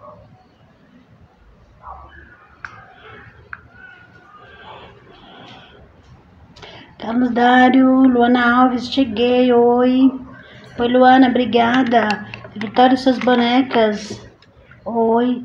Carlos Dário, Luana Alves, cheguei, oi. Oi, Luana, obrigada. Vitória, suas bonecas. Oi.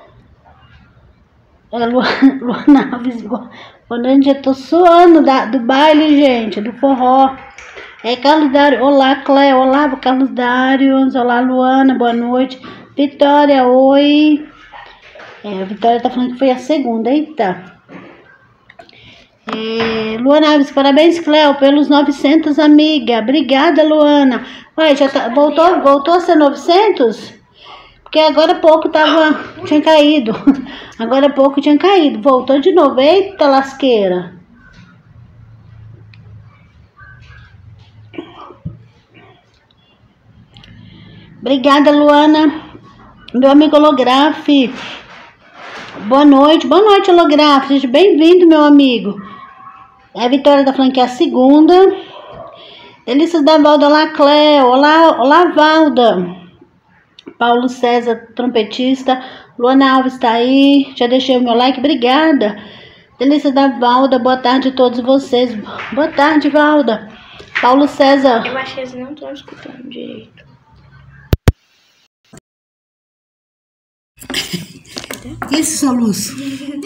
Luana Alves, boa noite, eu tô suando do baile, gente, do forró. Carlos Dário, olá, Cléo, olá, Carlos Dário, olá, Luana, boa noite. Vitória, oi. A Vitória tá falando que foi a segunda, eita. Luana Alves, parabéns, Cléo, pelos 900, amiga. Obrigada, Luana. Ué, já tá, voltou a ser 900? Porque agora há pouco tinha caído. Agora há pouco tinha caído. Voltou de novo. Eita, lasqueira. Obrigada, Luana. Meu amigo Holograf. Boa noite, Holograf. Seja bem-vindo, meu amigo. A Vitória tá falando que é a segunda. Delícias da Valda, olá, Cléo. Olá, Valda. Paulo César, trompetista. Luana Alves tá aí. Já deixei o meu like, obrigada. Delícias da Valda, boa tarde a todos vocês. Boa tarde, Valda. Paulo César. Eu acho que eles não estão escutando direito. Que esse soluço?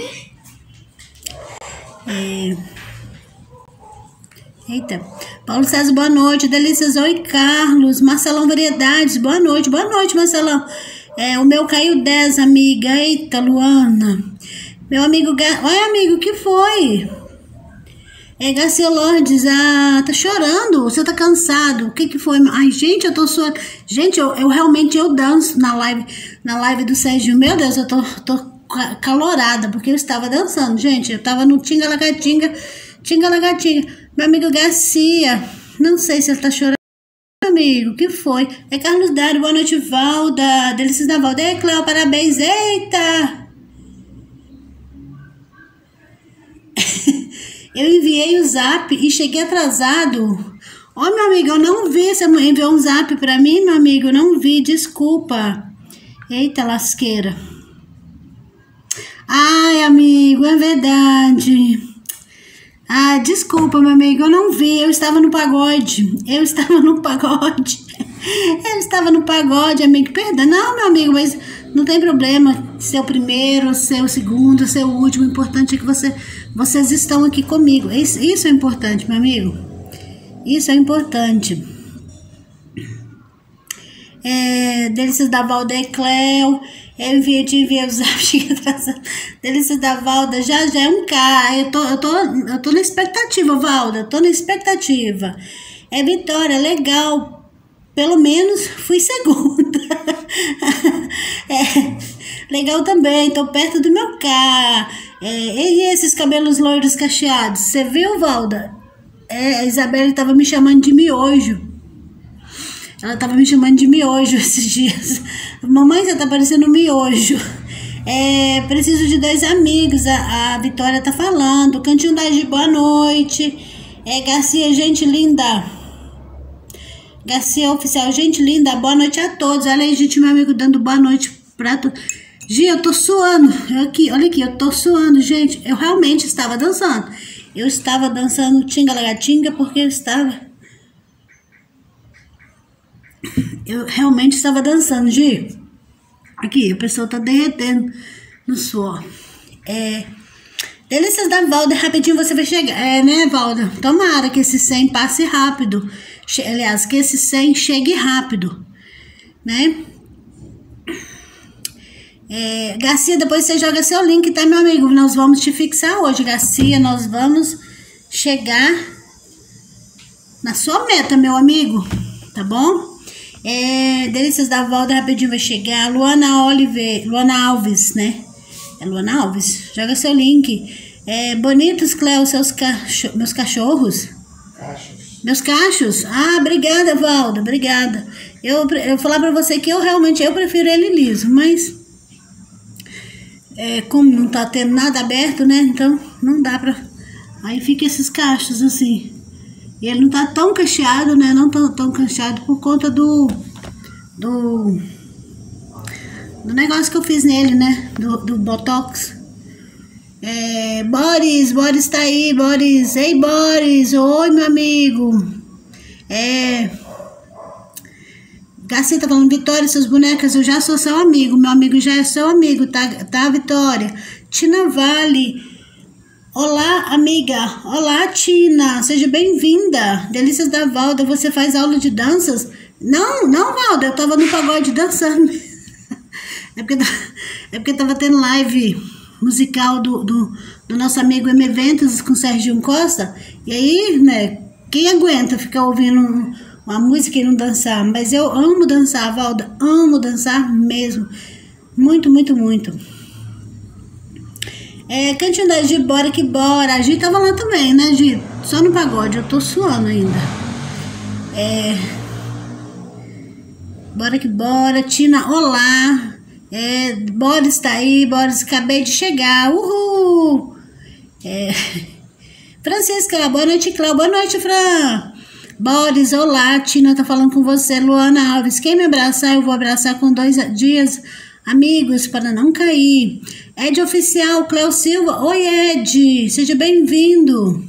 Eita. Paulo César, boa noite. Delícias, oi, Carlos. Marcelão Variedades, boa noite, Marcelão. O meu caiu 10, amiga. Eita, Luana. Meu amigo, oi, amigo, o que foi? Garcia Lourdes, tá chorando, você tá cansado, o que foi? Ai, gente, eu tô suando. Gente, eu realmente danço na live do Serginho. Meu Deus, eu tô calorada, porque eu estava dançando, gente. Eu tava no Tinga-Lagatinga. Meu amigo Garcia, não sei se ele tá chorando. Meu amigo, o que foi? Carlos Dário, boa noite, Valda. Delícias da Valda. Cléo, parabéns. Eita! Eu enviei o zap e cheguei atrasado. Meu amigo, eu não vi. Você enviou um zap pra mim, meu amigo? Eu não vi, desculpa. Eita, lasqueira. Ai, amigo, é verdade. Desculpa, meu amigo, eu não vi. Eu estava no pagode. Amigo. Perdão. Não, meu amigo, mas não tem problema. Ser o primeiro, ser o segundo, ser o último. O importante é que vocês estão aqui comigo. Isso é importante, meu amigo. Isso é importante. Delícias da Valda, Cléo. Eu enviei o zap, cheguei atrasado. Delícias da Valda, já é um K. Eu tô na expectativa, Valda. Tô na expectativa. Vitória, legal. Pelo menos fui segunda. Legal também, tô perto do meu K. E esses cabelos loiros cacheados? Você viu, Valda? A Isabelle tava me chamando de miojo. Ela tava me chamando de miojo esses dias. Mamãe, você tá parecendo miojo. Preciso de 2 amigos. A Vitória tá falando. Cantinho da Gi, boa noite. Garcia, gente linda. Garcia Oficial, gente linda. Boa noite a todos. Olha aí, gente, meu amigo dando boa noite pra todos. Gi, eu tô suando. Olha aqui, eu tô suando, gente. Eu realmente estava dançando. Eu estava dançando Tinga-Lagatinga porque eu realmente estava dançando, Gi. Aqui, a pessoa tá derretendo no suor. Delícias da Valda, rapidinho você vai chegar. Né, Valda? Tomara que esse 100 passe rápido. Aliás, que esse 100 chegue rápido, né? Garcia, depois você joga seu link, tá, meu amigo? Nós vamos te fixar hoje, Garcia. Nós vamos chegar na sua meta, meu amigo. Tá bom? Delícias da Valda, rapidinho vai chegar. Luana Alves, né? Luana Alves. Joga seu link. Bonitos, Cléo, meus cachorros. Meus cachos. Obrigada, Valda. Obrigada. Eu vou falar pra você que eu prefiro ele liso, mas como não tá tendo nada aberto, né? Então não dá pra. Aí fica esses cachos assim. E ele não tá tão cacheado, né? Não tão cacheado por conta do do negócio que eu fiz nele, né? Do Botox. Boris tá aí, Boris. Ei, Boris. Oi, meu amigo. Garcia tá falando, Vitória, suas bonecas, eu já sou seu amigo. Meu amigo já é seu amigo, tá, Vitória? Tina Vale. Olá, amiga. Olá, Tina. Seja bem-vinda. Delícias da Valda, você faz aula de danças? Não, Valda, eu tava no pagode dançando. É porque tava tendo live musical do nosso amigo M Eventos com Serginho Costa. E aí, né, quem aguenta ficar ouvindo uma música e não dançar? Mas eu amo dançar, Valda, amo dançar mesmo. Muito, muito, muito. Cantinho da Gi, bora que bora. A Gi tava lá também, né, Gi? Só no pagode, eu tô suando ainda. Bora que bora. Tina, olá. Boris tá aí, Boris, acabei de chegar. Uhul! Francisca, boa noite, Cláudia. Boa noite, Fran. Boris, olá. Tina tá falando com você. Luana Alves, quem me abraçar, eu vou abraçar com 2 dias. Amigos, para não cair. Ed Oficial, Cleo Silva. Oi, Ed, seja bem-vindo.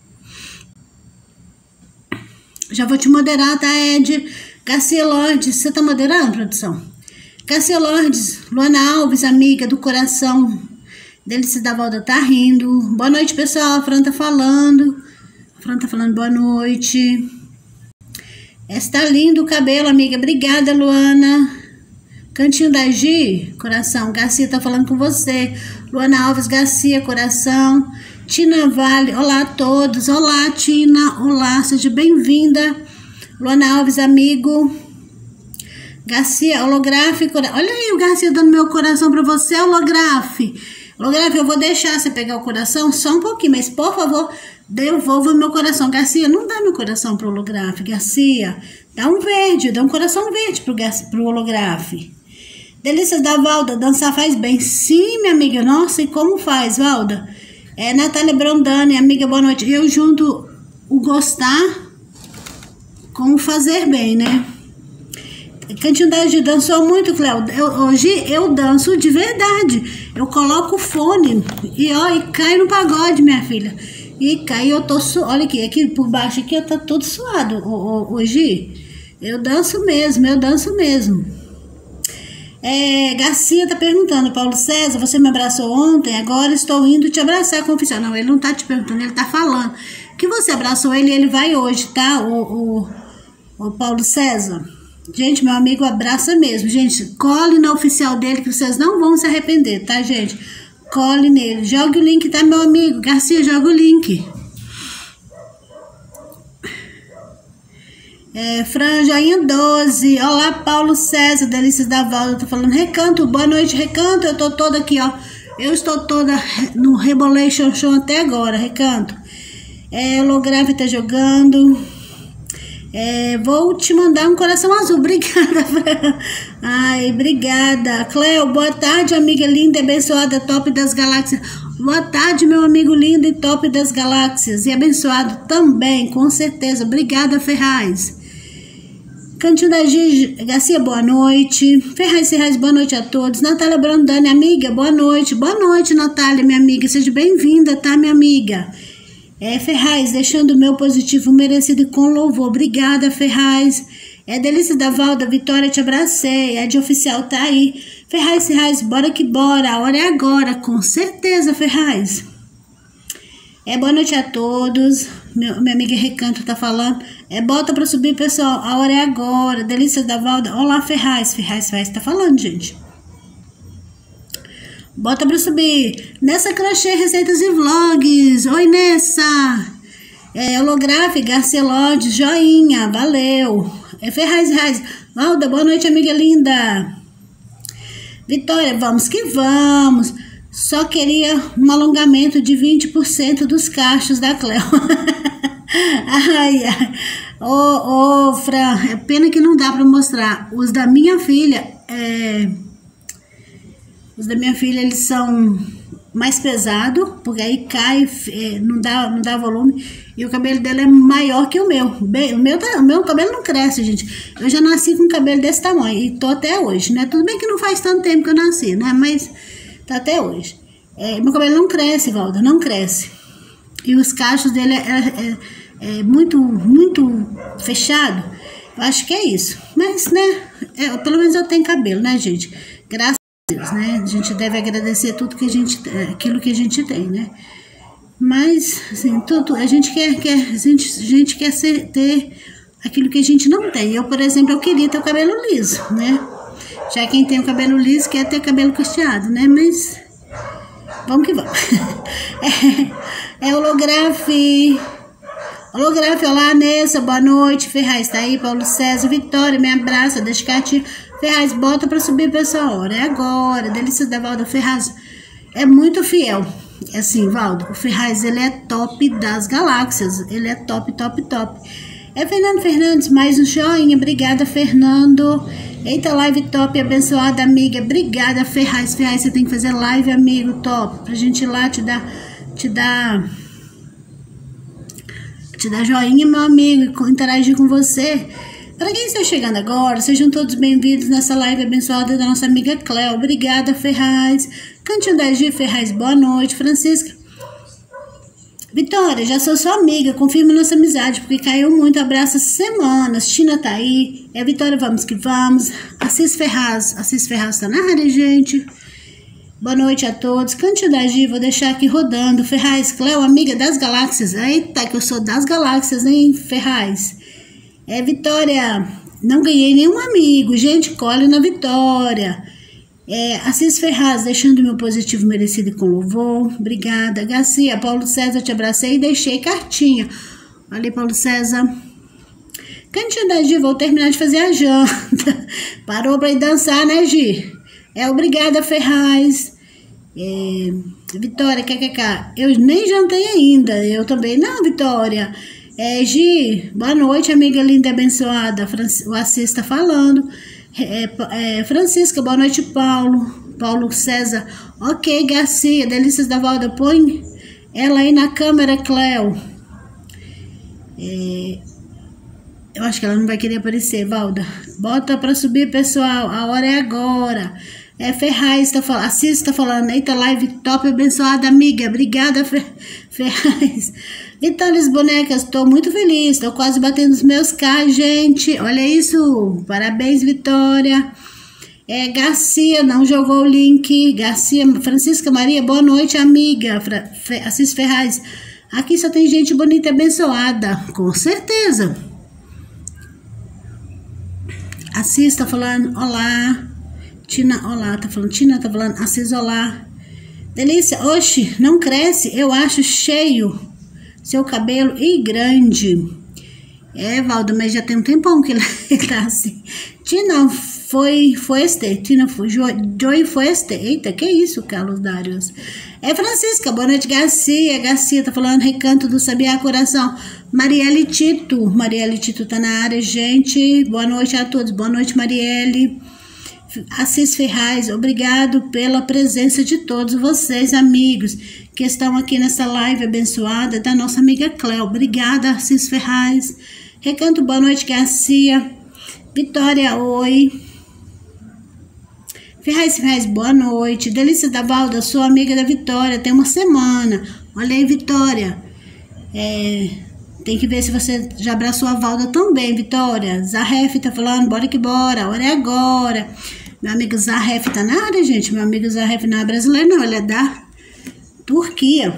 Já vou te moderar, tá, Ed? Garcia Lourdes, você tá moderando, produção? Garcia Lourdes, Luana Alves, amiga do coração. Delícia da Valda tá rindo. Boa noite, pessoal. A Fran tá falando. Boa noite. Está lindo o cabelo, amiga. Obrigada, Luana. Cantinho da Gi, coração. Garcia tá falando com você. Luana Alves, Garcia, coração. Tina Vale, olá a todos. Olá, Tina. Olá, seja bem-vinda. Luana Alves, amigo. Garcia, holográfico. Olha aí o Garcia dando meu coração pra você, holográfico. Holográfico, eu vou deixar você pegar o coração só um pouquinho, mas por favor, devolva meu coração. Garcia, não dá meu coração pro holográfico. Garcia, dá um verde, dá um coração verde pro holográfico. Delícias da Valda, dançar faz bem. Sim, minha amiga. Nossa, e como faz, Valda? Natália Brandani, amiga, boa noite. Eu junto o gostar com o fazer bem, né? Cantinho da Gi, dançou muito, Cléo. Hoje eu danço de verdade. Eu coloco o fone e caio no pagode, minha filha. E cai, eu tô olha aqui por baixo aqui, eu tô todo suado. Hoje eu danço mesmo, Garcia tá perguntando, Paulo César, você me abraçou ontem, agora estou indo te abraçar, confissão. Não, ele não tá te perguntando, ele tá falando que você abraçou ele vai hoje, tá? O Paulo César. Gente, meu amigo abraça mesmo. Gente, cole na oficial dele que vocês não vão se arrepender, tá, gente? Cole nele. Jogue o link, tá, meu amigo? Garcia, joga o link. Fran, joinha 12. Olá, Paulo César, Delícias da Valda. Eu tô falando Recanto. Boa noite, Recanto. Eu tô toda aqui, ó. Eu estou toda no Rebolation Show até agora, Recanto. Holográfico tá jogando. Vou te mandar um coração azul. Obrigada, Fran. Ai, obrigada. Cleo, boa tarde, amiga linda e abençoada, top das galáxias. Boa tarde, meu amigo lindo e top das galáxias. E abençoado também, com certeza. Obrigada, Ferraz. Cantinho da Gi, Garcia, boa noite. Ferraz, boa noite a todos. Natália Brandani, amiga, boa noite. Boa noite, Natália, minha amiga. Seja bem-vinda, tá, minha amiga? Ferraz, deixando o meu positivo merecido com louvor. Obrigada, Ferraz. Delícia da Valda, Vitória, te abracei. De oficial, tá aí. Ferraz, bora que bora. A hora é agora, com certeza, Ferraz. Boa noite a todos. Minha amiga Recanto tá falando. Bota pra subir, pessoal. A hora é agora. Delícia da Valda. Olá, Ferraz tá falando, gente. Bota pra subir. Nessa Crochê, receitas e vlogs. Oi, Nessa. Holográfico, Garcia Lodge, joinha. Valeu. Ferraz. Valda, boa noite, amiga linda. Vitória, vamos que vamos. Só queria um alongamento de 20% dos cachos da Cleo. Ai. Fran, é pena que não dá pra mostrar. Os da minha filha, eles são mais pesado, porque aí cai, não dá volume, e o cabelo dela é maior que o meu. O meu cabelo não cresce, gente. Eu já nasci com um cabelo desse tamanho, e tô até hoje, né? Tudo bem que não faz tanto tempo que eu nasci, né? Mas tá até hoje. Meu cabelo não cresce, Valda, não cresce. E os cachos dele é muito fechado. Eu acho que é isso. Mas, né, pelo menos eu tenho cabelo, né, gente? Graças a Deus, né? A gente deve agradecer tudo que aquilo que a gente tem, né? Mas, assim, a gente quer ter aquilo que a gente não tem. Eu, por exemplo, eu queria ter o cabelo liso, né? Já quem tem o cabelo liso quer ter cabelo cacheado, né? Mas vamos que vamos. Holografe, olá, Nessa, boa noite. Ferraz tá aí, Paulo César, Vitória, me abraça, deixa cartinha. Ferraz, bota pra subir pra essa hora, é agora. Delícias da Valda. Ferraz é muito fiel. Assim, Valdo, o Ferraz, ele é top das galáxias. Ele é top. Fernando Fernandes, mais um joinha. Obrigada, Fernando. Eita, live top, abençoada, amiga. Obrigada, Ferraz. Ferraz, você tem que fazer live, amigo, top. Pra gente ir lá te dar joinha, meu amigo, interagir com você. Para quem está chegando agora, sejam todos bem-vindos nessa live abençoada da nossa amiga Cléo. Obrigada, Ferraz. Cantinho da Gi, Ferraz, boa noite. Francisca, Vitória, já sou sua amiga, confirma nossa amizade, porque caiu muito, abraço semanas. Tina tá aí, Vitória, vamos que vamos. Assis Ferraz tá na área, gente. Boa noite a todos. Cantinho da Gi, vou deixar aqui rodando. Ferraz, Cléo, amiga das galáxias. Eita, que eu sou das galáxias, hein, Ferraz? Vitória, não ganhei nenhum amigo. Gente, colhe na Vitória. Assis Ferraz, deixando meu positivo merecido e com louvor. Obrigada. Garcia, Paulo César, te abracei e deixei cartinha. Olha aí, Paulo César. Cantinho da Gi, vou terminar de fazer a janta. Parou pra ir dançar, né, Gi? Obrigada, Ferraz. Vitória, eu nem jantei ainda. Eu também não, Vitória. Gi, boa noite, amiga linda e abençoada. O Assis tá falando. Francisca, boa noite, Paulo César. Ok, Garcia, Delícias da Valda, põe ela aí na câmera, Cléo. Eu acho que ela não vai querer aparecer, Valda. Bota pra subir, pessoal, a hora é agora. Ferraz tá falando, Assis tá falando, eita, live top, abençoada, amiga. Obrigada, Ferraz. Vitórias bonecas, tô muito feliz, tô quase batendo os meus K, gente. Olha isso, parabéns, Vitória. Garcia, não jogou o link. Garcia, Francisca Maria, boa noite, amiga. Assis Ferraz, aqui só tem gente bonita e abençoada, com certeza. Assis tá falando, olá. Tina, olá, tá falando, Tina tá falando, Assis, olá. Delícia, oxe, não cresce, eu acho cheio seu cabelo e grande. Valdo, mas já tem um tempão que ele tá assim. Tina foi este. Tina foi, Joy foi este. Eita, que isso, Carlos Darius. Francisca, boa noite, Garcia. Garcia tá falando, Recanto do Sabiá Coração. Marielle Tito tá na área, gente. Boa noite a todos, boa noite, Marielle. Assis Ferraz, obrigado pela presença de todos vocês, amigos, que estão aqui nessa live abençoada da nossa amiga Cléo. Obrigada, Assis Ferraz. Recanto, boa noite, Garcia. Vitória, oi. Ferraz, boa noite. Delícia da Valda, sou amiga da Vitória, tem uma semana. Olha aí, Vitória. Tem que ver se você já abraçou a Valda também, Vitória. Zahef tá falando, bora que bora, a hora é agora. Meu amigo Zahef tá na área, gente. Meu amigo Zahef não é brasileiro, não. Ele é da Turquia.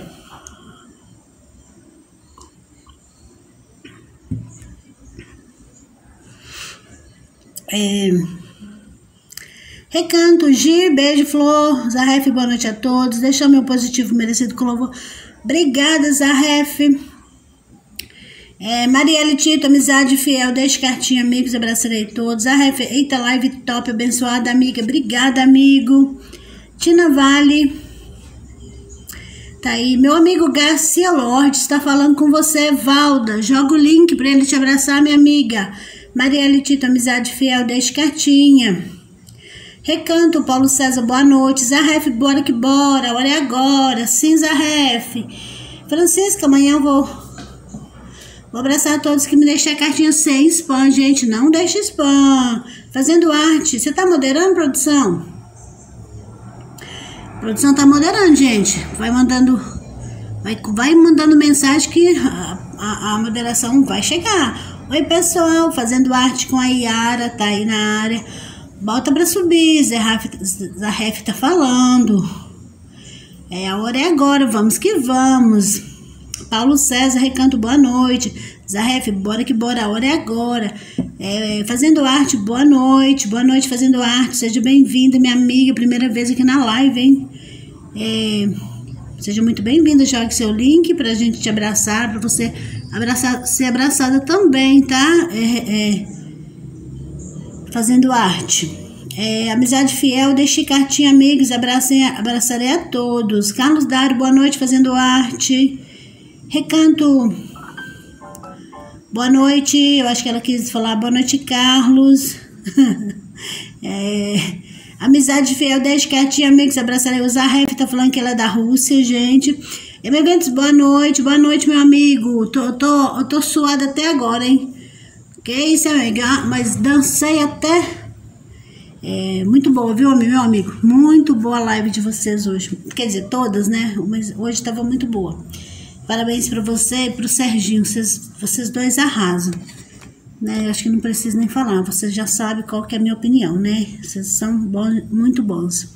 Recanto, Gi, beijo, Flor. Zahef, boa noite a todos. Deixa meu positivo merecido com louvor. Obrigada, Zahef. Marielle Tito, amizade fiel, deixe cartinha, amigos, abraçarei todos. Eita, live top, abençoada, amiga, obrigada, amigo. Tina Vale, tá aí. Meu amigo Garcia Lorde está falando com você, Valda. Joga o link para ele te abraçar, minha amiga. Marielle Tito, amizade fiel, deixe cartinha. Recanto, Paulo César, boa noite. Zarref, bora que bora, a hora é agora. Sim, Zarref. Francisca, amanhã eu vou abraçar a todos que me deixam a cartinha sem spam, gente. Não deixe spam. Fazendo arte. Você tá moderando, produção? A produção tá moderando, gente. Vai mandando mensagem que a moderação vai chegar. Oi, pessoal. Fazendo arte com a Yara, tá aí na área. Bota pra subir. Zarref tá falando. A hora é agora. Vamos que vamos. Paulo César, Recanto, boa noite. Zarref, bora que bora, a hora é agora. Fazendo arte, boa noite. Boa noite, fazendo arte. Seja bem-vinda, minha amiga. Primeira vez aqui na live, hein? Seja muito bem-vinda. Jogue seu link pra gente te abraçar, pra você ser abraçada também, tá? Fazendo arte. Amizade fiel, deixe cartinha, amigos. Abraçarei a todos. Carlos Dário, boa noite, fazendo arte. Recanto, boa noite. Eu acho que ela quis falar boa noite, Carlos. Amizade fiel, 10 cartinhas, amigos, abraçarei. O Zarref tá falando que ela é da Rússia, gente. Eventos, boa noite, meu amigo. Tô suada até agora, hein? Que isso, amiga? Mas dancei até. Muito boa, viu, meu amigo? Muito boa a live de vocês hoje. Quer dizer, todas, né? Mas hoje tava muito boa. Parabéns pra você e pro Serginho. Vocês dois arrasam. Né? Acho que não preciso nem falar. Vocês já sabem qual que é a minha opinião, né? Vocês são muito bons.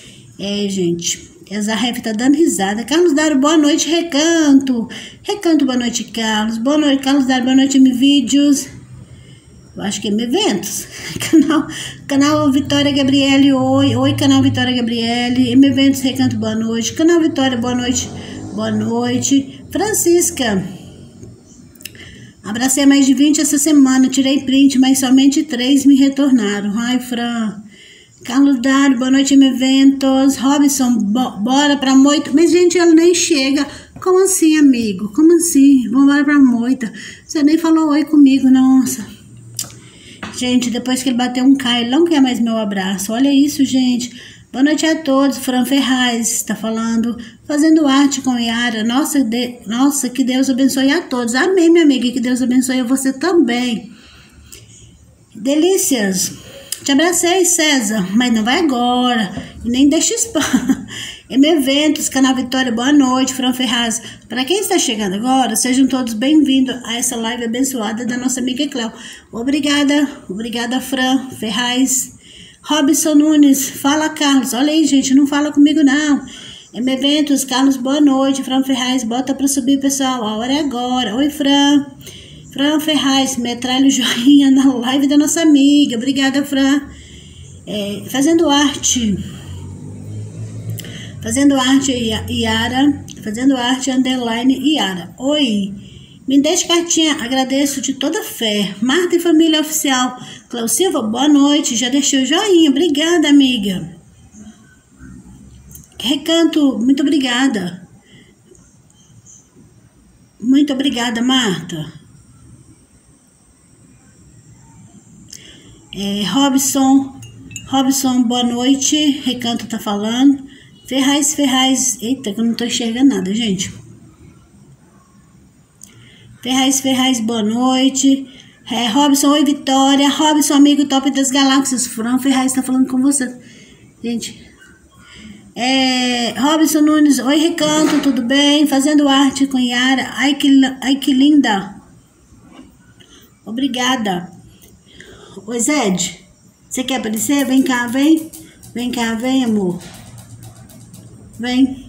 Gente. A Zarref tá dando risada. Carlos Dário, boa noite, Recanto. Recanto, boa noite, Carlos. Boa noite, Carlos Dário. Boa noite, MVídeos. Eu acho que é eventos. Canal Vitória Gabriele, oi. Oi, canal Vitória Gabriele. Eventos, Recanto, boa noite. Canal Vitória, boa noite. Boa noite. Francisca. Abracei mais de 20 essa semana. Tirei print, mas somente 3 me retornaram. Ai, Fran. Carlos Dário, boa noite, eventos. Robson, bora pra moita. Mas, gente, ela nem chega. Como assim, amigo? Como assim? Vamos embora pra moita. Você nem falou oi comigo, nossa. Gente, depois que ele bateu um K, ele não quer mais meu abraço. Olha isso, gente. Boa noite a todos. Fran Ferraz está falando. Fazendo arte com Yara. Nossa, que Deus abençoe a todos. Amém, minha amiga. Que Deus abençoe a você também. Delícias. Te abracei, César. Mas não vai agora. E nem deixa spam. Eventos, Canal Vitória, boa noite. Fran Ferraz. Para quem está chegando agora, sejam todos bem-vindos a essa live abençoada da nossa amiga Cléo. Obrigada, Fran Ferraz. Robson Nunes, fala, Carlos. Olha aí, gente, não fala comigo, não. Eventos, Carlos, boa noite. Fran Ferraz, bota para subir, pessoal. A hora é agora. Oi, Fran. Fran Ferraz, metralha o joinha na live da nossa amiga. Obrigada, Fran. Fazendo arte, Yara. Fazendo arte, underline, Yara. Oi. Me deixe cartinha, agradeço de toda fé. Marta e Família Oficial. Cléo Silva, boa noite. Já deixei o joinha. Obrigada, amiga. Recanto, muito obrigada. Muito obrigada, Marta. Robson, boa noite. Recanto tá falando. Ferraz. Eita, que eu não tô enxergando nada, gente. Ferraz, boa noite. Robson, oi, Vitória. Robson, amigo top das galáxias. Fran Ferraz tá falando com você. Gente. Robson Nunes, oi, Recanto, tudo bem? Fazendo arte com Yara. Ai, que linda. Obrigada. Oi, Zed. Você quer aparecer? Vem cá, vem. Vem cá, vem, amor. Vem.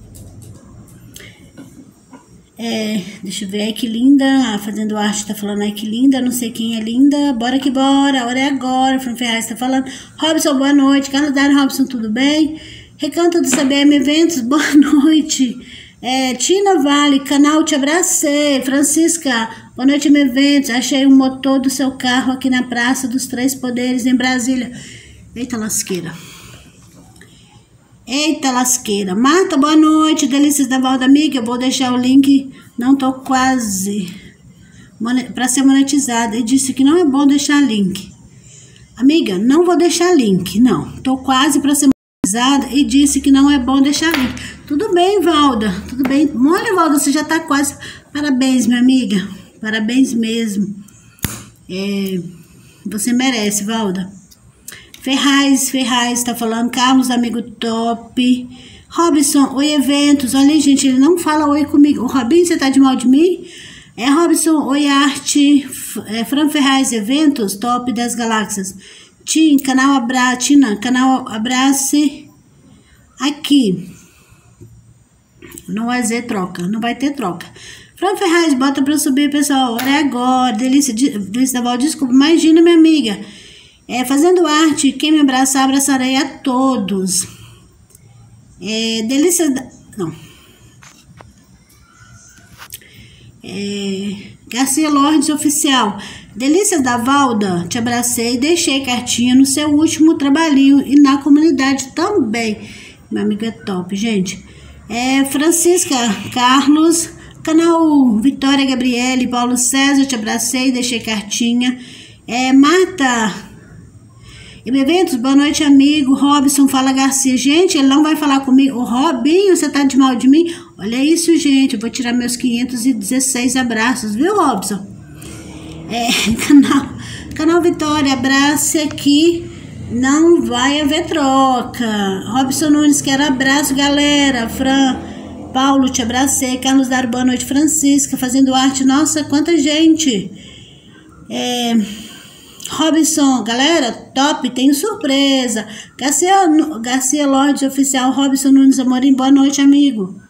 Deixa eu ver, ai que linda, fazendo arte tá falando, ai que linda, não sei quem é linda, bora que bora, a hora é agora, Fran Ferraz tá falando. Robson, boa noite. Carlos Dário, Robson, tudo bem? Recanto do CBM Eventos, boa noite. Tina Vale, canal Te Abracei. Francisca, boa noite, Eventos. Achei o motor do seu carro aqui na Praça dos Três Poderes, em Brasília. Eita lasqueira. Marta, boa noite. Delícias da Valda Amiga. Eu vou deixar o link. Não tô quase para ser monetizada. E disse que não é bom deixar link. Amiga, não vou deixar link, não. Tô quase para ser monetizada e disse que não é bom deixar link. Tudo bem, Valda, tudo bem. Olha, Valda, você já tá quase. Parabéns, minha amiga. Parabéns mesmo. Você merece, Valda. Ferraz tá falando. Carlos, amigo top. Robson, oi, eventos. Olha, gente, ele não fala oi comigo. O Robinho, você tá de mal de mim? Robson, oi, arte. Fran Ferraz, eventos, top das galáxias. Tina, canal Abrace. Aqui. Não vai ter troca, não vai ter troca. Fran Ferraz, bota pra subir, pessoal. Hora é agora. Delícia da Val, desculpa. Imagina, minha amiga. Fazendo arte, quem me abraçar, abraçarei a todos. Delícia da... Não. Garcia Lourdes Oficial. Delícias da Valda, te abracei, deixei cartinha no seu último trabalhinho e na comunidade também. Meu amigo é top, gente. Francisca Carlos, canal Vitória Gabriele, Paulo César, te abracei, deixei cartinha. Marta Eventos, boa noite, amigo. Robson, fala Garcia. Gente, ele não vai falar comigo. O Robinho, você tá de mal de mim? Olha isso, gente. Eu vou tirar meus 516 abraços, viu, Robson? Canal Vitória, abraço aqui. Não vai haver troca. Robson Nunes, quero abraço, galera. Fran, Paulo, te abracei. Carlos Dário, boa noite. Francisca, fazendo arte. Nossa, quanta gente. Robson, galera, top, tem surpresa. Garcia Lourdes Oficial, Robson Nunes Amorim, boa noite, amigo.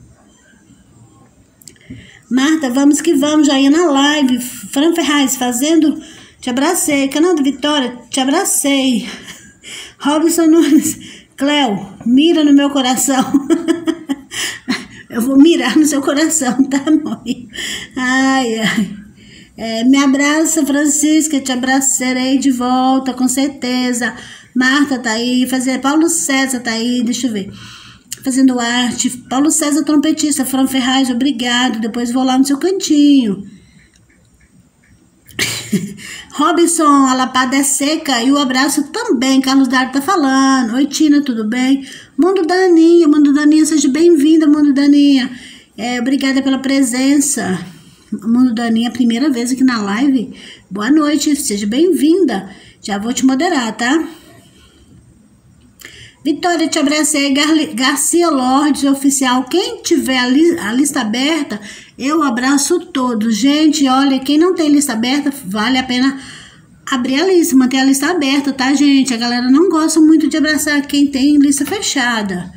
Marta, vamos que vamos, já ia na live. Fran Ferraz, fazendo, te abracei. Canal do Vitória, te abracei. Robson Nunes, Cleo, mira no meu coração. Eu vou mirar no seu coração, tá, amor? Ai, ai. Me abraça, Francisca, te abraçarei de volta, com certeza. Marta tá aí, Paulo César tá aí, deixa eu ver. Fazendo arte. Paulo César, trompetista. Fran Ferraz, obrigado. Depois vou lá no seu cantinho. Robson, a lapada é seca. E o abraço também. Carlos Dário tá falando. Oi, Tina, tudo bem? Mundo Daninha, seja bem-vinda, Mundo Daninha. Obrigada pela presença. Mundo Daninha, primeira vez aqui na live. Boa noite, seja bem-vinda. Já vou te moderar, tá? Vitória, te abracei. Garcia Lourdes Oficial. Quem tiver a lista aberta, eu abraço todos. Gente, olha, quem não tem lista aberta, vale a pena abrir a lista, manter a lista aberta, tá, gente? A galera não gosta muito de abraçar quem tem lista fechada.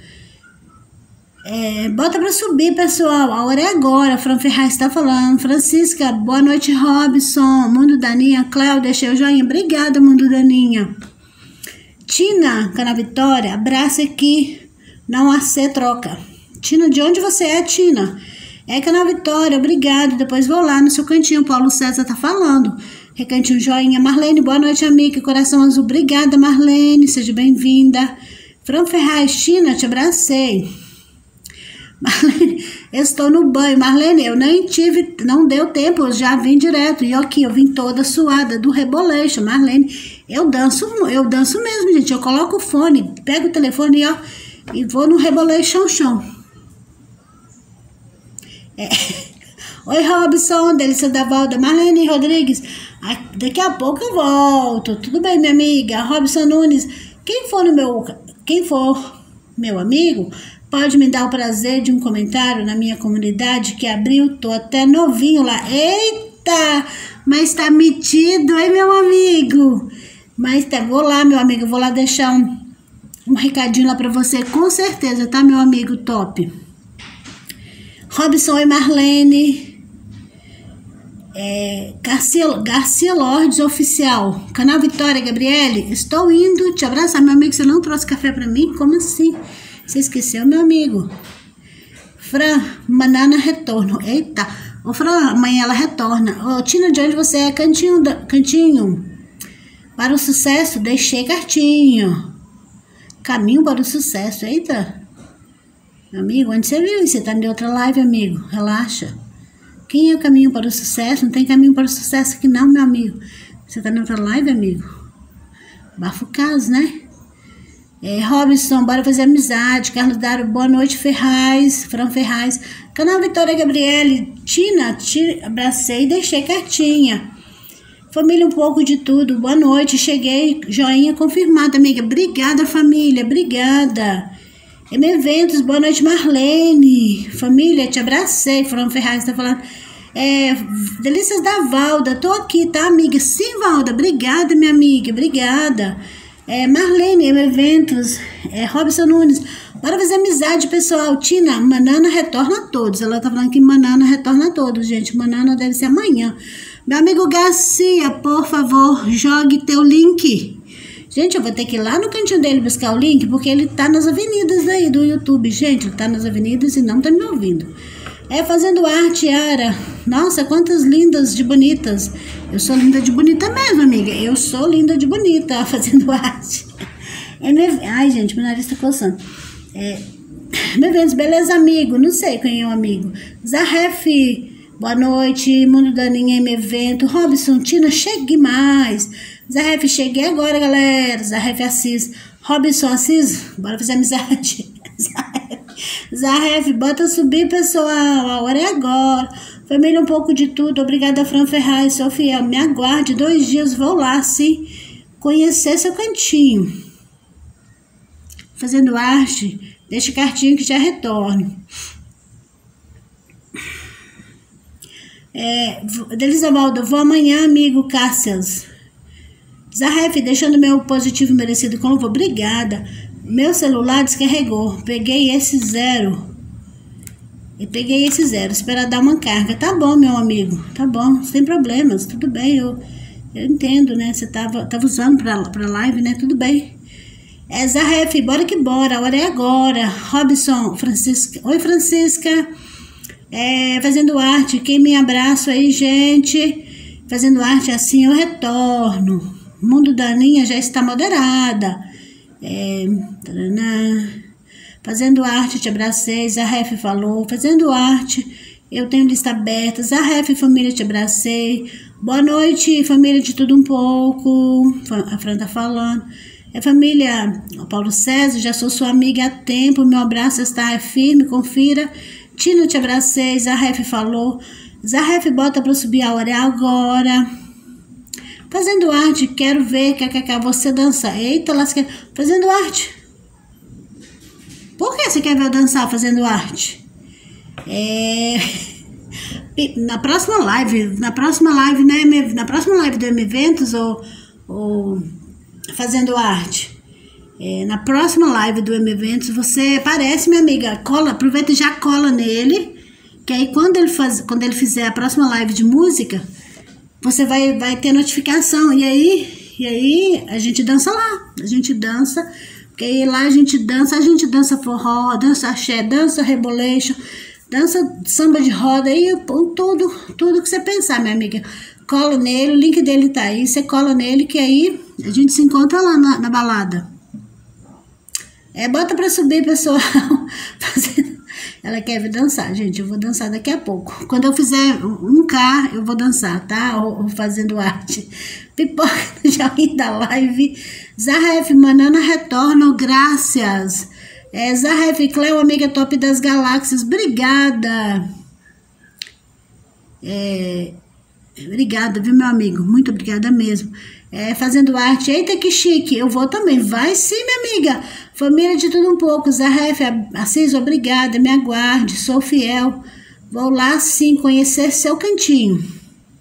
Bota pra subir, pessoal. A hora é agora. Fran Ferraz tá falando. Francisca, boa noite, Robson. Mundo Daninha. Cléo, deixei o joinha. Obrigada, Mundo Daninha. Tina, canal Vitória, abraço aqui. Não há ser troca. Tina, de onde você é, Tina? Canal Vitória, obrigado. Depois vou lá no seu cantinho. Paulo César tá falando. Recantinho joinha. Marlene, boa noite, amiga. Coração azul. Obrigada, Marlene. Seja bem-vinda. Fran Ferraz, Tina, te abracei. Marlene, eu estou no banho. Marlene, eu nem tive, não deu tempo, eu já vim direto. E aqui, eu vim toda suada do Rebolation. Marlene, eu danço mesmo, gente. Eu coloco o fone, pego o telefone e vou no Rebolation Show. Oi, Robson, Delícia da Valda. Marlene Rodrigues, daqui a pouco eu volto. Tudo bem, minha amiga? Robson Nunes, quem for meu amigo, pode me dar o prazer de um comentário na minha comunidade que abriu, tô até novinho lá. Eita, mas tá metido, hein, meu amigo? Mas vou lá, meu amigo, vou lá deixar um recadinho lá pra você, com certeza, tá, meu amigo top? Robson e Marlene. Garcia Lourdes Oficial. Canal Vitória, Gabriele. Estou indo te abraçar, meu amigo. Você não trouxe café pra mim? Como assim? Você esqueceu, meu amigo? Fran, Manana retorno. Eita. Ô, Fran, amanhã ela retorna. Ô, Tina, de onde você é? Cantinho. Para o sucesso, deixei cartinho. Caminho para o sucesso. Eita. Amigo, onde você viu? Você tá em outra live, amigo. Relaxa. Quem é o caminho para o sucesso? Não tem caminho para o sucesso aqui não, meu amigo. Você tá em outra live, amigo? Bafocás, né? Robson, bora fazer amizade. Carlos Dário, boa noite. Ferraz, Fran Ferraz. Canal Vitória Gabriele. Tina, abracei e deixei cartinha. Família, um pouco de tudo. Boa noite, cheguei. Joinha confirmado, amiga. Obrigada, família. Obrigada. Eventos, boa noite, Marlene. Família, te abracei. Fran Ferraz tá falando. Delícias da Valda. Tô aqui, tá, amiga? Sim, Valda. Obrigada, minha amiga. Obrigada. Marlene, Eventos, Robson Nunes, bora fazer amizade, pessoal. Tina, Manana retorna a todos. Ela tá falando que Manana retorna a todos, gente. Manana deve ser amanhã. Meu amigo Garcia, por favor, jogue teu link. Gente, eu vou ter que ir lá no cantinho dele buscar o link, porque ele tá nas avenidas aí do YouTube, gente. Ele tá nas avenidas e não tá me ouvindo. Fazendo arte, Yara. Nossa, quantas lindas de bonitas. Eu sou linda de bonita mesmo, amiga. Eu sou linda de bonita fazendo arte. Ai, gente, meu nariz tá coçando. Beleza, amigo? Não sei quem é o amigo. Zarref, boa noite. Mundo Daninha, evento. Robson, Tina, chegue mais. Zarref, cheguei agora, galera. Zarref Assis. Robson Assis, bora fazer amizade. Zarref, bota subir, pessoal. A hora é agora. Família, um pouco de tudo. Obrigada, Fran Ferraz. Sou fiel. Me aguarde 2 dias. Vou lá, sim. Conhecer seu cantinho. Fazendo arte. Deixa cartinho que já retorno. Delisa Valda, vou amanhã, amigo Cássias. Zarref, deixando meu positivo merecido com louvor. Obrigada. Meu celular descarregou. Peguei esse 0. Espera dar uma carga. Tá bom, meu amigo. Tá bom, sem problemas. Tudo bem, eu entendo, né? Você tava usando pra live, né? Tudo bem. Zarref, bora que bora. A hora é agora. Robson, Francisca. Oi, Francisca. Fazendo arte. Quem me abraça aí, gente? Fazendo arte assim, eu retorno. Mundo da Aninha já está moderada. Fazendo arte, te abracei. Zarref falou. Fazendo arte, eu tenho lista aberta. Zarref, família, te abracei. Boa noite, família de tudo um pouco. A Fran tá falando. Família, Paulo César, já sou sua amiga há tempo. Meu abraço está firme, confira. Tina, te abracei. Zarref falou. Zarref, bota pra subir, a hora é agora. Fazendo arte, quero ver, kkk, você dançar. Eita, lasqueira. Fazendo arte. Por que você quer ver eu dançar fazendo arte? Na próxima live, né? Na próxima live do Eventos ou fazendo arte. Na próxima live do Eventos, você aparece, minha amiga. Cola, aproveita e já cola nele. Que aí quando ele fizer a próxima live de música, você vai ter notificação. E aí a gente dança lá. A gente dança. Porque aí lá a gente dança forró, dança axé, dança rebolation, dança samba de roda, aí tudo que você pensar, minha amiga. Cola nele, o link dele tá aí, você cola nele, que aí a gente se encontra lá na balada. Bota pra subir, pessoal. Ela quer vir dançar, gente, eu vou dançar daqui a pouco. Quando eu fizer 1K, eu vou dançar, tá? Ou fazendo arte. Pipoca no joinha da live. Zarref, Manana retorno, graças. Zarref, Cleo, amiga top das galáxias, obrigada. Obrigada, viu, meu amigo? Muito obrigada mesmo. Fazendo arte, eita que chique, eu vou também. Vai sim, minha amiga. Família de tudo um pouco. Zarref, Assis, obrigada, me aguarde, sou fiel. Vou lá sim conhecer seu cantinho.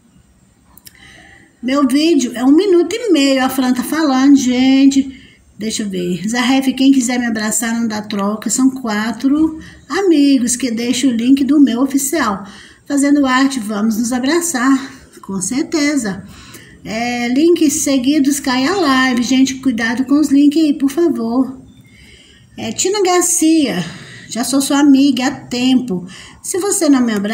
Meu vídeo é 1 minuto e meio, a Fran tá falando, gente. Deixa eu ver. Zarref, quem quiser me abraçar não dá troca. São 4 amigos que deixam o link do meu oficial. Fazendo arte, vamos nos abraçar, com certeza. Links seguidos cai a live, gente. Cuidado com os links aí, por favor. Tina Garcia, já sou sua amiga há tempo. Se você não me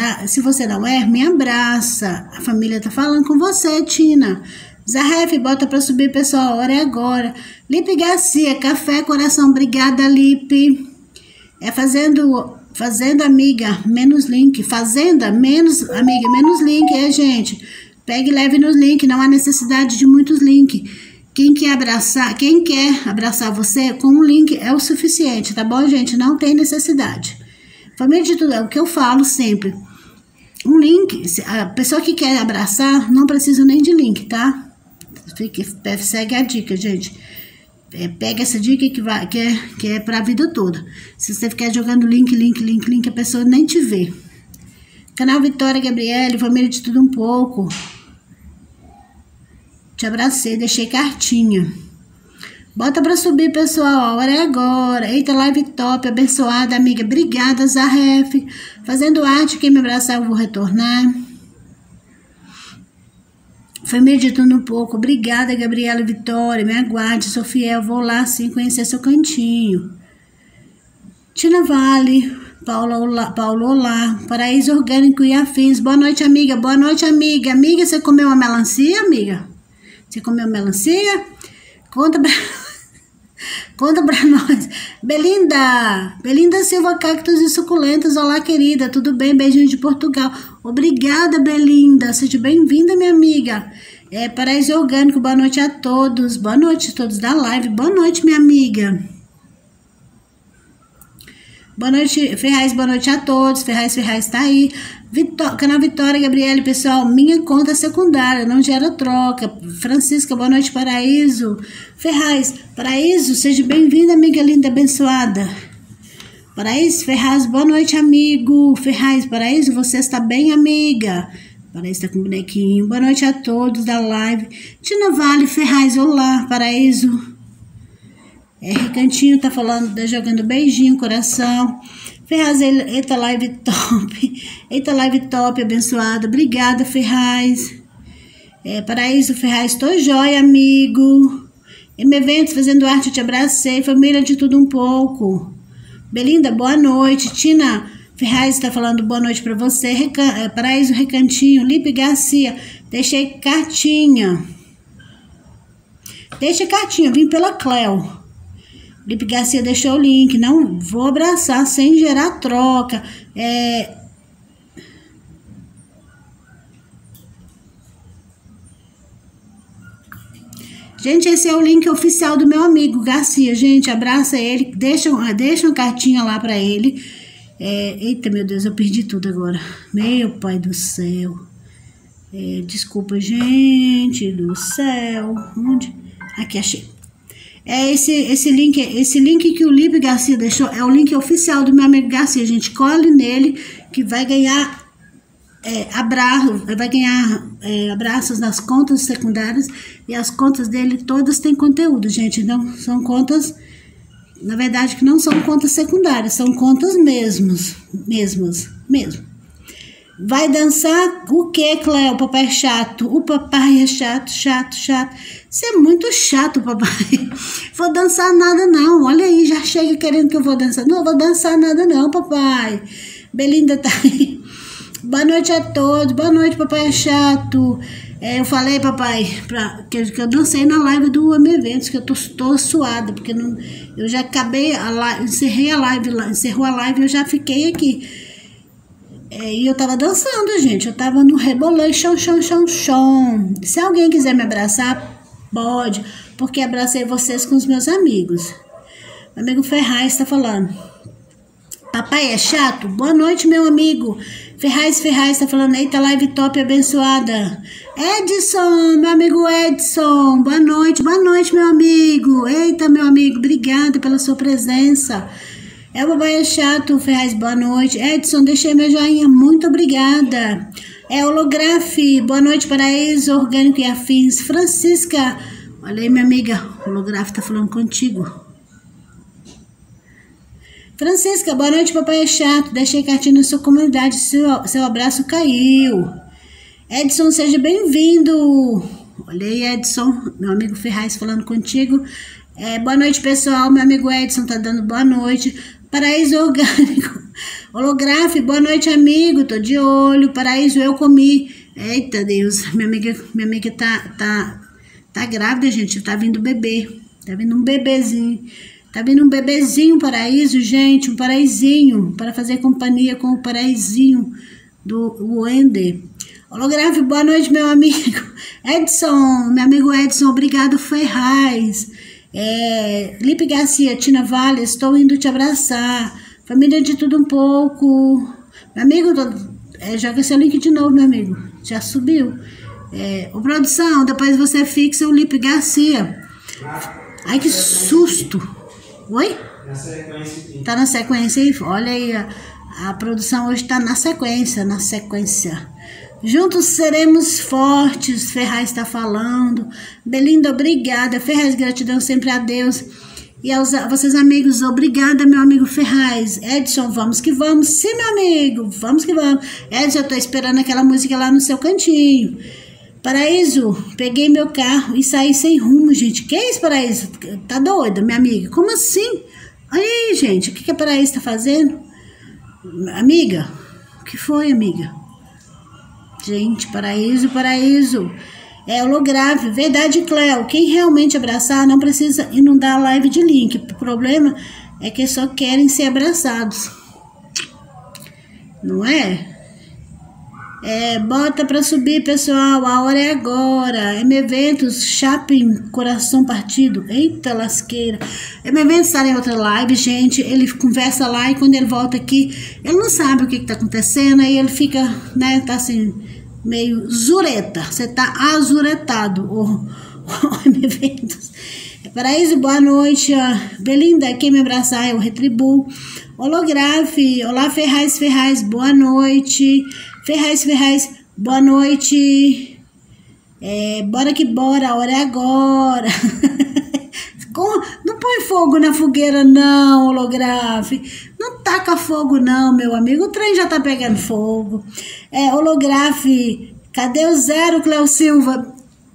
abraça. A família tá falando com você, Tina. Zarref, bota pra subir, pessoal. A hora é agora. Lipe Garcia, café, coração. Obrigada, Lipe. Fazenda, amiga, menos link. Fazenda, menos, amiga, menos link, gente. Pegue e leve nos links. Não há necessidade de muitos links. quem quer abraçar você com um link é o suficiente, tá bom, gente? Não tem necessidade. Família de tudo, é o que eu falo sempre. Um link, a pessoa que quer abraçar não precisa nem de link, tá? Segue a dica, gente. Pega essa dica que é pra vida toda. Se você ficar jogando link, a pessoa nem te vê. Canal Vitória Gabriele, família de tudo um pouco. Te abracei, deixei cartinha. Bota pra subir, pessoal. A hora é agora. Eita, live top, abençoada, amiga. Obrigada, Zaref. Fazendo arte, quem me abraçar eu vou retornar. Foi meditando um pouco. Obrigada, Gabriela Vitória. Me aguarde, sou fiel. Vou lá, sim, conhecer seu cantinho. Tina Vale. Paulo Olá. Paraíso Orgânico e Afins. Boa noite, amiga. Boa noite, amiga. Amiga, você comeu uma melancia, amiga? Você comeu melancia? Conta pra nós. Belinda Silva, Cactos e Suculentas. Olá, querida. Tudo bem? Beijinho de Portugal. Obrigada, Belinda. Seja bem-vinda, minha amiga. Paraíso Orgânico. Boa noite a todos. Boa noite a todos da live. Boa noite, minha amiga. Boa noite, Ferraz. Boa noite a todos. Ferraz tá aí. Canal Vitória, Gabriele, pessoal. Minha conta secundária, não gera troca. Francisca, boa noite, Paraíso. Ferraz, Paraíso, seja bem-vinda, amiga linda, abençoada. Paraíso, Ferraz, boa noite, amigo. Ferraz, Paraíso, você está bem, amiga? Paraíso está com bonequinho. Boa noite a todos da live. Tina Vale, Ferraz, olá, Paraíso. Recantinho tá falando, tá jogando beijinho, coração. Ferraz, eita live top. Eita live top, abençoada. Obrigada, Ferraz. Paraíso, Ferraz, tô jóia, amigo. Eventos, fazendo arte, eu te abracei. Família de tudo um pouco. Belinda, boa noite. Tina Ferraz tá falando boa noite pra você. Paraíso, Recantinho. Lipe Garcia, deixei cartinha. Deixa cartinha, vim pela Cleo. Lipe Garcia deixou o link. Não vou abraçar sem gerar troca. Gente, esse é o link oficial do meu amigo Garcia. Gente, abraça ele. Deixa uma cartinha lá pra ele. Eita, meu Deus, eu perdi tudo agora. Meu pai do céu. Desculpa, gente do céu. Onde? Aqui, achei. Esse link que o Lipe Garcia deixou é o link oficial do meu amigo Garcia. Gente, colhe nele que vai ganhar abraços nas contas secundárias, e as contas dele todas têm conteúdo, gente. Não são contas, na verdade, que não são contas secundárias, são contas mesmo. Vai dançar o que, Cleo? O papai é chato. O papai é chato. Você é muito chato, papai. Vou dançar nada, não. Olha aí, já chega querendo que eu vou dançar. Não vou dançar nada, não, papai. Belinda tá aí. Boa noite a todos. Boa noite, papai é chato. Eu falei, papai, que eu dancei na live do Eventos, que eu tô suada, porque eu já acabei a live, encerrou a live e eu já fiquei aqui. E eu tava dançando, gente. Eu tava no Rebolation, chão. Se alguém quiser me abraçar, pode, porque abracei vocês com os meus amigos. Meu amigo Ferraz tá falando. Papai é chato? Boa noite, meu amigo. Ferraz tá falando. Eita, live top, abençoada. Edson, meu amigo Edson. Boa noite, meu amigo. Eita, meu amigo, obrigada pela sua presença. O papai é chato, Ferraz, boa noite. Edson, deixei meu joinha, muito obrigada. Holografe, boa noite, Paraíso Orgânico e Afins. Francisca, olha aí, minha amiga, Holografe tá falando contigo. Francisca, boa noite, papai é chato. Deixei cartinha na sua comunidade, seu abraço caiu. Edson, seja bem-vindo. Olha aí, Edson, meu amigo Ferraz falando contigo. Boa noite, pessoal. Meu amigo Edson tá dando boa noite. Paraíso Orgânico. Holografe, boa noite, amigo. Tô de olho. Paraíso, eu comi. Eita, Deus. Minha amiga tá grávida, gente. Tá vindo bebê. Tá vindo um bebezinho. Tá vindo um bebezinho, Paraíso, gente. Um paraízinho. Para fazer companhia com o paraízinho do Wender. Holografe, boa noite, meu amigo. Edson, meu amigo Edson, obrigado, Ferraz. Lipe Garcia, Tina Vale, estou indo te abraçar. Família de tudo um pouco. Meu amigo, joga esse link de novo, meu amigo. Já subiu. Produção, depois você fixa o Lipe Garcia. Ai, que susto. Oi? Na sequência. Tá na sequência aí? Olha aí, a produção hoje tá na sequência, Juntos seremos fortes, Ferraz está falando. Belinda, obrigada. Ferraz, gratidão sempre a Deus. E a vocês, amigos, obrigada, meu amigo Ferraz. Edson, vamos que vamos. Sim, meu amigo, vamos que vamos. Edson, eu tô esperando aquela música lá no seu cantinho. Paraíso, peguei meu carro e saí sem rumo, gente. Que é isso, Paraíso? Tá doida, minha amiga? Como assim? Olha aí, gente, o que a Paraíso tá fazendo? Amiga, o que foi, amiga? Gente, Paraíso. Holograve, verdade, Cléo. Quem realmente abraçar não precisa inundar a live de link. O problema é que só querem ser abraçados. Não é? Bota pra subir, pessoal. A hora é agora. Eventos, Shopping, Coração Partido. Eita lasqueira. Eventos está em outra live, gente. Ele conversa lá e quando ele volta aqui, ele não sabe o que tá acontecendo. Aí ele fica, né, tá assim, meio zureta. Você tá azuretado. Eventos. Paraíso, boa noite. Belinda, quem me abraçar eu retribuo. Holografe, olá Ferraz, boa noite. Ferraz, boa noite. Bora que bora, a hora é agora. Não põe fogo na fogueira não, Holografe. Não taca fogo não, meu amigo. O trem já tá pegando fogo. Holografe, cadê o Zero, Cléo Silva?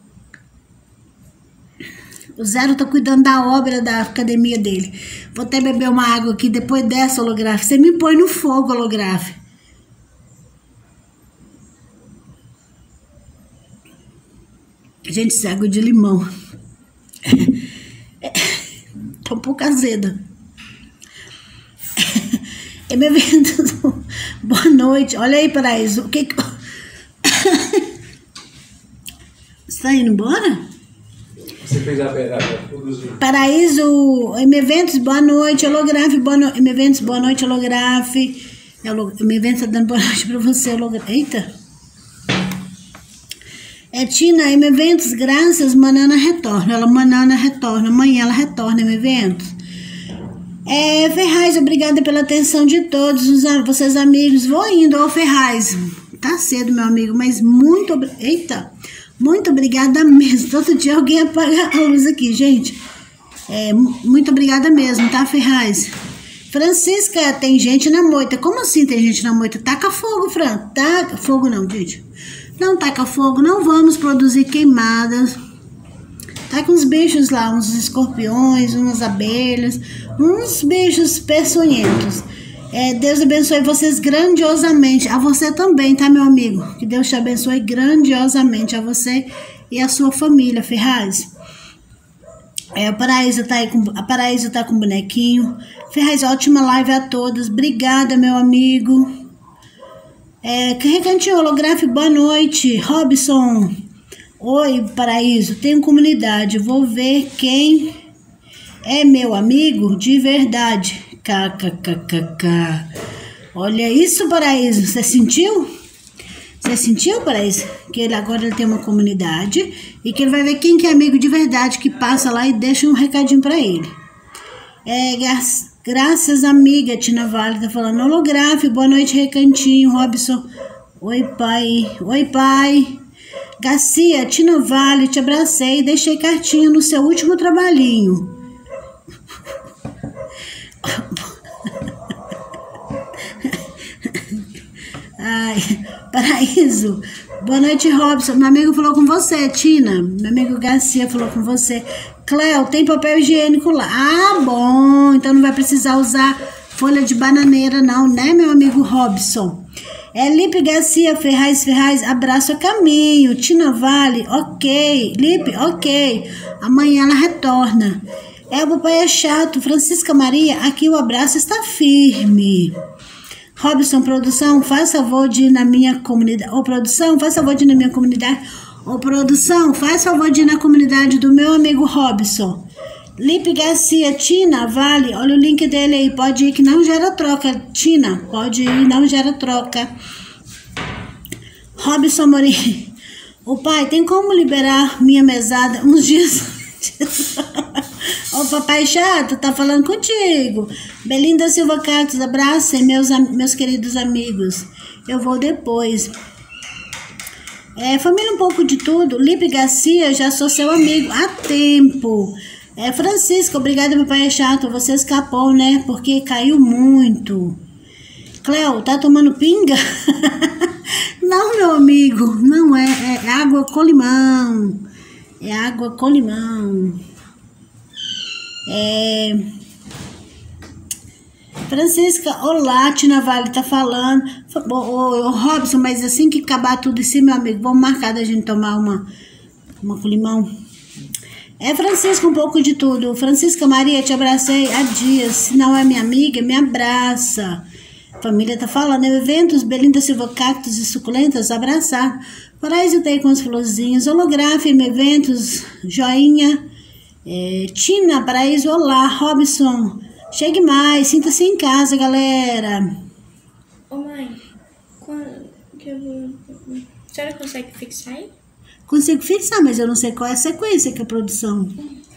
O Zero tá cuidando da obra da academia dele. Vou até beber uma água aqui depois dessa, Holografe. Você me põe no fogo, Holografe. Gente, essa água de limão. Tá um pouco azeda. Boa noite. Olha aí, Paraíso. O que você tá indo embora? Você fez a produzir. Paraíso, Eventos, boa noite. Holografe, boa noite. Eventos, boa noite, Holografe. Eventos tá dando boa noite pra você, Holografe. Eita. Tina, Eventos, graças, Manana retorna. Manana retorna, amanhã ela retorna, Eventos. Ferraz, obrigada pela atenção de todos vocês amigos. Vou indo, Ferraz. Tá cedo, meu amigo, mas muito obrigada mesmo. Todo dia alguém apaga a luz aqui, gente. Muito obrigada mesmo, tá, Ferraz? Francisca, tem gente na moita. Como assim tem gente na moita? Taca fogo, Fran. Taca fogo não, gente. Não taca fogo, não vamos produzir queimadas. Tá com uns bichos lá, uns escorpiões, umas abelhas, uns bichos peçonhentos. Deus abençoe vocês grandiosamente. A você também, tá, meu amigo? Que Deus te abençoe grandiosamente. A você e a sua família, Ferraz. A Paraíso tá com bonequinho. Ferraz, ótima live a todos. Obrigada, meu amigo. Recantinho, Holografe, boa noite. Robson, oi, Paraíso, tenho comunidade, vou ver quem é meu amigo de verdade. KKKKK. Olha isso, Paraíso, você sentiu? Você sentiu, Paraíso? Que ele agora tem uma comunidade e que ele vai ver quem que é amigo de verdade que passa lá e deixa um recadinho pra ele. Graças, amiga. Tina Vale tá falando. Holografe, boa noite, Recantinho. Robson, oi, pai. Garcia, Tina Vale, te abracei e deixei cartinha no seu último trabalhinho. Ai, Paraíso, boa noite, Robson. Meu amigo falou com você, Tina. Meu amigo Garcia falou com você. Cléo, tem papel higiênico lá. Ah, bom. Então não vai precisar usar folha de bananeira não, né, meu amigo Robson? Lipe Garcia, Ferraz, abraço a caminho. Tina Vale, ok. Lipe, ok. Amanhã ela retorna. O papai é chato. Francisca Maria, aqui o abraço está firme. Robson, produção, faz favor de ir na minha comunidade. Produção, faz favor de ir na minha comunidade. Ô, produção, faz favor de ir na comunidade do meu amigo Robson. Lipe Garcia, Tina, vale, olha o link dele aí, pode ir que não gera troca. Tina, pode ir, não gera troca. Robson Morim, o pai, tem como liberar minha mesada uns dias? Ô, papai chato, tá falando contigo. Belinda Silva Cactos, abraço, meus queridos amigos. Eu vou depois. Família um pouco de tudo. Lipe Garcia, já sou seu amigo há tempo. Francisca, obrigada, papai chato. Você escapou, né? Porque caiu muito. Cleo, tá tomando pinga? Não, meu amigo, não é. É água com limão. É água com limão. Francisca, olá, Tina Vale tá falando. Ô, Robson, mas assim que acabar tudo isso, meu amigo, vamos marcar da gente tomar uma com limão. Francisca, um pouco de tudo. Francisca Maria, te abracei há dias. Se não é minha amiga, me abraça. Família tá falando. Eventos, Belinda Silva Cactos e Suculentas, abraçar. Paraíso tem com as florzinhas. Holográfica, eventos, joinha. Tina, Paraíso, olá. Robson, chegue mais. Sinta-se em casa, galera. Ô mãe, a senhora consegue fixar aí? Consigo fixar, mas eu não sei qual é a sequência que a produção.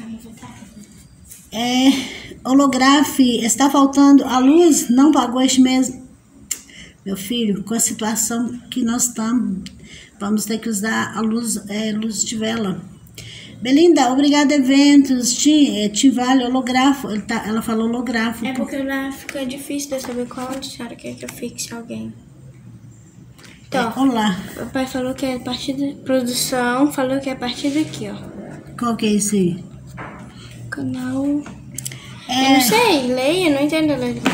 Holográfica, está faltando a luz, não pagou este mês. Meu filho, com a situação que nós estamos, vamos ter que usar a luz, luz de vela. Belinda, obrigada, eventos. Te vale holográfico. Ela falou holográfico. É porque lá fica difícil de eu saber qual a senhora quer que eu fixe alguém. Então, olá. O papai falou que é a partir da produção, falou que é a partir daqui, ó. Qual que é esse aí? Canal. Eu não sei, leia, não entendo a letra.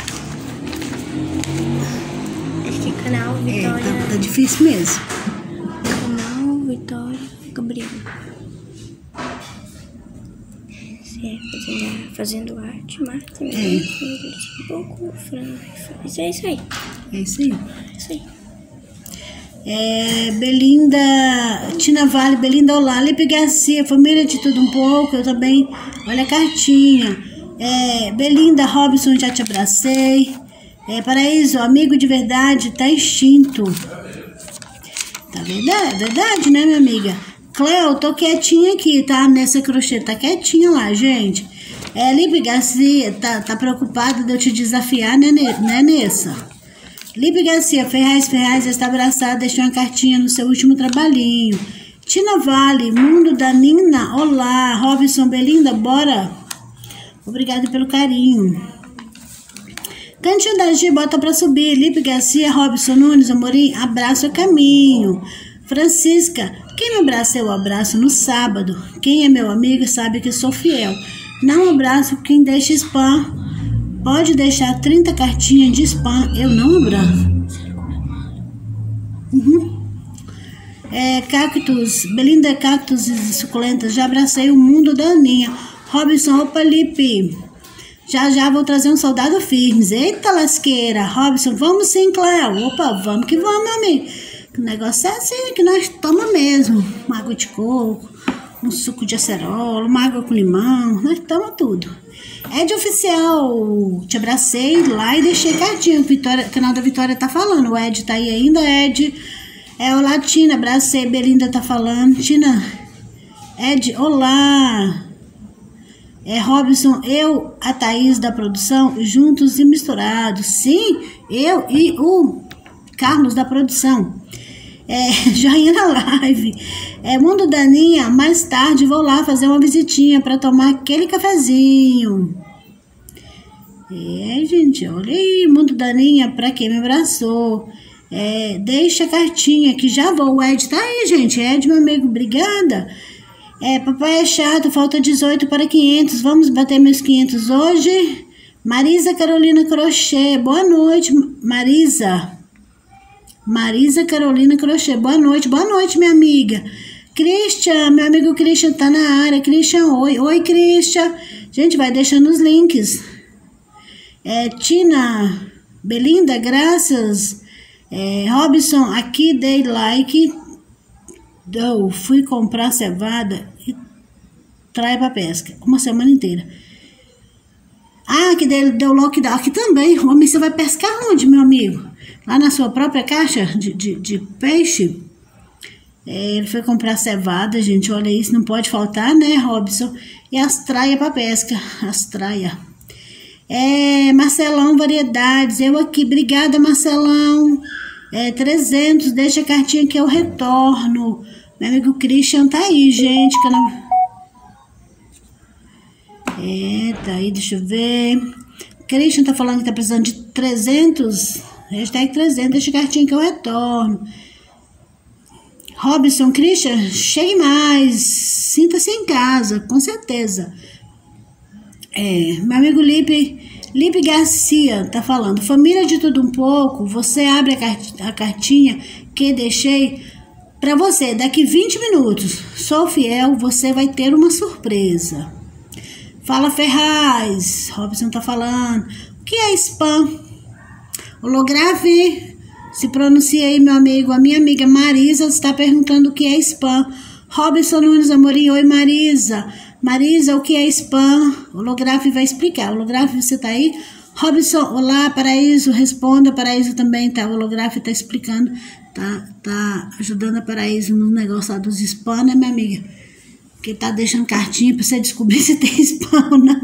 Acho que é canal Vitória. Tá difícil mesmo. Canal Vitória Gabriel. Fazendo arte, Marta. Um pouco, mas é isso aí. É isso aí. É isso aí. Belinda, Tina Vale, Belinda, olá. Lipe Garcia, família de tudo um pouco, eu também. Olha a cartinha. Belinda, Robson, já te abracei. Paraíso, amigo de verdade, tá extinto. Tá verdade, né, minha amiga? Cleo, tô quietinha aqui, tá? Nessa crochê, tá quietinha lá, gente. Lipe Garcia, tá preocupada de eu te desafiar, né, Nessa? Lipe Garcia, Ferraz está abraçada, deixou uma cartinha no seu último trabalhinho. Tina Vale, Mundo da Nina, olá. Robson, Belinda, bora. Obrigada pelo carinho. Cantinho da G, bota pra subir. Lipe Garcia, Robson Nunes, Amorim, abraço a caminho. Francisca, quem me abraça eu abraço no sábado. Quem é meu amigo sabe que sou fiel. Não abraço quem deixa spam. Pode deixar 30 cartinhas de spam, eu não abraço. Cactus, Belinda Cactus e Suculentas, já abracei o mundo da Aninha. Robson, opa, Lipe. Já vou trazer um soldado firmes. Eita lasqueira. Robson, vamos sim, Cléo. Opa, vamos que vamos, meu amigo. O negócio é assim, que nós tomamos mesmo. Uma água de coco, um suco de acerola, uma água com limão. Nós tomamos tudo. Ed Oficial, te abracei lá e deixei cartinha. O canal da Vitória tá falando. O Ed tá aí ainda, Ed. Olá, Tina, abracei. Belinda tá falando. Tina, Ed, olá. Robson, eu, a Thaís da produção, juntos e misturados. Sim, eu e o Carlos da produção. Joinha na live. Mundo Daninha, mais tarde vou lá fazer uma visitinha para tomar aquele cafezinho. Gente, olha aí, Mundo Daninha, para quem me abraçou. Deixa a cartinha que já vou. O Ed tá aí, gente. Ed, meu amigo, obrigada. Papai é chato, falta 18 para 500. Vamos bater meus 500 hoje. Marisa Carolina Crochê, boa noite, Marisa. Marisa Carolina Crochê, boa noite, minha amiga. Christian, meu amigo Christian tá na área. Christian, oi, Christian. Gente, vai deixando os links. Tina, Belinda, graças. Robson, aqui dei like. Eu fui comprar cevada e trai pra pesca. Uma semana inteira. Ah, que deu lockdown. Aqui também. Homem, você vai pescar onde, meu amigo? Lá na sua própria caixa de peixe? Ele foi comprar cevada, gente. Olha isso, não pode faltar, né, Robson? E as traias para pesca. As traias. Marcelão Variedades. Eu aqui. Obrigada, Marcelão. 300. Deixa a cartinha que eu retorno. Meu amigo Christian tá aí, gente. Tá aí, deixa eu ver. Christian tá falando que tá precisando de 300. Hashtag 300. Deixa a cartinha que eu retorno. Robson, Christian, chegue mais, sinta-se em casa, com certeza. Meu amigo Lipe Garcia tá falando, família de tudo um pouco, você abre a cartinha que deixei para você, daqui 20 minutos, sou fiel, você vai ter uma surpresa. Fala Ferraz, Robson tá falando, o que é spam? Holograve. Se pronuncia aí, meu amigo. A minha amiga Marisa está perguntando o que é spam. Robson Nunes Amorim. Oi, Marisa. Marisa, o que é spam? O Holograve vai explicar. Holograve, você tá aí? Robson, olá, Paraíso. Responda, Paraíso também, tá? O Holograve tá explicando. Tá ajudando a Paraíso no negócio lá dos spam, né, minha amiga? Porque tá deixando cartinha pra você descobrir se tem spam ou não.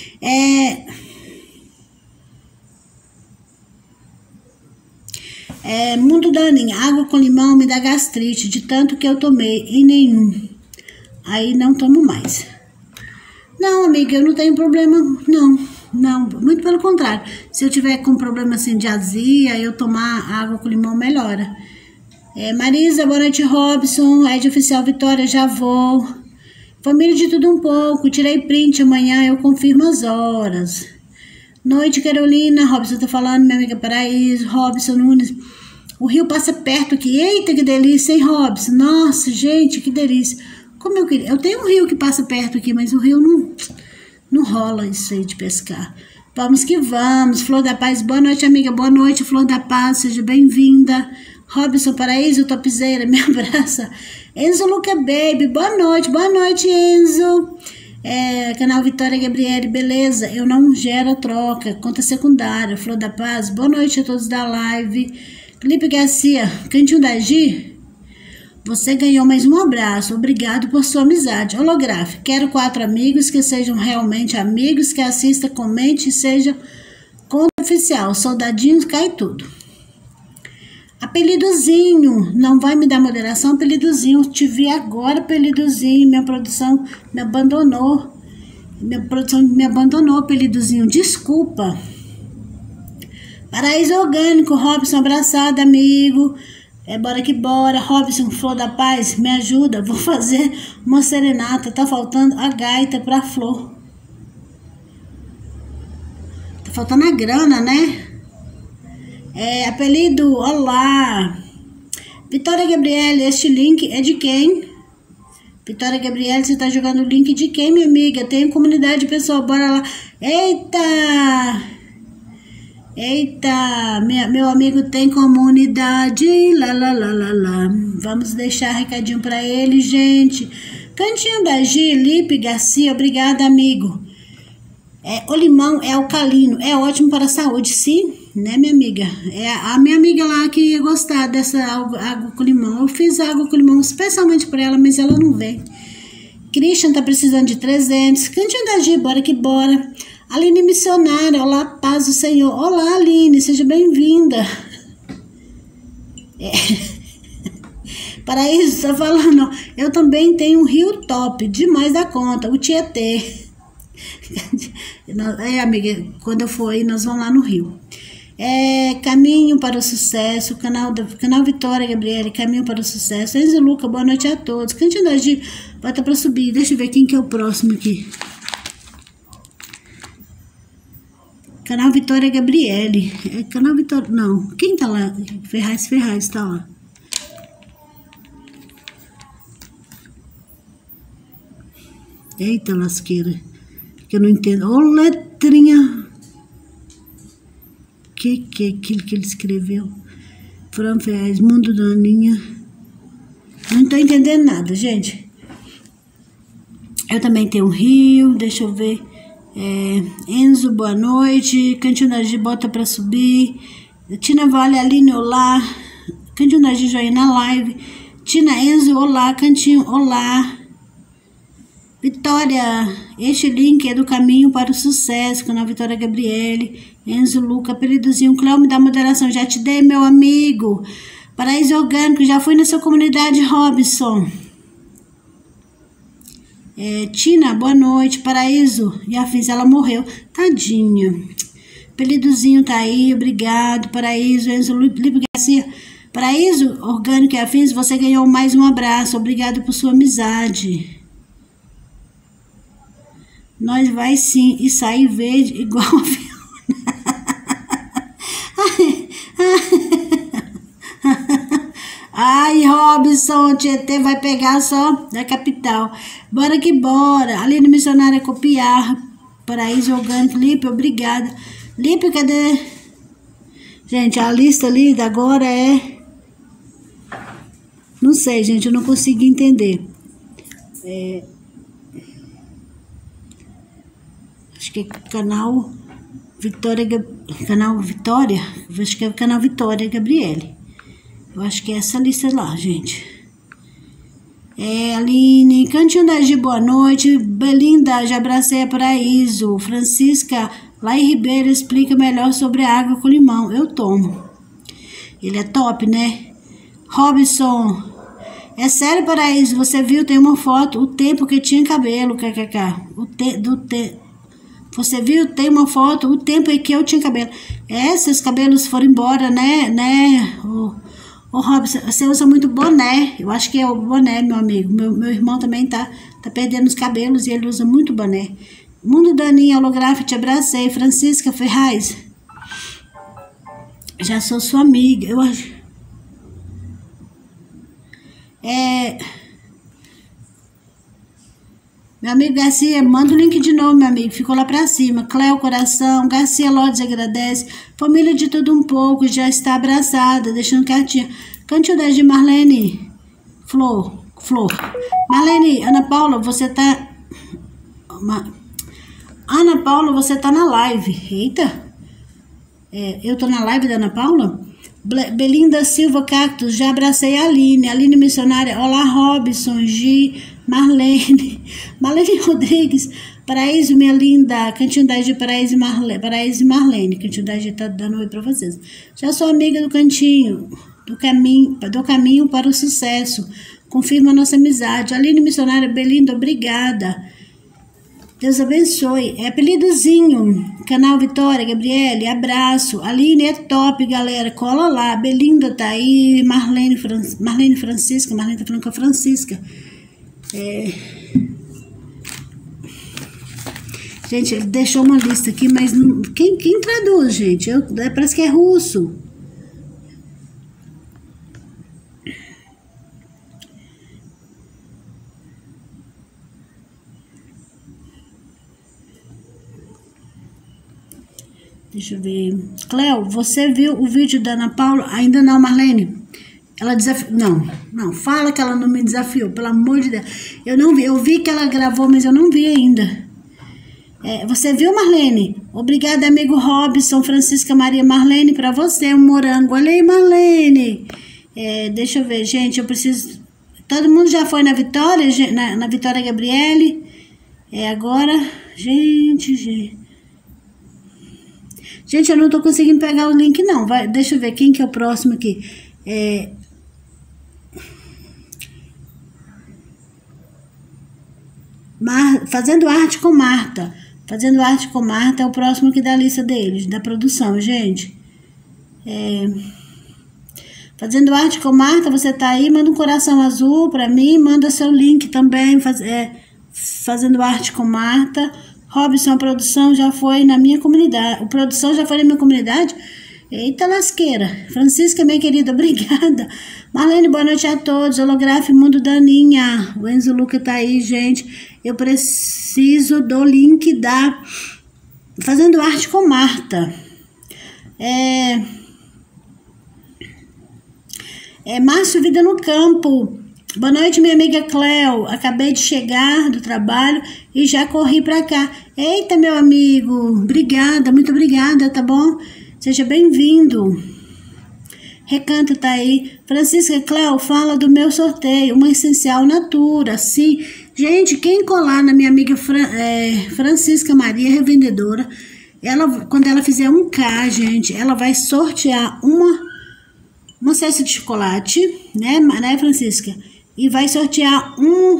Mundo da Aninha, água com limão me dá gastrite, de tanto que eu tomei, e nenhum. Aí não tomo mais. Não, amiga, eu não tenho problema, não, muito pelo contrário. Se eu tiver com problema assim de azia, eu tomar água com limão melhora. Marisa, boa noite, Robson, Ed Oficial Vitória, já vou. Família de tudo um pouco, tirei print, amanhã eu confirmo as horas. Noite, Carolina, Robson tá falando, minha amiga Paraíso, Robson Nunes. O rio passa perto aqui. Eita, que delícia, hein, Robson? Nossa, gente, que delícia. Como eu queria. Eu tenho um rio que passa perto aqui, mas o rio não rola isso aí de pescar. Vamos que vamos. Flor da Paz, boa noite, amiga. Boa noite, Flor da Paz, seja bem-vinda. Robson Paraíso, topzeira, me abraça. Enzo Luca Baby, boa noite, Enzo. Canal Vitória Gabriele, beleza? Eu não gero troca, conta secundária. Flor da Paz, boa noite a todos da live. Felipe Garcia, Cantinho da Gi, você ganhou mais um abraço, obrigado por sua amizade. Holográfico, quero 4 amigos que sejam realmente amigos, que assista, comente e seja conta oficial. Soldadinho, cai tudo. Apelidozinho, não vai me dar moderação, apelidozinho, te vi agora, apelidozinho, minha produção me abandonou, apelidozinho, desculpa. Paraíso Orgânico, Robson, abraçado, amigo, bora que bora, Robson, Flor da Paz, me ajuda, vou fazer uma serenata, tá faltando a gaita pra Flor, tá faltando a grana, né? Apelido, olá. Vitória Gabriele, este link é de quem? Vitória Gabriele, você tá jogando o link de quem, minha amiga? Tem comunidade, pessoal, bora lá. Eita, meu amigo tem comunidade, lá. Vamos deixar recadinho pra ele, gente. Cantinho da Gi, Lipe Garcia, obrigada, amigo. O limão é alcalino, é ótimo para a saúde, sim, né, minha amiga? A minha amiga lá que ia gostar dessa água com limão. Eu fiz água com limão especialmente para ela, mas ela não vem. Christian tá precisando de 300. Cantinho da Gi, bora que bora. Aline Missionária, olá, paz do Senhor. Olá, Aline, seja bem-vinda. Paraíso tá falando, eu também tenho um rio top, demais da conta, o Tietê. Amiga, quando eu for aí, nós vamos lá no Rio. Caminho para o Sucesso, canal Vitória Gabriele, Caminho para o Sucesso. Enzo Luca, boa noite a todos. Cantinho da Gi, bota para subir. Deixa eu ver quem que é o próximo aqui. Canal Vitória Gabriele. Canal Vitória, não. Quem tá lá? Ferraz tá lá. Eita lasqueira. Que eu não entendo. Ô, letrinha. Que é aquilo que ele escreveu? Fran Ferraz, Mundo da Aninha. Não tô entendendo nada, gente. Eu também tenho um Rio, deixa eu ver. Enzo, boa noite. Cantinho da Gi, bota pra subir. Tina Vale, Aline, olá. Cantinho da Gi, joinha na live. Tina, Enzo, olá. Cantinho, olá. Vitória, este link é do caminho para o sucesso, com a Vitória Gabriele. Enzo, Luca, apelidozinho. Cléo, me dá moderação. Já te dei, meu amigo. Paraíso Orgânico, já fui na sua comunidade, Robson. Tina, boa noite. Paraíso e afins, ela morreu. Tadinha. Apelidozinho tá aí, obrigado. Paraíso, Enzo, Lipe Garcia. Paraíso Orgânico e afins, você ganhou mais um abraço. Obrigado por sua amizade. Nós vai sim e sair verde igual a Fiona. Ai, Robson, Tietê vai pegar só da capital. Bora que bora. Aline Missionária copiar. Paraíso Orgânico. Lipe, obrigada. Lipe, cadê? Gente, a lista ali da agora é... Não sei, gente, eu não consigo entender. Acho que é canal Vitória. Canal Vitória? Acho que é o canal Vitória Gabriele. Eu acho que é essa lista lá, gente. Aline, Cantinho da Gi, boa noite. Belinda, já abracei a Paraíso. Francisca, lá em Ribeira, explica melhor sobre a água com limão. Eu tomo. Ele é top, né? Robson, é sério, Paraíso? Você viu? Tem uma foto. O tempo que tinha cabelo, kkk. Você viu? Tem uma foto. O tempo em que eu tinha cabelo. Seus cabelos foram embora, né? Ô, Robson, você usa muito boné. Eu acho que é o boné, meu amigo. Meu irmão também tá perdendo os cabelos e ele usa muito boné. Mundo Daninha, holográfico, te abracei. Francisca Ferraz. Já sou sua amiga. Eu acho. Meu amigo Garcia, manda o link de novo, meu amigo. Ficou lá pra cima. Cléo, coração. Garcia Lourdes agradece. Família de tudo um pouco, já está abraçada, deixando cartinha. Cantinho da Gi, Marlene. Flor. Marlene, Ana Paula, você tá... Ana Paula, você tá na live. Eita. Eu tô na live da Ana Paula? Belinda Silva Cactus, já abracei a Aline. Aline Missionária. Olá, Robson, Gi, Marlene Rodrigues. Paraíso, minha linda. Cantinho da Gi, Paraíso e Marlene. Cantinho da Gi tá dando oi pra vocês. Já sou amiga do Cantinho, do caminho para o sucesso. Confirma a nossa amizade. Aline Missionária, Belinda, obrigada. Deus abençoe. Apelidozinho. Canal Vitória, Gabriele, abraço. Aline é top, galera. Cola lá. Belinda tá aí. Marlene Francisca. Marlene tá falando com a Francisca. Gente, ele deixou uma lista aqui, mas não... quem traduz, gente? Parece que é russo. Deixa eu ver. Cléo, você viu o vídeo da Ana Paula? Ainda não, Marlene. Ela desafiou. Não, fala que ela não me desafiou, pelo amor de Deus. Eu não vi, eu vi que ela gravou, mas eu não vi ainda. Você viu, Marlene? Obrigada, amigo Robson, Francisca Maria Marlene, pra você, um morango. Olha aí, Marlene. Deixa eu ver, gente, eu preciso... Todo mundo já foi na Vitória, na Vitória Gabriele. Agora, gente, eu não tô conseguindo pegar o link, não. Deixa eu ver quem que é o próximo aqui. Fazendo arte com Marta. Fazendo arte com Marta é o próximo aqui da lista deles, da produção, gente. Fazendo arte com Marta, você tá aí, manda um coração azul pra mim, manda seu link também, Fazendo arte com Marta. Robson, a produção já foi na minha comunidade. O produção já foi na minha comunidade? Eita lasqueira. Francisca, minha querida, obrigada. Marlene, boa noite a todos. Holográfico Mundo Daninha. O Enzo Luca tá aí, gente. Eu preciso do link da Fazendo Arte com Marta. Márcio Vida no Campo. Boa noite, minha amiga Cleo. Acabei de chegar do trabalho e já corri pra cá. Eita, meu amigo. Obrigada, muito obrigada, tá bom? Seja bem-vindo. Recanto tá aí. Francisca Cleo, fala do meu sorteio. Uma essencial Natura. Sim. Gente, quem colar na minha amiga Francisca Maria, revendedora, quando ela fizer 1K, gente, ela vai sortear uma cesta de chocolate, né, Francisca? E vai sortear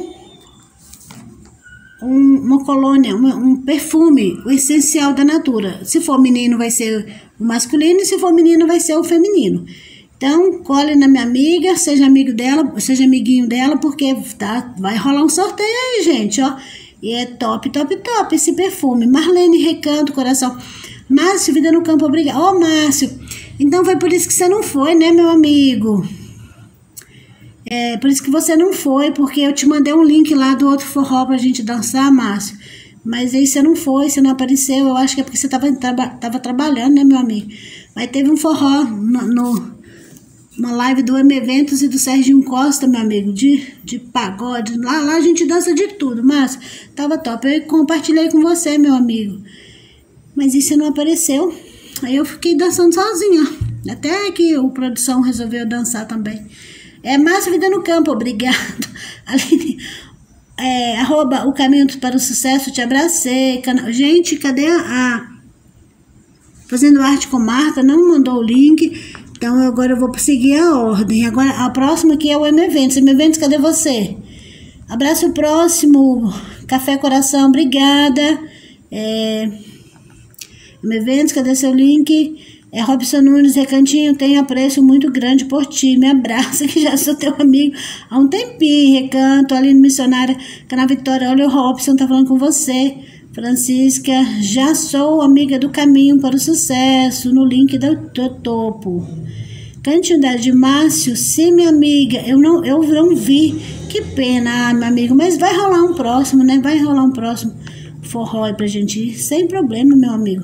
uma colônia, um perfume, o essencial da Natura. Se for menino, vai ser o masculino, e se for menino, vai ser o feminino. Então, cole na minha amiga, seja amigo dela, seja amiguinho dela, porque vai rolar um sorteio aí, gente, ó. E é top, top, top esse perfume. Marlene Recanto, coração. Márcio, Vida no Campo, obrigada. Ô, Márcio, então foi por isso que você não foi, né, meu amigo? É, por isso que você não foi, porque eu te mandei um link lá do outro forró pra gente dançar, Márcio. Mas aí você não foi, você não apareceu. Eu acho que é porque você tava trabalhando, né, meu amigo? Mas teve um forró uma live do M Eventos e do Serginho Costa, meu amigo, de pagode. Lá a gente dança de tudo, Márcio. Tava top. Eu compartilhei com você, meu amigo. Mas isso você não apareceu. Aí eu fiquei dançando sozinha. Até que o produção resolveu dançar também. Márcio Vida no Campo, obrigado. Aline, @ o caminho para o sucesso, te abracei. Gente, cadê Fazendo Arte com Marta? Não mandou o link. Então agora eu vou seguir a ordem. Agora a próxima aqui é o M Eventos. M Eventos, cadê você? Abraço próximo. Café Coração, obrigada. M Eventos, cadê seu link? Robson Nunes, Recantinho, tenho apreço muito grande por ti. Me abraça, que já sou teu amigo há um tempinho. Recanto, Aline Missionária, Canal Vitória. Olha, o Robson tá falando com você. Francisca, já sou amiga do caminho para o sucesso, no link do topo. Cantinho de Márcio, sim, minha amiga, eu não vi. Que pena, meu amigo, mas vai rolar um próximo, né? Vai rolar um próximo forró aí pra gente ir, sem problema, meu amigo.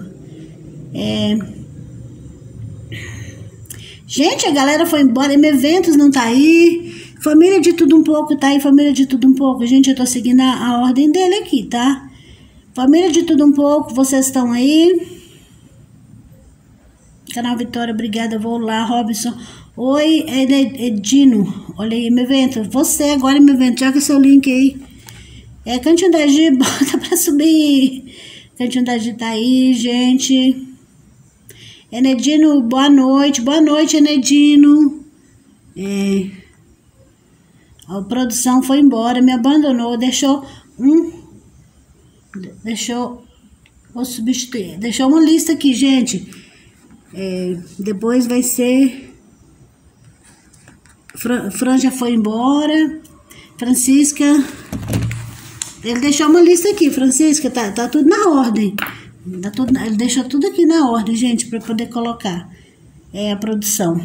Gente, a galera foi embora, M Eventos não tá aí, Família de Tudo Um Pouco tá aí, Família de Tudo Um Pouco. Gente, eu tô seguindo a ordem dele aqui, tá? Família de Tudo Um Pouco, vocês estão aí? Canal Vitória, obrigada, vou lá, Robson. Oi, Edino, olha aí, M Evento, você agora, M Evento, joga seu link aí. Cantinho da Gi, bota pra subir. Cantinho da Gi tá aí, gente. Enedino, boa noite, Enedino. A produção foi embora, me abandonou, vou substituir, deixou uma lista aqui, gente. Depois vai ser Fran já foi embora. Francisca, ele deixou uma lista aqui, Francisca, tá tudo na ordem. Ele deixou tudo aqui na ordem, gente, para poder colocar a produção.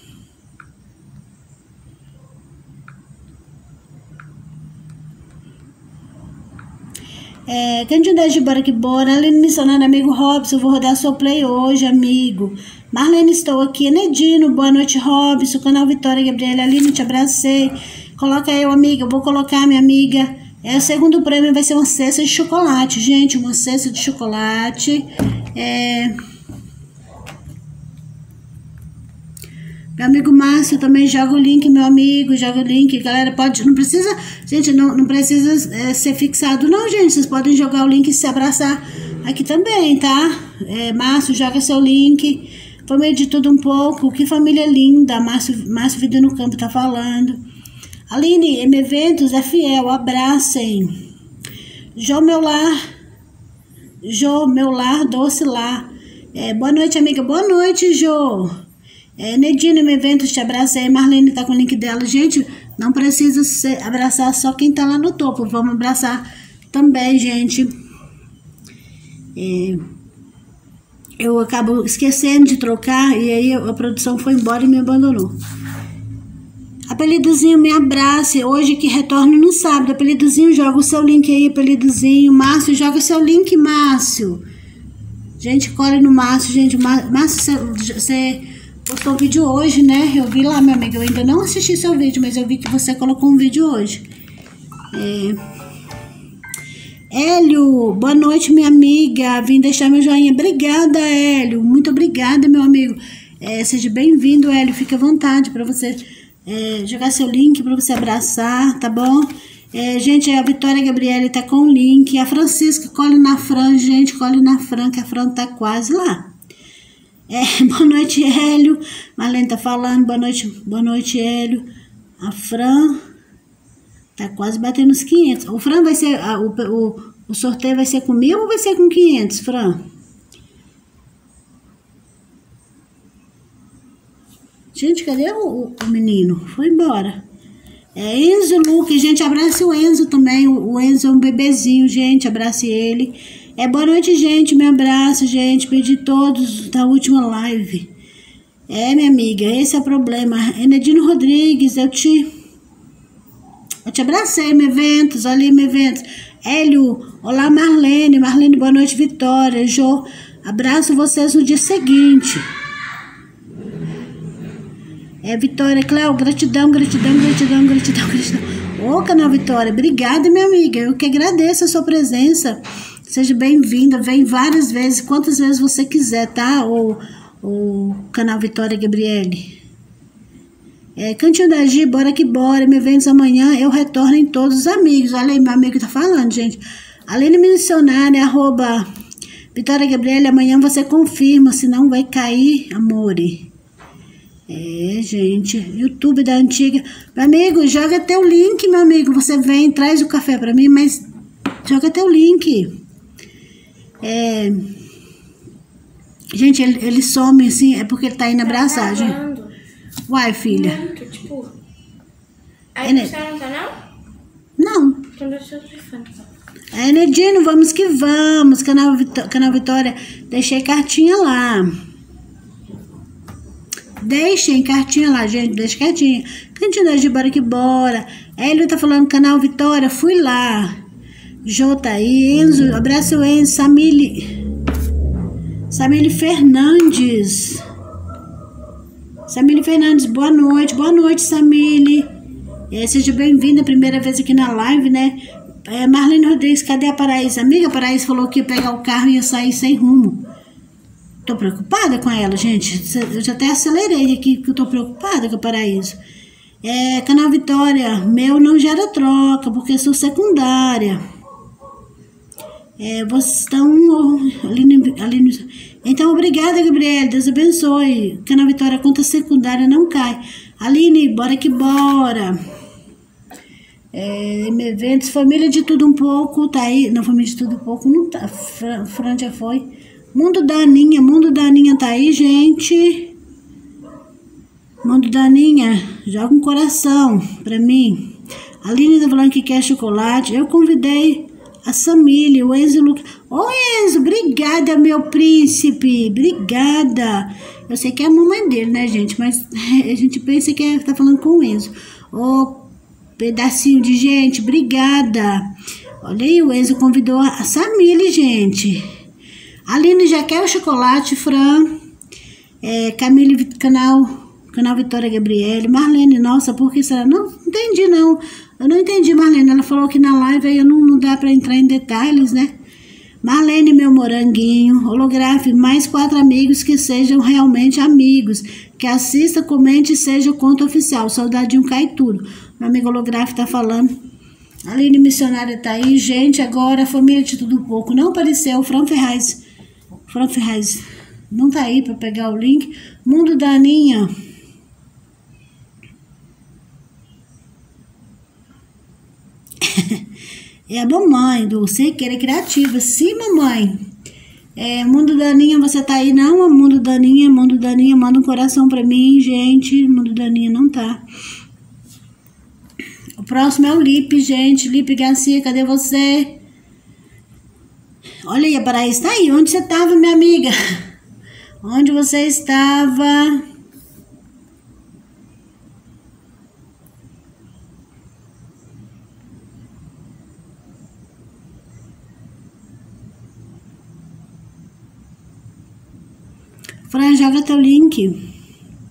Candidez de Bora que Bora, Aline Missionária, amigo Robson, eu vou rodar seu play hoje, amigo. Marlene, estou aqui. Enedino, boa noite, Robson. Canal Vitória, Gabriela, Aline, te abracei. Coloca aí, amiga, eu vou colocar, minha amiga. O segundo prêmio vai ser uma cesta de chocolate, gente, uma cesta de chocolate. Meu amigo Márcio também joga o link, meu amigo, joga o link. Galera, não precisa, gente, não precisa ser fixado não, gente. Vocês podem jogar o link e se abraçar aqui também, tá? Márcio, joga seu link. Família de Tudo Um Pouco, que família linda. Márcio Vida no Campo tá falando. Aline, M Eventos é fiel, abracem. Jô, meu lar, doce lá. Boa noite, amiga, boa noite, Jô. Nedina, M Eventos, te abracei. Marlene tá com o link dela. Gente, não precisa abraçar só quem tá lá no topo. Vamos abraçar também, gente. Eu acabo esquecendo de trocar e aí a produção foi embora e me abandonou. Apelidozinho, me abrace. Hoje que retorno no sábado. Apelidozinho, joga o seu link aí, apelidozinho. Márcio, joga o seu link, Márcio. Gente, colhe no Márcio, gente. Márcio, você postou um vídeo hoje, né? Eu vi lá, meu amigo. Eu ainda não assisti seu vídeo, mas eu vi que você colocou um vídeo hoje. Hélio, boa noite, minha amiga. Vim deixar meu joinha. Obrigada, Hélio. Muito obrigada, meu amigo. Seja bem-vindo, Hélio. Fique à vontade para você jogar seu link, para você abraçar, tá bom? Gente, a Vitória Gabriele tá com o link. A Francisca, colhe na Fran, gente. Colhe na Fran, que a Fran tá quase lá. Boa noite, Hélio. Marlene tá falando. Boa noite, Hélio. A Fran tá quase batendo os 500. O Fran vai ser... O sorteio vai ser com 1.000 ou vai ser com 500, Fran? Gente, cadê o menino? Foi embora. Enzo Luque, gente, abrace o Enzo também. O Enzo é um bebezinho, gente, abrace ele. Boa noite, gente, me abraço, gente. Perdi todos da última live. Minha amiga, esse é o problema. Enedino Rodrigues, eu te abracei, meu eventos, olha aí, meu eventos. Hélio, olá, Marlene, boa noite, Vitória, Jô, abraço vocês no dia seguinte. Vitória, Cléo, gratidão. Ô, canal Vitória, obrigada, minha amiga, eu que agradeço a sua presença. Seja bem-vinda, vem várias vezes, quantas vezes você quiser, tá? O canal Vitória Gabriele. Cantinho da Gi, bora que bora, me eventos amanhã, eu retorno em todos os amigos. Olha aí, meu amigo tá falando, gente. Aline Missionária, @ Vitória Gabriele, amanhã você confirma, senão vai cair, amore. Gente, YouTube da antiga. Meu amigo, joga teu link, meu amigo. Você vem, traz o café pra mim, mas joga teu link. Gente, ele some assim, é porque ele tá indo abraçar, gente. Uai, filha. Muito, tipo... Aí você não tá, não? Não. Então deixa eu telefone. Nedino, vamos que vamos. Canal Vitória, deixei cartinha lá. Deixem cartinha lá, gente. Deixa cartinha. Cantinho da Gi, bora que bora. Hélio tá falando, canal Vitória, fui lá. Jô tá aí. Enzo, abraço o Enzo. Samile Fernandes. Samile Fernandes, boa noite. Boa noite, Samile. Seja bem-vinda, primeira vez aqui na live, né? Marlene Rodrigues, cadê a Paraíso? Amiga, a Paraíso falou que ia pegar o carro e ia sair sem rumo. Tô preocupada com ela, gente. Eu já até acelerei aqui, porque eu tô preocupada com a Paraíso. Canal Vitória, meu não gera troca, porque sou secundária. Vocês estão... Então, obrigada, Gabriela. Deus abençoe. Canal Vitória, conta secundária não cai. Aline, bora que bora. Eventos, família de tudo um pouco, tá aí. Não, família de tudo um pouco, não tá. Fran já foi. Mundo da Aninha tá aí, gente. Mundo da Aninha, joga um coração pra mim. A Aline tá falando que quer chocolate. Eu convidei a Samília, o Enzo Lucas. Ô Enzo, obrigada, meu príncipe. Obrigada. Eu sei que é a mamãe dele, né, gente? Mas a gente pensa que tá falando com o Enzo. Ô, pedacinho de gente, obrigada. Olha aí, o Enzo convidou a Samília, gente. A Aline já quer o chocolate, Fran. Camille, canal Vitória Gabriele. Marlene, nossa, por que será? Não entendi, não. Eu não entendi, Marlene. Ela falou que na live aí não dá pra entrar em detalhes, né? Marlene, meu moranguinho. Holografe, mais 4 amigos que sejam realmente amigos. Que assista, comente e seja o conto oficial. Soldadinho cai tudo. Meu amigo Holografe tá falando. A Aline Missionária tá aí. Gente, agora a família de tudo um pouco. Não apareceu. O Fran Ferraz não tá aí pra pegar o link. Mundo da Aninha. A mamãe do Sequeira Criativa. Sim, mamãe. Mundo da Aninha, você tá aí? Não, Mundo da Aninha, manda um coração pra mim, gente. Mundo da Aninha não tá. O próximo é o Lipe, gente. Lipe Garcia, cadê você? Olha aí, a Paraíso tá aí. Onde você tava, minha amiga? Onde você estava? Fran, joga teu link.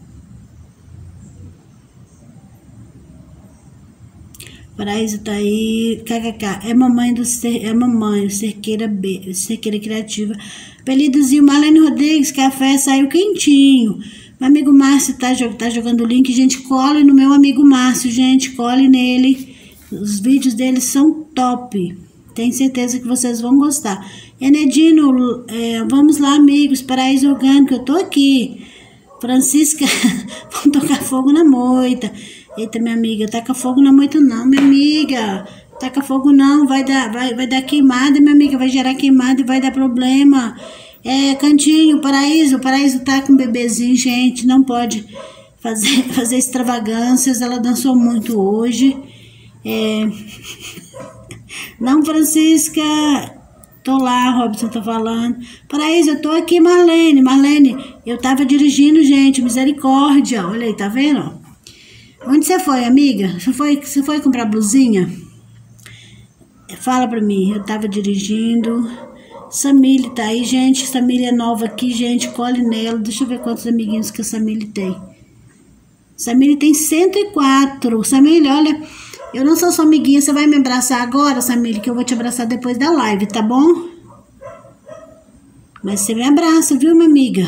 Paraíso tá aí. KKK. É mamãe do Cerqueira B. Cerqueira Criativa. Apelidozinho Marlene Rodrigues. Café saiu quentinho. Meu amigo Márcio tá jogando o link. Gente, cole no meu amigo Márcio, gente. Cole nele. Os vídeos dele são top. Tenho certeza que vocês vão gostar. Enedino, vamos lá, amigos. Paraíso Orgânico, eu tô aqui. Francisca, vamos tocar fogo na moita. Eita, minha amiga, taca fogo na moita não, minha amiga. Taca fogo não, vai dar queimada, minha amiga. Vai gerar queimada e vai dar problema. Cantinho, Paraíso tá com um bebezinho, gente. Não pode fazer extravagâncias. Ela dançou muito hoje. Não, Francisca. Tô lá, Robson tá falando. Paraíso, eu tô aqui, Marlene. Marlene, eu tava dirigindo, gente. Misericórdia. Olha aí, tá vendo? Onde você foi, amiga? Você foi comprar blusinha? Fala pra mim. Eu tava dirigindo. Samile tá aí, gente. Samile é nova aqui, gente. Cole nela. Deixa eu ver quantos amiguinhos que a Samile tem. Samile tem 104. Samile, olha... Eu não sou sua amiguinha, você vai me abraçar agora, Samile, que eu vou te abraçar depois da live, tá bom? Mas você me abraça, viu, minha amiga?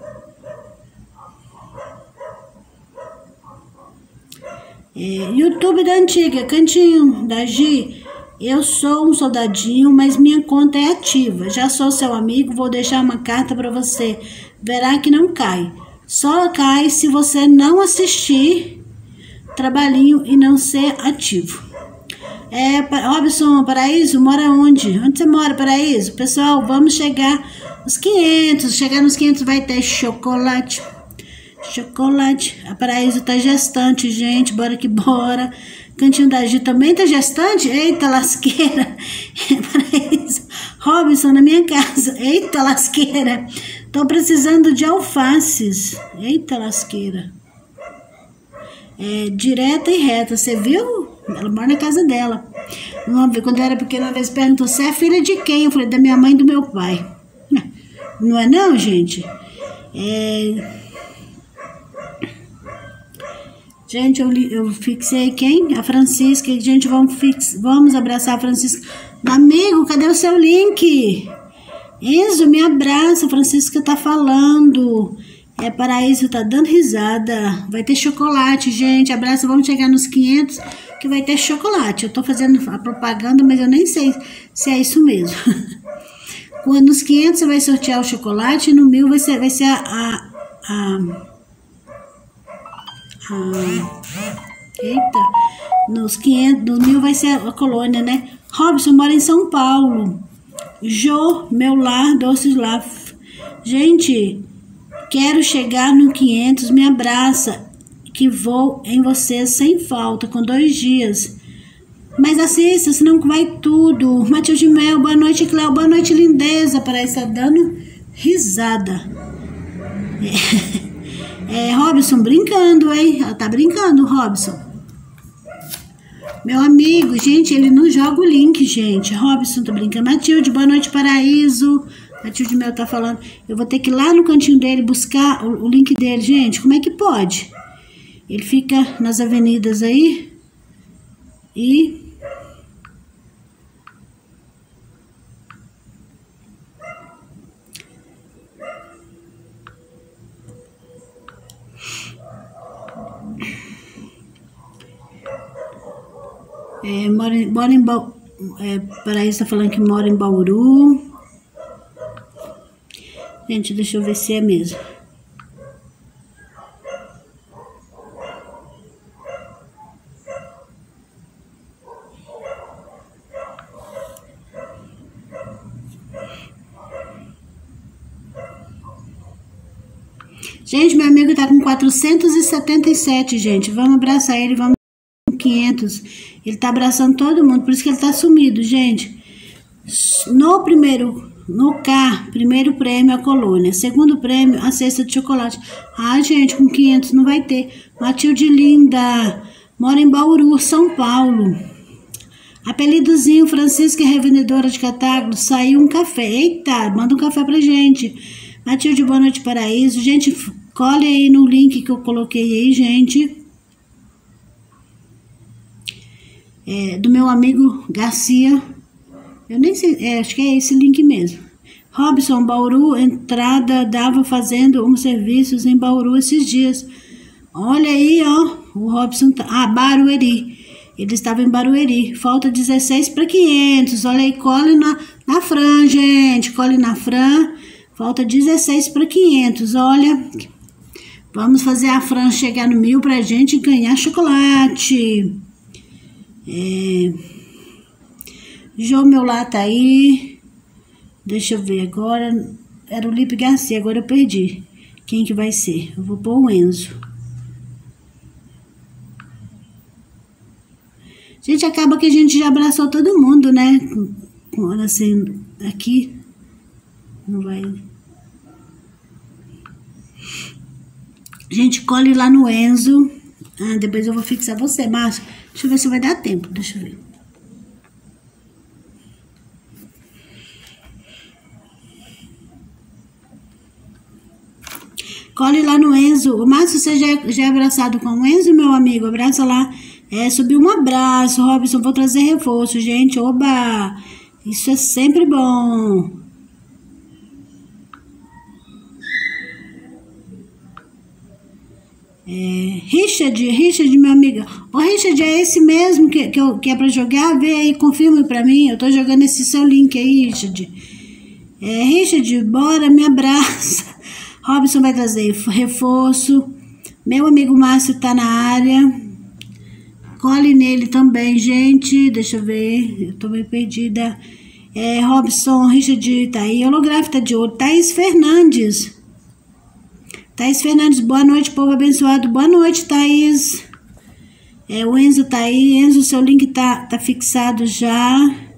YouTube da antiga, Cantinho da Gi. Eu sou um soldadinho, mas minha conta é ativa. Já sou seu amigo, vou deixar uma carta pra você. Verá que não cai. Só cai se você não assistir... trabalhinho e não ser ativo. Robson, Paraíso, mora onde? Onde você mora, Paraíso? Pessoal, vamos chegar nos 500. Chegar nos 500 vai ter chocolate. Chocolate. A Paraíso tá gestante, gente. Bora que bora. Cantinho da Gi também tá gestante? Eita, lasqueira. Paraíso. Robson, na minha casa. Eita, lasqueira. Tô precisando de alfaces. Eita, lasqueira. Direta e reta, você viu? Ela mora na casa dela. Quando eu era pequena, uma vez perguntou: você é filha de quem? Eu falei: da minha mãe e do meu pai. Não é não, gente? Gente, eu fixei quem? A Francisca. Gente, vamos abraçar a Francisca. Amigo, cadê o seu link? Enzo, me abraça. A Francisca tá falando. Paraíso tá dando risada. Vai ter chocolate, gente. Abraço, vamos chegar nos 500 que vai ter chocolate. Eu tô fazendo a propaganda, mas eu nem sei se é isso mesmo. Quando nos 500 você vai sortear o chocolate e no 1000 vai ser eita, nos 500, no 1000 vai ser a colônia, né? Robson mora em São Paulo. Jô, meu lar, doces lá. Gente, quero chegar no 500, me abraça, que vou em você sem falta, com 2 dias. Mas assista, senão vai tudo. Matilde Mel, boa noite, Cléo, boa noite, lindeza. Parece que tá dando risada. Robson brincando, hein? Ela tá brincando, Robson. Meu amigo, gente, ele não joga o link, gente. Robson tá brincando. Matilde, boa noite, Paraíso. Matilde Mel tá falando. Eu vou ter que ir lá no cantinho dele buscar o link dele, gente. Como é que pode? Ele fica nas avenidas aí. E... mora em Bauru. Paraíso tá falando que mora em Bauru. Gente, deixa eu ver se é mesmo. Gente, meu amigo tá com 477, gente. Vamos abraçar ele, vamos com 500. Ele tá abraçando todo mundo, por isso que ele tá sumido, gente. No primeiro prêmio a colônia. Segundo prêmio, a cesta de chocolate. Ah, gente, com 500 não vai ter. Matilde linda. Mora em Bauru, São Paulo. Apelidozinho, Francisca, revendedora de catálogo. Saiu um café. Eita, manda um café pra gente. Matilde, boa noite, Paraíso. Gente, colhe aí no link que eu coloquei aí, gente. do meu amigo Garcia. Eu nem sei, acho que é esse link mesmo. Robson, Bauru, entrada, dava fazendo uns serviços em Bauru esses dias. Olha aí, ó, o Robson tá... Barueri. Ele estava em Barueri. Falta 16 para 500. Olha aí, cole na Fran, gente. Cole na Fran. Falta 16 para 500. Olha, vamos fazer a Fran chegar no 1000 pra gente ganhar chocolate. João meu lá tá aí. Deixa eu ver agora. Era o Lipe Garcia, agora eu perdi. Quem que vai ser? Eu vou pôr o Enzo. Gente, acaba que a gente já abraçou todo mundo, né? Assim, aqui. Não vai. Gente, colhe lá no Enzo. Depois eu vou fixar você, Márcio. Deixa eu ver se vai dar tempo. Deixa eu ver. Colhe lá no Enzo. O Márcio, você já é abraçado com o Enzo, meu amigo? Abraça lá. Subiu um abraço, Robson. Vou trazer reforço, gente. Oba! Isso é sempre bom. Richard, meu amigo. O Richard é esse mesmo que é pra jogar? Vê aí, confirma pra mim. Eu tô jogando esse seu link aí, Richard. Richard, bora, me abraça. Robson vai trazer reforço. Meu amigo Márcio tá na área. Cole nele também, gente. Deixa eu ver. Eu tô meio perdida. Robson, Richard tá aí. Holográfico tá de olho. Thaís Fernandes. Thaís Fernandes, boa noite, povo abençoado. Boa noite, Thaís. O Enzo tá aí. Enzo, seu link tá fixado já.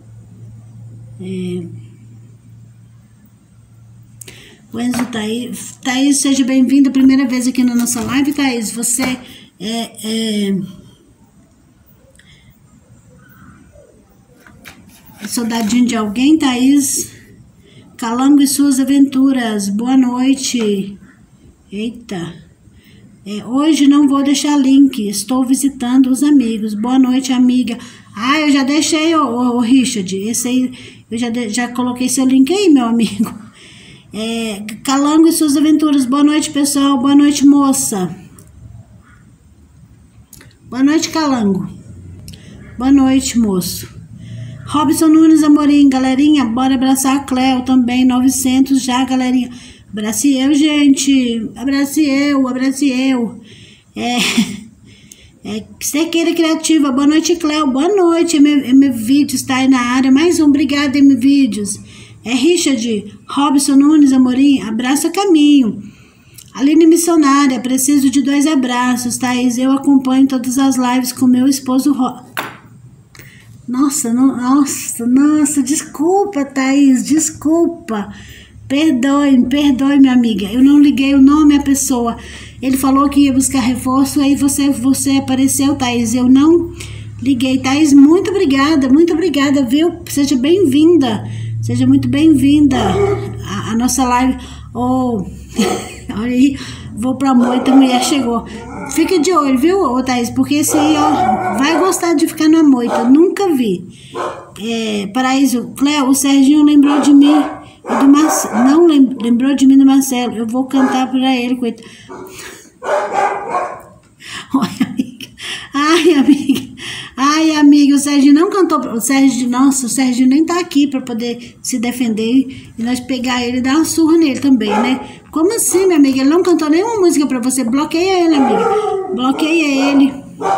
O Enzo tá aí. Thaís, seja bem-vinda. Primeira vez aqui na nossa live, Thaís. Você soldadinho de alguém, Thaís? Calango e suas aventuras. Boa noite. Eita. Hoje não vou deixar link. Estou visitando os amigos. Boa noite, amiga. Eu já deixei, o Richard. Esse aí, eu já coloquei seu link aí, meu amigo. Calango e suas aventuras. Boa noite, pessoal. Boa noite, moça. Boa noite, Calango. Boa noite, moço. Robson Nunes Amorim, galerinha, bora abraçar a Cleo também, 900 já, galerinha. Abrace eu, gente. Abrace eu. Cerqueira Criativa, boa noite, Cleo. Boa noite, M Vídeos tá aí na área. Mais um, obrigada, M Vídeos. Richard, Robson Nunes Amorim, abraço a caminho. Aline Missionária, preciso de 2 abraços, Thaís. Eu acompanho todas as lives com meu esposo Nossa, desculpa, Thaís, desculpa. Perdoe, minha amiga. Eu não liguei o nome à pessoa. Ele falou que ia buscar reforço, aí você apareceu, Thaís. Eu não liguei. Thaís, muito obrigada, viu? Seja bem-vinda. Seja muito bem-vinda à nossa live. Olha aí, vou pra moita, a mulher chegou. Fica de olho, viu, Thaís? Porque esse aí, ó, vai gostar de ficar na moita. Eu nunca vi. Paraíso, Cléo, o Serginho lembrou de mim e do Marcelo. Não lembrou de mim do Marcelo. Eu vou cantar pra ele, coitado. Olha, amiga. Ai, amiga, o Serginho não cantou. O Serginho nem tá aqui pra poder se defender e nós pegar ele e dar uma surra nele também, né? Como assim, minha amiga? Ele não cantou nenhuma música pra você. Bloqueia ele, amiga. Bloqueia ele.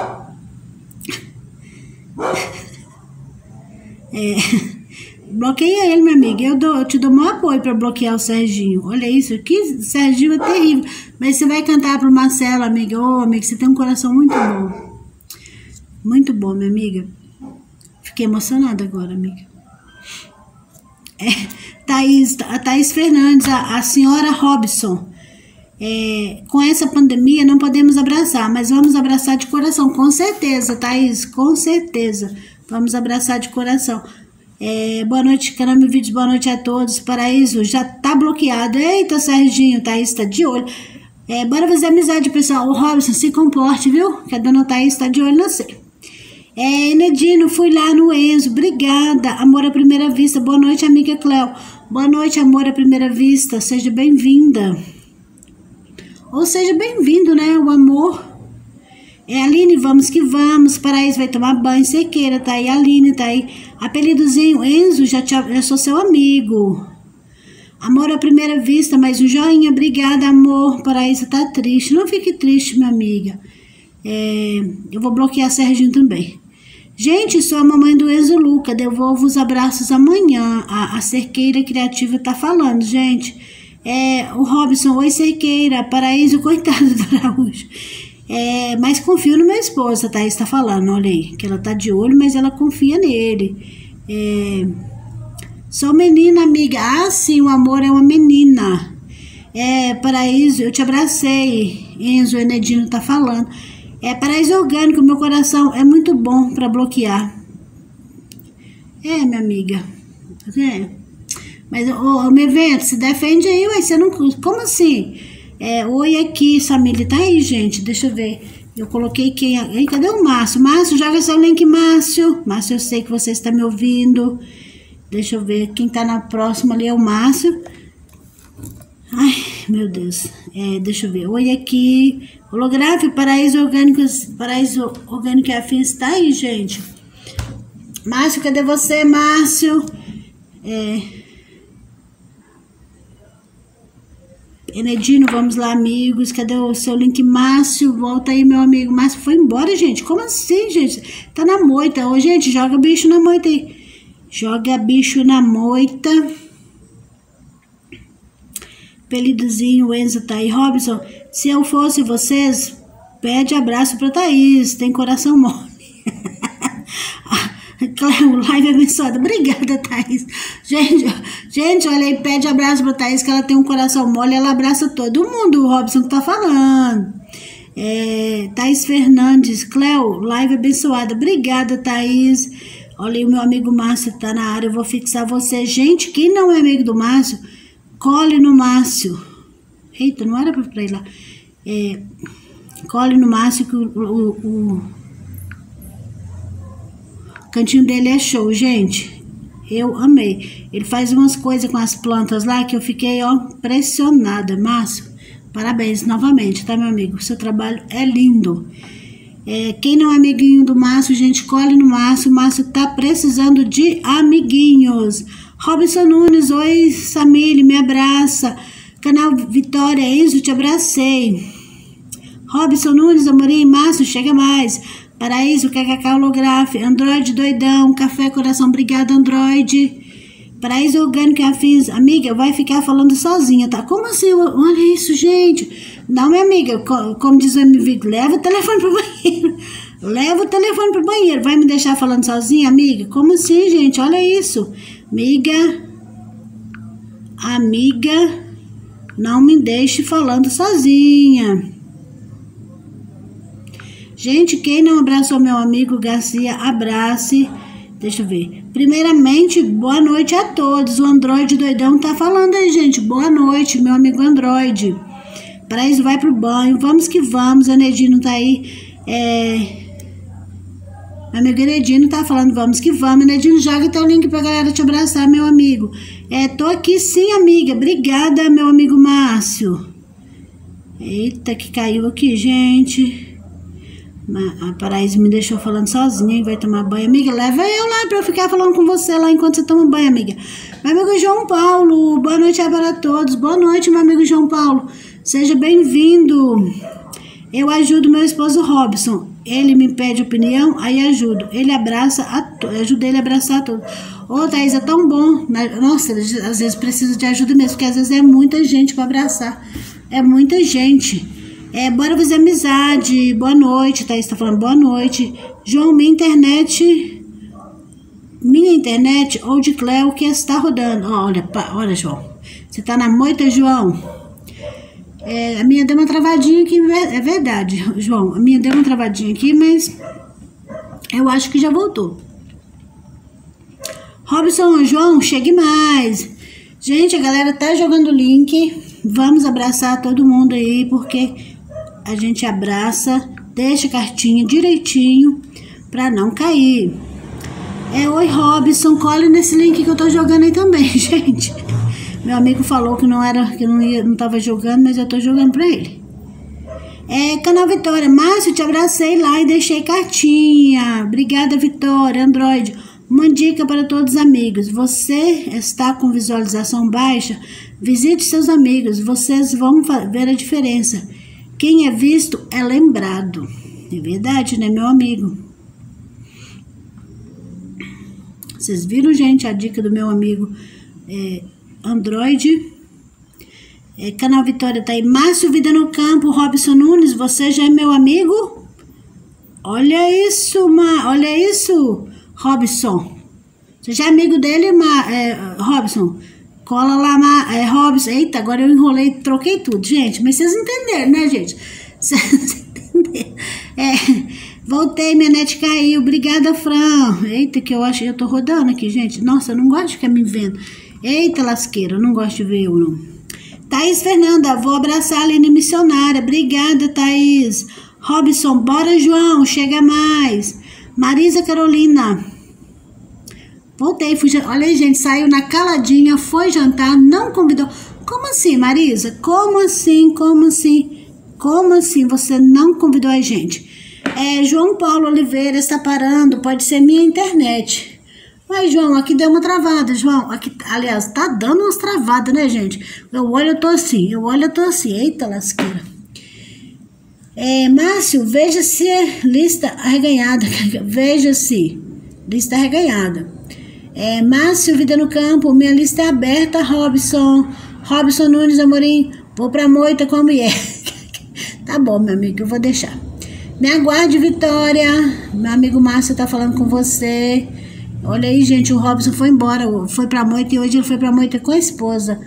Bloqueia ele, minha amiga. Eu te dou maior apoio pra bloquear o Serginho. Olha isso aqui. Serginho é terrível. Mas você vai cantar pro Marcelo, amiga. Amiga, você tem um coração muito bom. Muito bom, minha amiga. Fiquei emocionada agora, amiga. A Thaís Fernandes, a senhora Robson. Com essa pandemia não podemos abraçar, mas vamos abraçar de coração. Com certeza, Thaís, com certeza. Vamos abraçar de coração. Boa noite, Caramba Vídeos, boa noite a todos. Paraíso, já tá bloqueado. Eita, Serginho, Thaís tá de olho. Bora fazer amizade, pessoal. O Robson, se comporte, viu? Que a dona Thaís tá de olho, não sei. Enedino, fui lá no Enzo, obrigada. Amor à primeira vista, boa noite, amiga Cléo. Boa noite, amor à primeira vista, seja bem-vinda. Ou seja bem-vindo, né, o amor. Aline, vamos que vamos. Paraíso vai tomar banho, Cerqueira, tá aí. Aline, tá aí. Apelidozinho, Enzo, já sou seu amigo. Amor à primeira vista, mais um joinha, obrigada, amor. Paraíso tá triste, não fique triste, minha amiga. Eu vou bloquear Serginho também. Gente, sou a mamãe do Enzo Luca, devolvo os abraços amanhã. A Cerqueira Criativa tá falando, gente. O Robson, oi Cerqueira, Paraíso, coitado do Araújo. Mas confio no meu esposo, a Thaís tá falando, olha aí, que ela tá de olho, mas ela confia nele. Sou menina, amiga. Ah, sim, o amor é uma menina. Paraíso, eu te abracei. Enzo, Enedino tá falando. Paraíso orgânico, meu coração é muito bom pra bloquear. Minha amiga. Mas o meu evento, se defende aí, ué, você não... Como assim? Oi aqui, Samile, tá aí, gente, deixa eu ver. Eu coloquei quem... Aí, cadê o Márcio? Márcio, joga seu link, Márcio. Márcio, eu sei que você está me ouvindo. Deixa eu ver, quem tá na próxima ali é o Márcio. Ai, meu Deus. Deixa eu ver. Oi aqui. Holográfico, Paraíso Orgânico e Afins, tá aí, gente. Márcio, cadê você, Márcio? Enedino, vamos lá, amigos. Cadê o seu link, Márcio? Volta aí, meu amigo. Márcio foi embora, gente. Como assim, gente? Tá na moita. Ô, gente, joga bicho na moita aí. Joga bicho na moita. Apelidozinho, o Enzo tá aí. Robson, se eu fosse vocês, pede abraço pra Thaís. Tem coração mole. Cléo, live abençoada. Obrigada, Thaís. Gente, olha aí, pede abraço pra Thaís, que ela tem um coração mole, ela abraça todo mundo, o Robson que tá falando. Thaís Fernandes, Cléo, live abençoada. Obrigada, Thaís. Olha aí, o meu amigo Márcio tá na área, eu vou fixar você. Gente, quem não é amigo do Márcio, cole no Márcio. Eita, não era pra ir lá. Cole no Márcio, que o cantinho dele é show, gente. Eu amei. Ele faz umas coisas com as plantas lá que eu fiquei, impressionada. Márcio, parabéns novamente, tá, meu amigo? Seu trabalho é lindo. Quem não é amiguinho do Márcio, gente, colhe no Márcio. O Márcio tá precisando de amiguinhos. Robson Nunes, oi, Samile, me abraça. Canal Vitória, Enzo, te abracei. Robson Nunes, Amorim, Márcio, chega mais. Paraíso, KKK holográfico, Android doidão, café coração, obrigada Android. Paraíso orgânico e afins, amiga, vai ficar falando sozinha, tá? Como assim? Olha isso, gente. Não, minha amiga, como diz o MV, leva o telefone pro banheiro. Leva o telefone pro banheiro, vai me deixar falando sozinha, amiga? Como assim, gente? Olha isso. Amiga, não me deixe falando sozinha. Gente, quem não abraçou meu amigo Garcia, abrace. Deixa eu ver. Primeiramente, boa noite a todos. O Android doidão tá falando aí, gente. Boa noite, meu amigo Android. Paraíso vai pro banho. Vamos que vamos. Enedino tá aí. Meu amigo Enedino tá falando, vamos que vamos. Enedino, joga teu link pra galera te abraçar, meu amigo. Tô aqui sim, amiga. Obrigada, meu amigo Márcio. Eita, que caiu aqui, gente. A Paraíso me deixou falando sozinha e vai tomar banho. Amiga, leva eu lá pra eu ficar falando com você lá enquanto você toma banho, amiga. Meu amigo João Paulo, boa noite para todos. Boa noite, meu amigo João Paulo. Seja bem-vindo. Eu ajudo meu esposo Robson. Ele me pede opinião, aí ajudo. Ele ajuda ele a abraçar todos. Ô, Thaís, é tão bom. Nossa, às vezes precisa de ajuda mesmo, porque às vezes é muita gente para abraçar. É muita gente. Bora fazer amizade. Boa noite, Thaís tá falando boa noite. João, minha internet ou de Cléo que está rodando. Olha, João. Você tá na moita, João? A minha deu uma travadinha aqui, é verdade, João. A minha deu uma travadinha aqui, mas eu acho que já voltou. Robson, João, chegue mais. Gente, a galera tá jogando o link. Vamos abraçar todo mundo aí, porque a gente abraça, deixa a cartinha direitinho, pra não cair. Oi, Robson, cole nesse link que eu tô jogando aí também, gente. Meu amigo falou que não tava jogando, mas eu tô jogando pra ele. Canal Vitória, Márcio, te abracei lá e deixei cartinha. Obrigada, Vitória. Android, uma dica para todos os amigos. Você está com visualização baixa? Visite seus amigos, vocês vão ver a diferença. Quem é visto é lembrado. É verdade, né, meu amigo? Vocês viram, gente, a dica do meu amigo Android? Canal Vitória tá aí. Márcio, Vida no Campo, Robson Nunes, você já é meu amigo? Olha isso, olha isso, Robson. Você já é amigo dele, Robson? Cola lá, Robson. Eita, agora eu enrolei, troquei tudo, gente. Mas vocês entenderam, né, gente? Vocês entenderam. Voltei, minha net caiu. Obrigada, Fran. Eita, que eu tô rodando aqui, gente. Nossa, eu não gosto de ficar me vendo. Eita, lasqueira, eu não gosto de ver eu, não. Thaís Fernanda, vou abraçar a Aline Missionária. Obrigada, Thaís. Robson, bora, João, chega mais. Marisa Carolina. Voltei, fui. Olha aí, gente, saiu na caladinha, foi jantar, não convidou. Como assim, Marisa? Como assim? Como assim? Como assim você não convidou a gente? João Paulo Oliveira está parando, pode ser minha internet. Mas, João, aqui deu uma travada, João. Aqui, aliás, tá dando umas travadas, né, gente? Eu olho, eu tô assim. Eita, lasqueira. Márcio, veja se lista arreganhada. Veja se lista arreganhada. Márcio, Vida no Campo, minha lista é aberta, Robson Nunes Amorim, vou pra moita com a mulher. Tá bom, meu amigo, eu vou deixar. Me aguarde, Vitória. Meu amigo Márcio tá falando com você. Olha aí, gente, o Robson foi embora, foi pra moita e hoje ele foi pra moita com a esposa.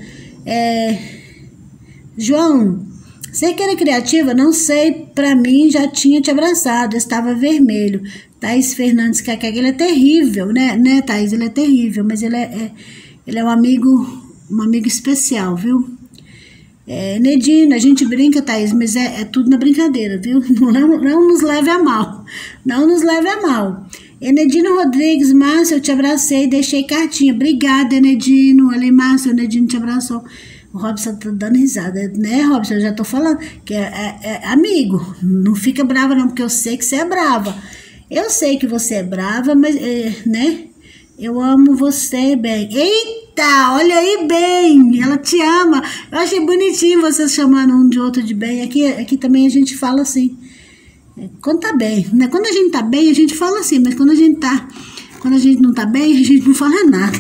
João, você que era criativa, não sei, pra mim já tinha te abraçado, estava vermelho. Thaís Fernandes, que ele é terrível, né, Thaís? Ele é terrível, mas ele é um amigo especial, viu? Nedina, a gente brinca, Thaís, mas é tudo na brincadeira, viu? Não nos leve a mal. Não nos leve a mal. Enedino Rodrigues, Márcio, eu te abracei, deixei cartinha. Obrigada, Enedino. Olha, Márcio, o Enedino te abraçou. O Robson tá dando risada, né, Robson? Eu já tô falando que é amigo. Não fica brava, não, porque eu sei que você é brava. Eu sei que você é brava, mas, né? Eu amo você, bem. Eita, olha aí, bem. Ela te ama. Eu achei bonitinho vocês chamando um de outro de bem. Aqui também a gente fala assim. Quando tá bem, né? Quando a gente tá bem, a gente fala assim, mas quando a gente não tá bem, a gente não fala nada.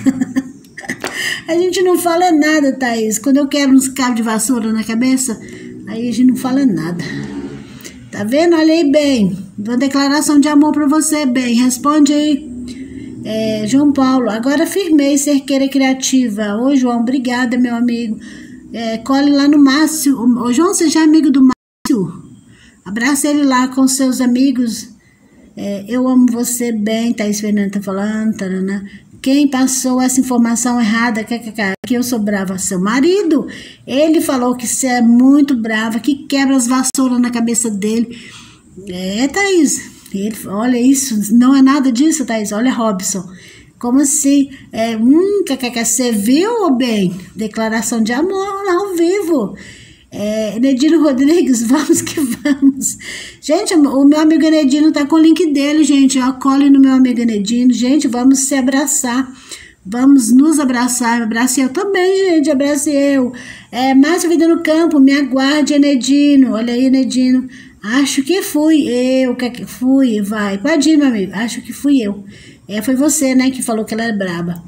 A gente não fala nada, Thaís. Quando eu quebro uns cabos de vassoura na cabeça, aí a gente não fala nada. Tá vendo? Olha aí, bem. Uma declaração de amor pra você, bem. Responde aí. João Paulo, agora firmei cerqueira criativa. Ô, João, obrigada, meu amigo. Cole lá no Márcio. Ô, João, você já é amigo do Márcio? Abraça ele lá com seus amigos. Eu amo você bem, Thaís Fernanda tá falando. Tarana. Quem passou essa informação errada, que eu sou brava? Seu marido. Ele falou que você é muito brava, que quebra as vassouras na cabeça dele. Thaís, olha isso, não é nada disso, Thaís. Olha, Robson. Como assim? Você viu, bem? Declaração de amor ao vivo. Enedino Rodrigues, vamos que vamos. Gente, o meu amigo Enedino tá com o link dele, gente. Cole no meu amigo Enedino. Gente, vamos se abraçar. Vamos nos abraçar. Abrace eu também, gente. Abrace eu. Márcio Vida no Campo, me aguarde, Enedino. Olha aí, Enedino. Acho que fui eu. Que fui, vai. Pode ir, meu amigo. Acho que fui eu. Foi você, né, que falou que ela é braba.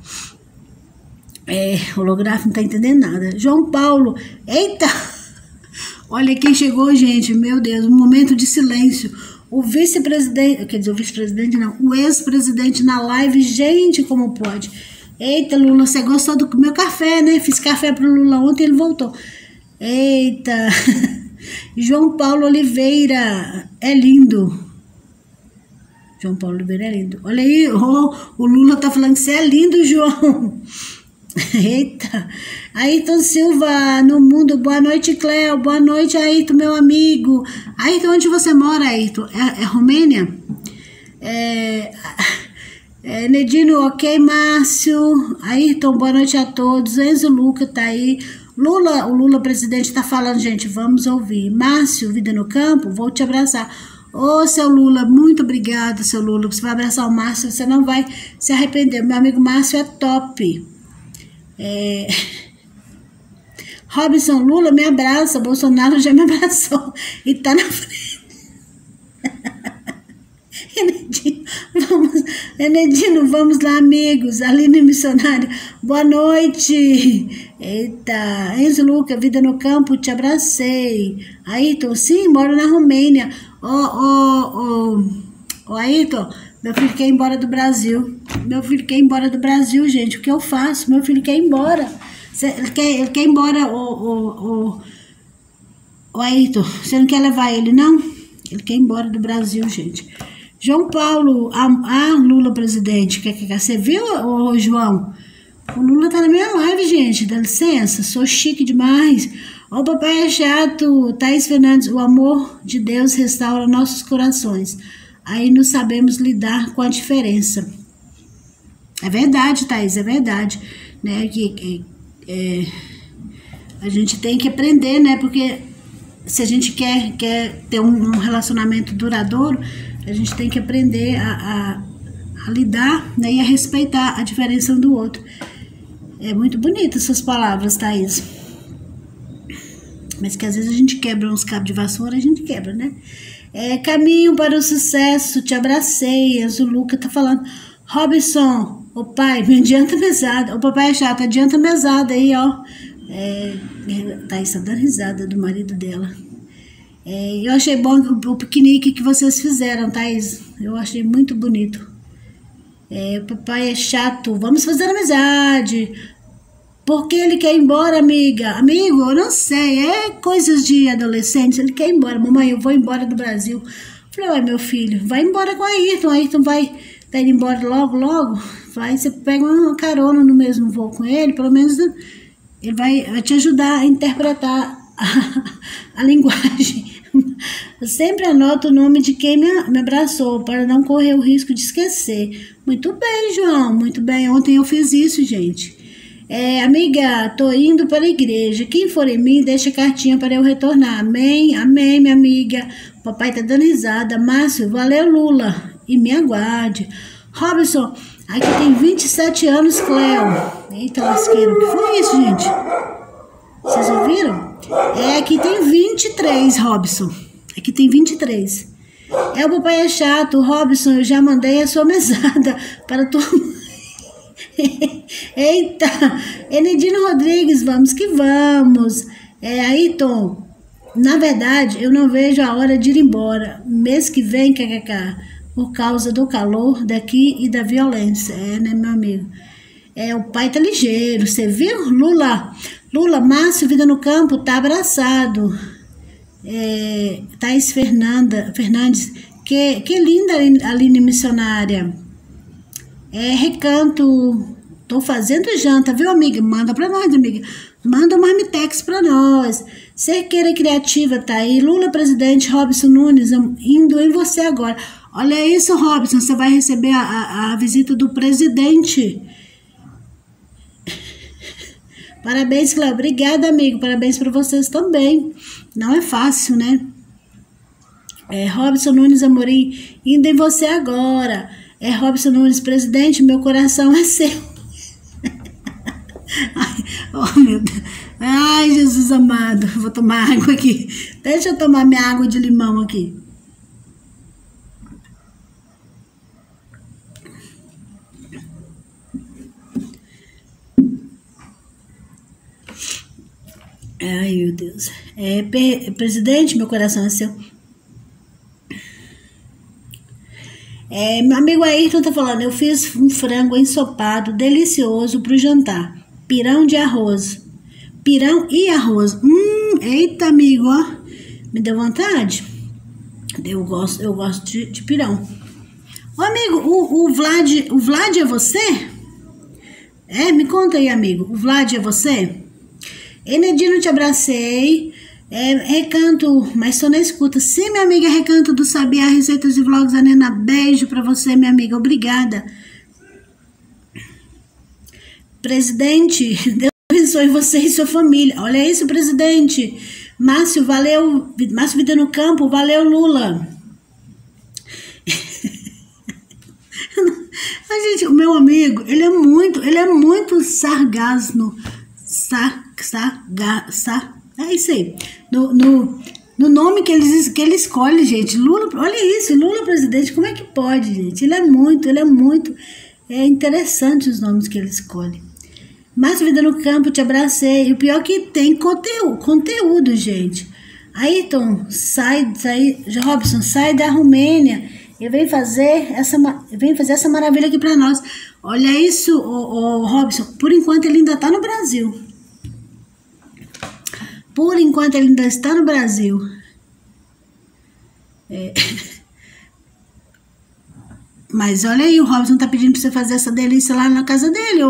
O holográfico não tá entendendo nada. João Paulo. Eita! Olha quem chegou, gente. Meu Deus, um momento de silêncio. O vice-presidente, quer dizer, o vice-presidente não, o ex-presidente na live. Gente, como pode? Eita, Lula, você gostou do meu café, né? Fiz café pro Lula ontem, ele voltou. Eita. João Paulo Oliveira, é lindo. João Paulo Oliveira é lindo. Olha aí, o Lula tá falando que você é lindo, João. Eita. Ayrton Silva, no mundo, boa noite, Cléo, boa noite, Ayrton, meu amigo. Ayrton, onde você mora, Ayrton? É Romênia? Nedino, ok, Márcio, Ayrton, boa noite a todos, Enzo Luca tá aí, o Lula presidente tá falando, gente, vamos ouvir. Márcio, Vida no Campo, vou te abraçar. Ô, seu Lula, muito obrigada, seu Lula, você vai abraçar o Márcio, você não vai se arrepender, meu amigo Márcio é top. Robson, Lula me abraça, Bolsonaro já me abraçou e tá na frente. Enedino, vamos lá, amigos. Aline Missionária, boa noite. Eita, Enzo Luca, Vida no Campo, te abracei. Ayrton, sim, moro na Romênia. Ayrton, meu filho quer ir embora do Brasil. Meu filho quer ir embora do Brasil, gente. O que eu faço? Meu filho quer ir embora. Ele quer ir embora, Ayrton, você não quer levar ele, não? Ele quer ir embora do Brasil, gente. João Paulo, Lula presidente, você viu, João? O Lula tá na minha live, gente, dá licença, sou chique demais. O papai é chato, Thaís Fernandes, o amor de Deus restaura nossos corações. Aí não sabemos lidar com a diferença. É verdade, Thaís, é verdade, né, a gente tem que aprender, né, porque se a gente quer ter um relacionamento duradouro, a gente tem que aprender a lidar, né, e a respeitar a diferença um do outro. É muito bonita essas palavras, Thaís. Mas que às vezes a gente quebra uns cabos de vassoura, a gente quebra, né? Caminho para o sucesso, te abracei. Enzo Luca tá falando. Robson, o pai, me adianta mesada. O papai é chato, adianta mesada aí, ó. Thaís tá dando risada do marido dela. Eu achei bom o piquenique que vocês fizeram, Thaís. Eu achei muito bonito. O papai é chato. Vamos fazer amizade. Por que ele quer ir embora, amiga? Amigo, eu não sei. É coisas de adolescente. Ele quer ir embora. Mamãe, eu vou embora do Brasil. Falei, ué, meu filho, vai embora com a Ayrton. A Ayrton vai indo embora logo. Vai, você pega uma carona no mesmo voo com ele. Pelo menos ele vai te ajudar a interpretar a linguagem. Eu sempre anoto o nome de quem me abraçou para não correr o risco de esquecer. Muito bem, João, muito bem. Ontem eu fiz isso, gente. Amiga, tô indo para a igreja. Quem for em mim, deixa cartinha para eu retornar. Amém, amém, minha amiga. Papai tá dando risada. Márcio, valeu, Lula. E me aguarde. Robson, aqui tem 27 anos, Cleo. Eita, lasqueiro. O que foi isso, gente? Vocês ouviram? Aqui tem 23, Robson. Aqui tem 23. O papai é chato, Robson, eu já mandei a sua mesada para tua mãe. Eita, Enedino Rodrigues, vamos que vamos. Ayrton, na verdade, eu não vejo a hora de ir embora. Mês que vem, kkk, por causa do calor daqui e da violência. Né, meu amigo? O pai tá ligeiro, você viu? Lula, Márcio, Vida no Campo, tá abraçado. Thaís Fernandes, que linda, Aline Missionária. Recanto, tô fazendo janta, viu, amiga? Manda pra nós, amiga. Manda um marmitex pra nós. Cerqueira Criativa tá aí. Lula presidente, Robson Nunes, indo em você agora. Olha isso, Robson, você vai receber a visita do presidente. Parabéns, Cléo. Obrigada, amigo. Parabéns para vocês também. Não é fácil, né? Robson Nunes Amorim, indo em você agora. Robson Nunes, presidente, meu coração é seu. Ai, oh, meu Deus. Ai, Jesus amado. Vou tomar água aqui. Deixa eu tomar minha água de limão aqui. Ai, meu Deus. Presidente, meu coração é seu. Meu amigo Ayrton tá falando, eu fiz um frango ensopado delicioso pro jantar. Pirão de arroz. Pirão e arroz. Eita, amigo, ó. Me deu vontade. Eu gosto de pirão. Ô, amigo, o Vlad é você? Me conta aí, amigo. O Vlad é você? Enedino, te abracei. Recanto, mas tô na escuta. Sim, minha amiga, Recanto do Sabiá, receitas e vlogs, a Nena. Beijo pra você, minha amiga. Obrigada. Presidente, Deus abençoe você e sua família. Olha isso, presidente. Márcio, valeu. Márcio Vida no Campo, valeu, Lula. Gente, o meu amigo, ele é muito sargasmo. É isso aí. No nome que ele escolhe, gente. Lula, olha isso, Lula presidente, como é que pode, gente? Ele é muito interessante os nomes que ele escolhe. Márcio Vida no Campo, te abracei. E o pior é que tem conteúdo, gente. Ayrton, Robson, sai da Romênia e vem fazer essa maravilha aqui pra nós. Olha isso, Robson. Por enquanto ele ainda tá no Brasil. Por enquanto ele ainda está no Brasil. Mas olha aí, o Robson tá pedindo pra você fazer essa delícia lá na casa dele,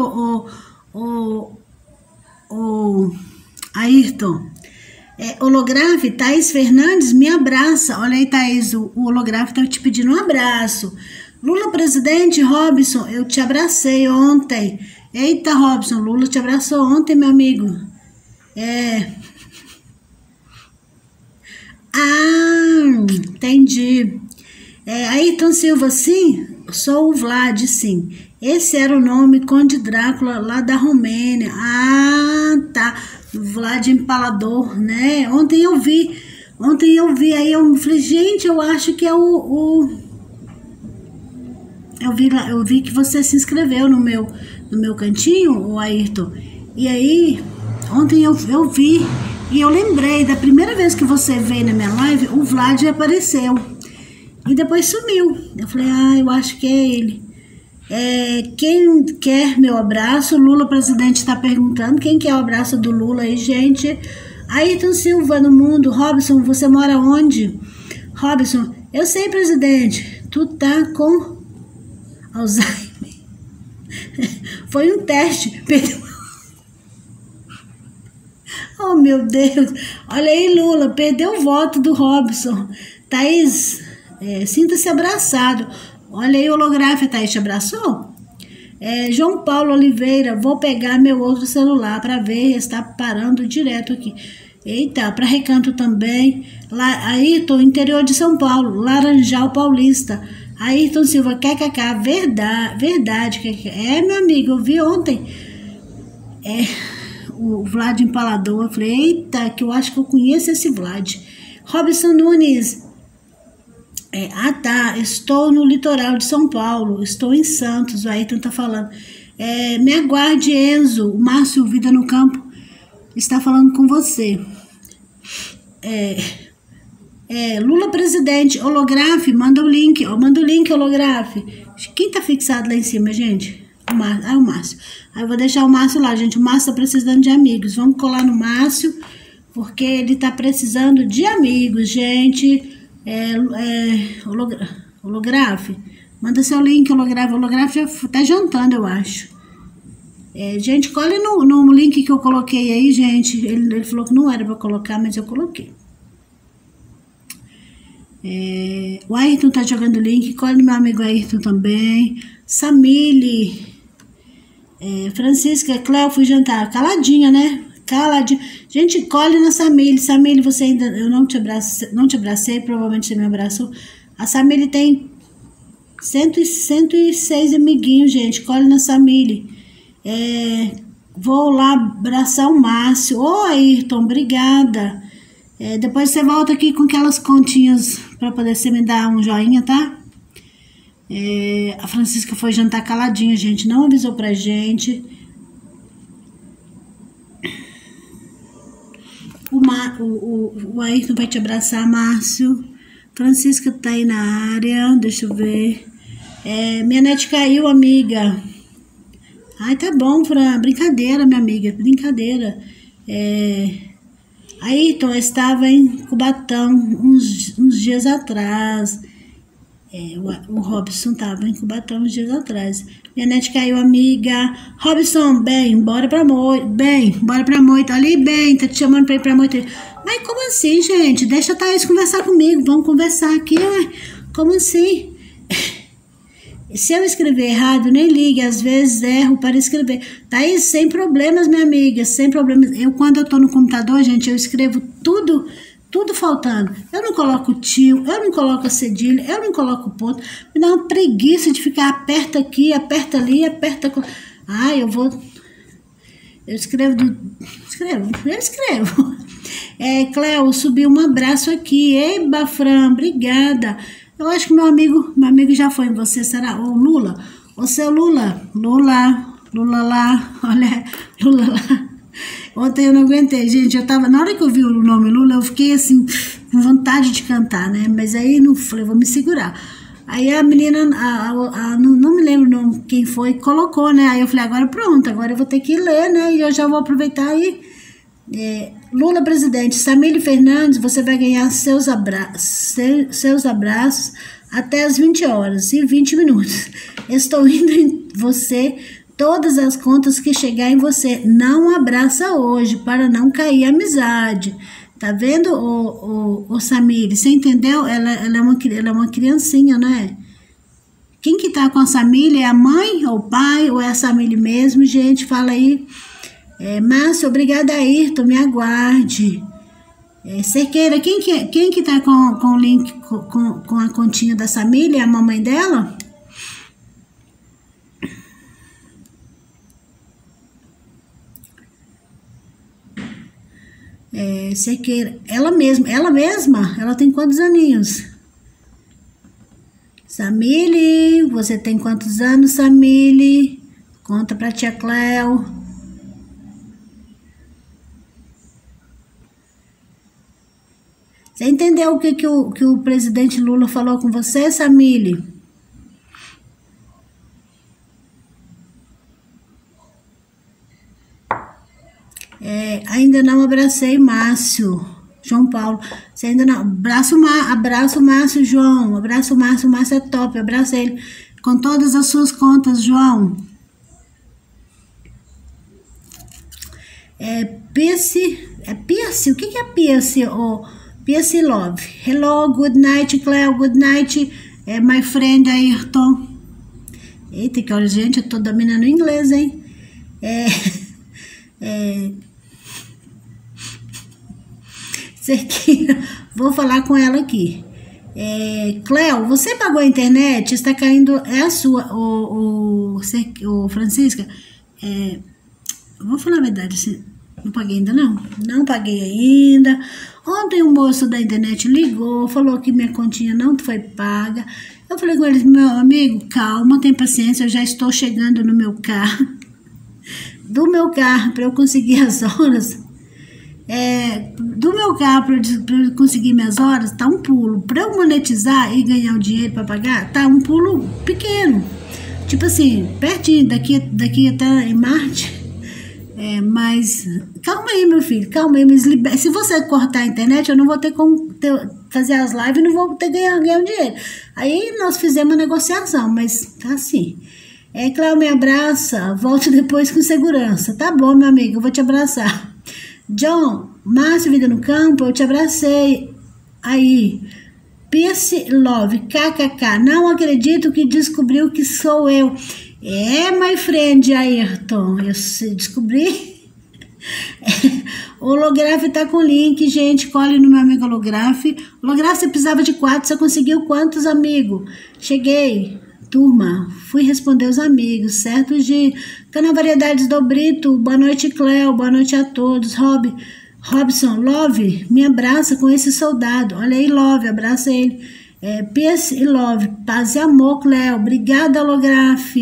Ayrton. Holografe, Thaís Fernandes, me abraça. Olha aí, Thaís, o Holografe tá te pedindo um abraço. Lula presidente, Robson, eu te abracei ontem. Eita, Robson, Lula te abraçou ontem, meu amigo. Entendi. Ayrton Silva, sim, sou o Vlad, sim. Esse era o nome Conde Drácula lá da Romênia. Tá. Vlad Empalador, né? Ontem eu vi, aí eu falei, gente, eu acho que é eu vi que você se inscreveu no meu cantinho, o Ayrton. E aí, ontem eu vi, e eu lembrei da primeira vez que você veio na minha live, o Vlad apareceu. E depois sumiu. Eu falei, eu acho que é ele. Quem quer meu abraço? Lula presidente está perguntando. Quem quer o abraço do Lula aí, gente? Ayrton Silva no mundo. Robson, você mora onde? Robson, eu sei, presidente. Tu tá com Alzheimer. Foi um teste. Perdeu. Oh, meu Deus. Olha aí, Lula. Perdeu o voto do Robson. Thaís, sinta-se abraçado. Olha aí o holográfico, Thaís, te abraçou? João Paulo Oliveira, vou pegar meu outro celular para ver, está parando direto aqui. Eita, para Recanto também. Ayrton, interior de São Paulo, Laranjal Paulista. Ayrton Silva, kkk, verdade. Meu amigo, eu vi ontem. O Vlad Empalador, eu falei, eita, que eu acho que eu conheço esse Vlad. Robson Nunes. Estou no litoral de São Paulo, estou em Santos, o Ayrton tá falando. Me aguarde, Enzo, o Márcio Vida no Campo está falando com você. Lula presidente, Holografe, manda o link, Holografe. Quem tá fixado lá em cima, gente? O Márcio. Aí eu vou deixar o Márcio lá, gente, o Márcio tá precisando de amigos, vamos colar no Márcio, porque ele tá precisando de amigos, gente. Holografe, manda seu link, Holografe já tá jantando, eu acho. Gente, colhe no link que eu coloquei aí, gente. Ele falou que não era pra colocar, mas eu coloquei. O Ayrton tá jogando link, colhe no meu amigo Ayrton também. Samile, Francisca, Cléo, fui jantar. Caladinha, né? Caladinha. Gente, colhe na Samile. Samile, você ainda... Eu não te abracei, provavelmente você me abraçou. A Samile tem 106 amiguinhos, gente. Colhe na Samile. Vou lá abraçar o Márcio. Ayrton, obrigada. Depois você volta aqui com aquelas continhas para poder você me dar um joinha, tá? A Francisca foi jantar caladinha, gente. Não avisou pra gente. O Ayrton vai te abraçar, Márcio. Francisca tá aí na área. Deixa eu ver. Minha net caiu, amiga. Ai, tá bom, Fran. Brincadeira, minha amiga. Brincadeira. Ayrton estava em Cubatão uns dias atrás. O Robson tava em Cubatão uns dias atrás. Minha net caiu, amiga. Robson, bem, bora pra moita. Bem, bora pra moita. Ali, bem, tá te chamando pra ir pra moita. Mas como assim, gente? Deixa a Thaís conversar comigo. Vamos conversar aqui, ué. Como assim? Se eu escrever errado, nem ligue. Às vezes erro para escrever. Thaís, sem problemas, minha amiga. Sem problemas. Quando eu tô no computador, gente, eu escrevo tudo faltando. Eu não coloco tio, eu não coloco a cedilha, eu não coloco ponto. Me dá uma preguiça de ficar aperta aqui, aperta ali, aperta... Eu escrevo. Cléo, subiu um abraço aqui. Ei, Bafran, obrigada. Eu acho que meu amigo já foi em você, será? Ô, Lula. Ô, seu Lula lá. Olha, Lula lá. Ontem eu não aguentei, gente. Na hora que eu vi o nome Lula, eu fiquei assim, com vontade de cantar, né? Mas aí não falei, vou me segurar. Aí a menina, não me lembro o nome, quem foi, colocou, né? Aí eu falei, agora pronto, agora eu vou ter que ler, né? E eu já vou aproveitar aí. Lula presidente, Samílio Fernandes, você vai ganhar seus abraços até as 20 horas e 20 minutos. Estou indo em você. Todas as contas que chegar em você, não abraça hoje, para não cair a amizade. Tá vendo, o Samir? Você entendeu? Ela é uma criancinha, né? Quem que tá com a Samir? É a mãe, ou o pai, ou é a Samir mesmo? Gente, fala aí. Márcio, obrigada, Ayrton, me aguarde. Cerqueira, quem que tá com o link, com a continha da Samir? É a mamãe dela? Cerqueira, ela mesma, ela tem quantos aninhos? Samile, você tem quantos anos, Samile? Conta pra tia Cléo. Você entendeu o que o presidente Lula falou com você, Samile? Ainda não abracei Márcio, João Paulo. Você ainda não. Abraço Márcio, João. Abraço Márcio, Márcio é top. Abraça ele com todas as suas contas, João. Pierce. O que é Pierce? Pierce Love. Hello, good night, Cleo. Good night, my friend Ayrton. Eita, que olha, gente, eu tô dominando o inglês, hein? Cerqueira, vou falar com ela aqui. Cléo, você pagou a internet? Está caindo, é a sua, Francisca. Vou falar a verdade, assim, não paguei ainda não? Não paguei ainda. Ontem o moço da internet ligou, falou que minha continha não foi paga. Eu falei com eles, meu amigo, calma, tem paciência, eu já estou chegando no meu carro. Do meu carro, para eu conseguir as horas. Do meu carro, para eu conseguir minhas horas, tá um pulo. Para eu monetizar e ganhar o dinheiro para pagar, tá um pulo pequeno. Tipo assim, pertinho, daqui até em Marte. Mas calma aí, meu filho, calma aí. Se você cortar a internet, eu não vou ter como fazer as lives e não vou ter ganhar o dinheiro. Aí nós fizemos uma negociação, mas tá assim. Cléo, me abraça, volte depois com segurança. Tá bom, meu amigo, eu vou te abraçar. John, Márcio, Vida no Campo, eu te abracei. Aí, Pierce Love, kkk, não acredito que descobriu que sou eu. My friend Ayrton, eu descobri. O Holograf tá com link, gente, cole no meu amigo Holograf. Holograf, você precisava de 4, você conseguiu quantos, amigo? Cheguei. Turma, fui responder os amigos, certo? Canal Variedades do Brito, boa noite, Cléo, boa noite a todos. Robson, Love, me abraça com esse soldado. Olha aí, Love, abraça ele. Pierce e Love, paz e amor, Cléo. Obrigada, Holograf.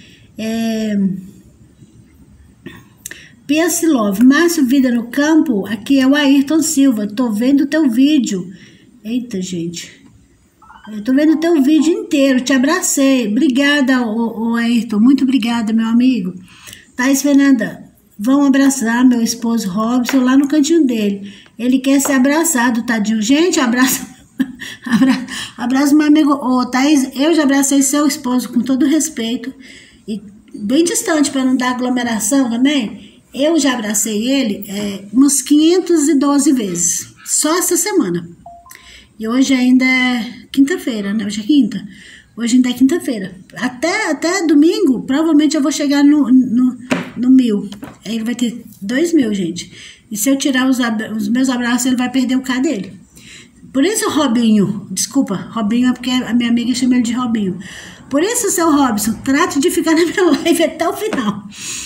Pierce Love, Márcio, Vida no Campo, aqui é o Ayrton Silva. Tô vendo o teu vídeo. Eita, gente. Eu tô vendo o teu vídeo inteiro, te abracei. Obrigada, Ayrton, muito obrigada, meu amigo. Thaís Fernanda, vão abraçar meu esposo Robson lá no cantinho dele. Ele quer ser abraçado, tadinho. Gente, abraça. Abraço, meu amigo. Ô, Thaís, eu já abracei seu esposo com todo respeito. E bem distante, para não dar aglomeração também. Eu já abracei ele umas 512 vezes. Só essa semana. E hoje ainda é quinta-feira, né? Hoje é quinta. Hoje ainda é quinta-feira. Até domingo, provavelmente eu vou chegar no 1000. Aí ele vai ter 2000, gente. E se eu tirar os meus abraços, ele vai perder o K dele. Por isso, Robinho, desculpa, Robinho é porque a minha amiga chama ele de Robinho. Por isso, seu Robson, trate de ficar na minha live até o final.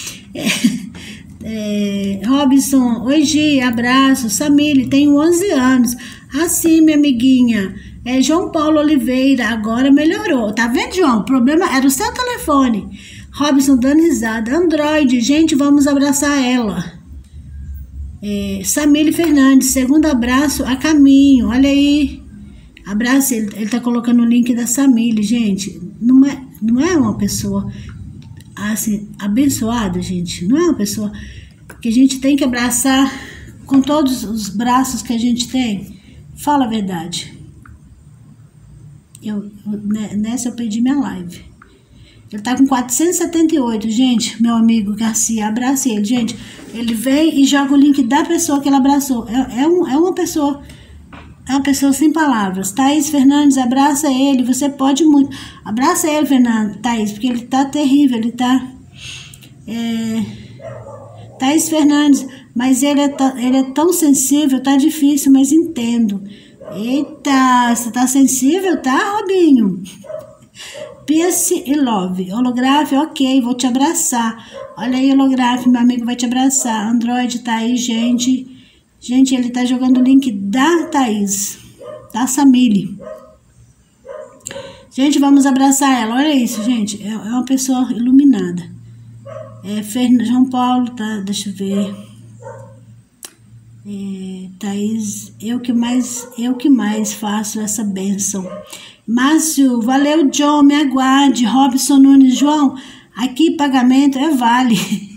Robson, oi Gi, abraço. Samile, tenho 11 anos. Assim, minha amiguinha. João Paulo Oliveira, agora melhorou. Tá vendo, João? O problema era o seu telefone. Robson dando risada. Android, gente, vamos abraçar ela. Samile Fernandes, segundo abraço a caminho. Olha aí. Abraço, ele tá colocando o link da Samile, gente. Não é uma pessoa assim, abençoada, gente. Não é uma pessoa que a gente tem que abraçar com todos os braços que a gente tem. Fala a verdade. Nessa eu perdi minha live. Ele tá com 478, gente. Meu amigo Garcia, abrace ele, gente. Ele vem e joga o link da pessoa que ele abraçou. É uma pessoa sem palavras. Thaís Fernandes, abraça ele. Você pode muito. Abraça ele, Thaís, porque ele tá terrível. Ele tá... Thaís Fernandes, mas ele é tão sensível, tá difícil, mas entendo. Eita, você tá sensível, tá, Robinho? Pierce e Love. Holograph, ok, vou te abraçar. Olha aí, Holograph, meu amigo vai te abraçar. Android tá aí, gente. Gente, ele tá jogando o link da Thaís, da Samile. Gente, vamos abraçar ela. Olha isso, gente. É uma pessoa iluminada. João Paulo, tá? Deixa eu ver. Thaís, eu que mais faço essa bênção. Márcio, valeu, John, me aguarde. Robson Nunes, João, aqui pagamento vale.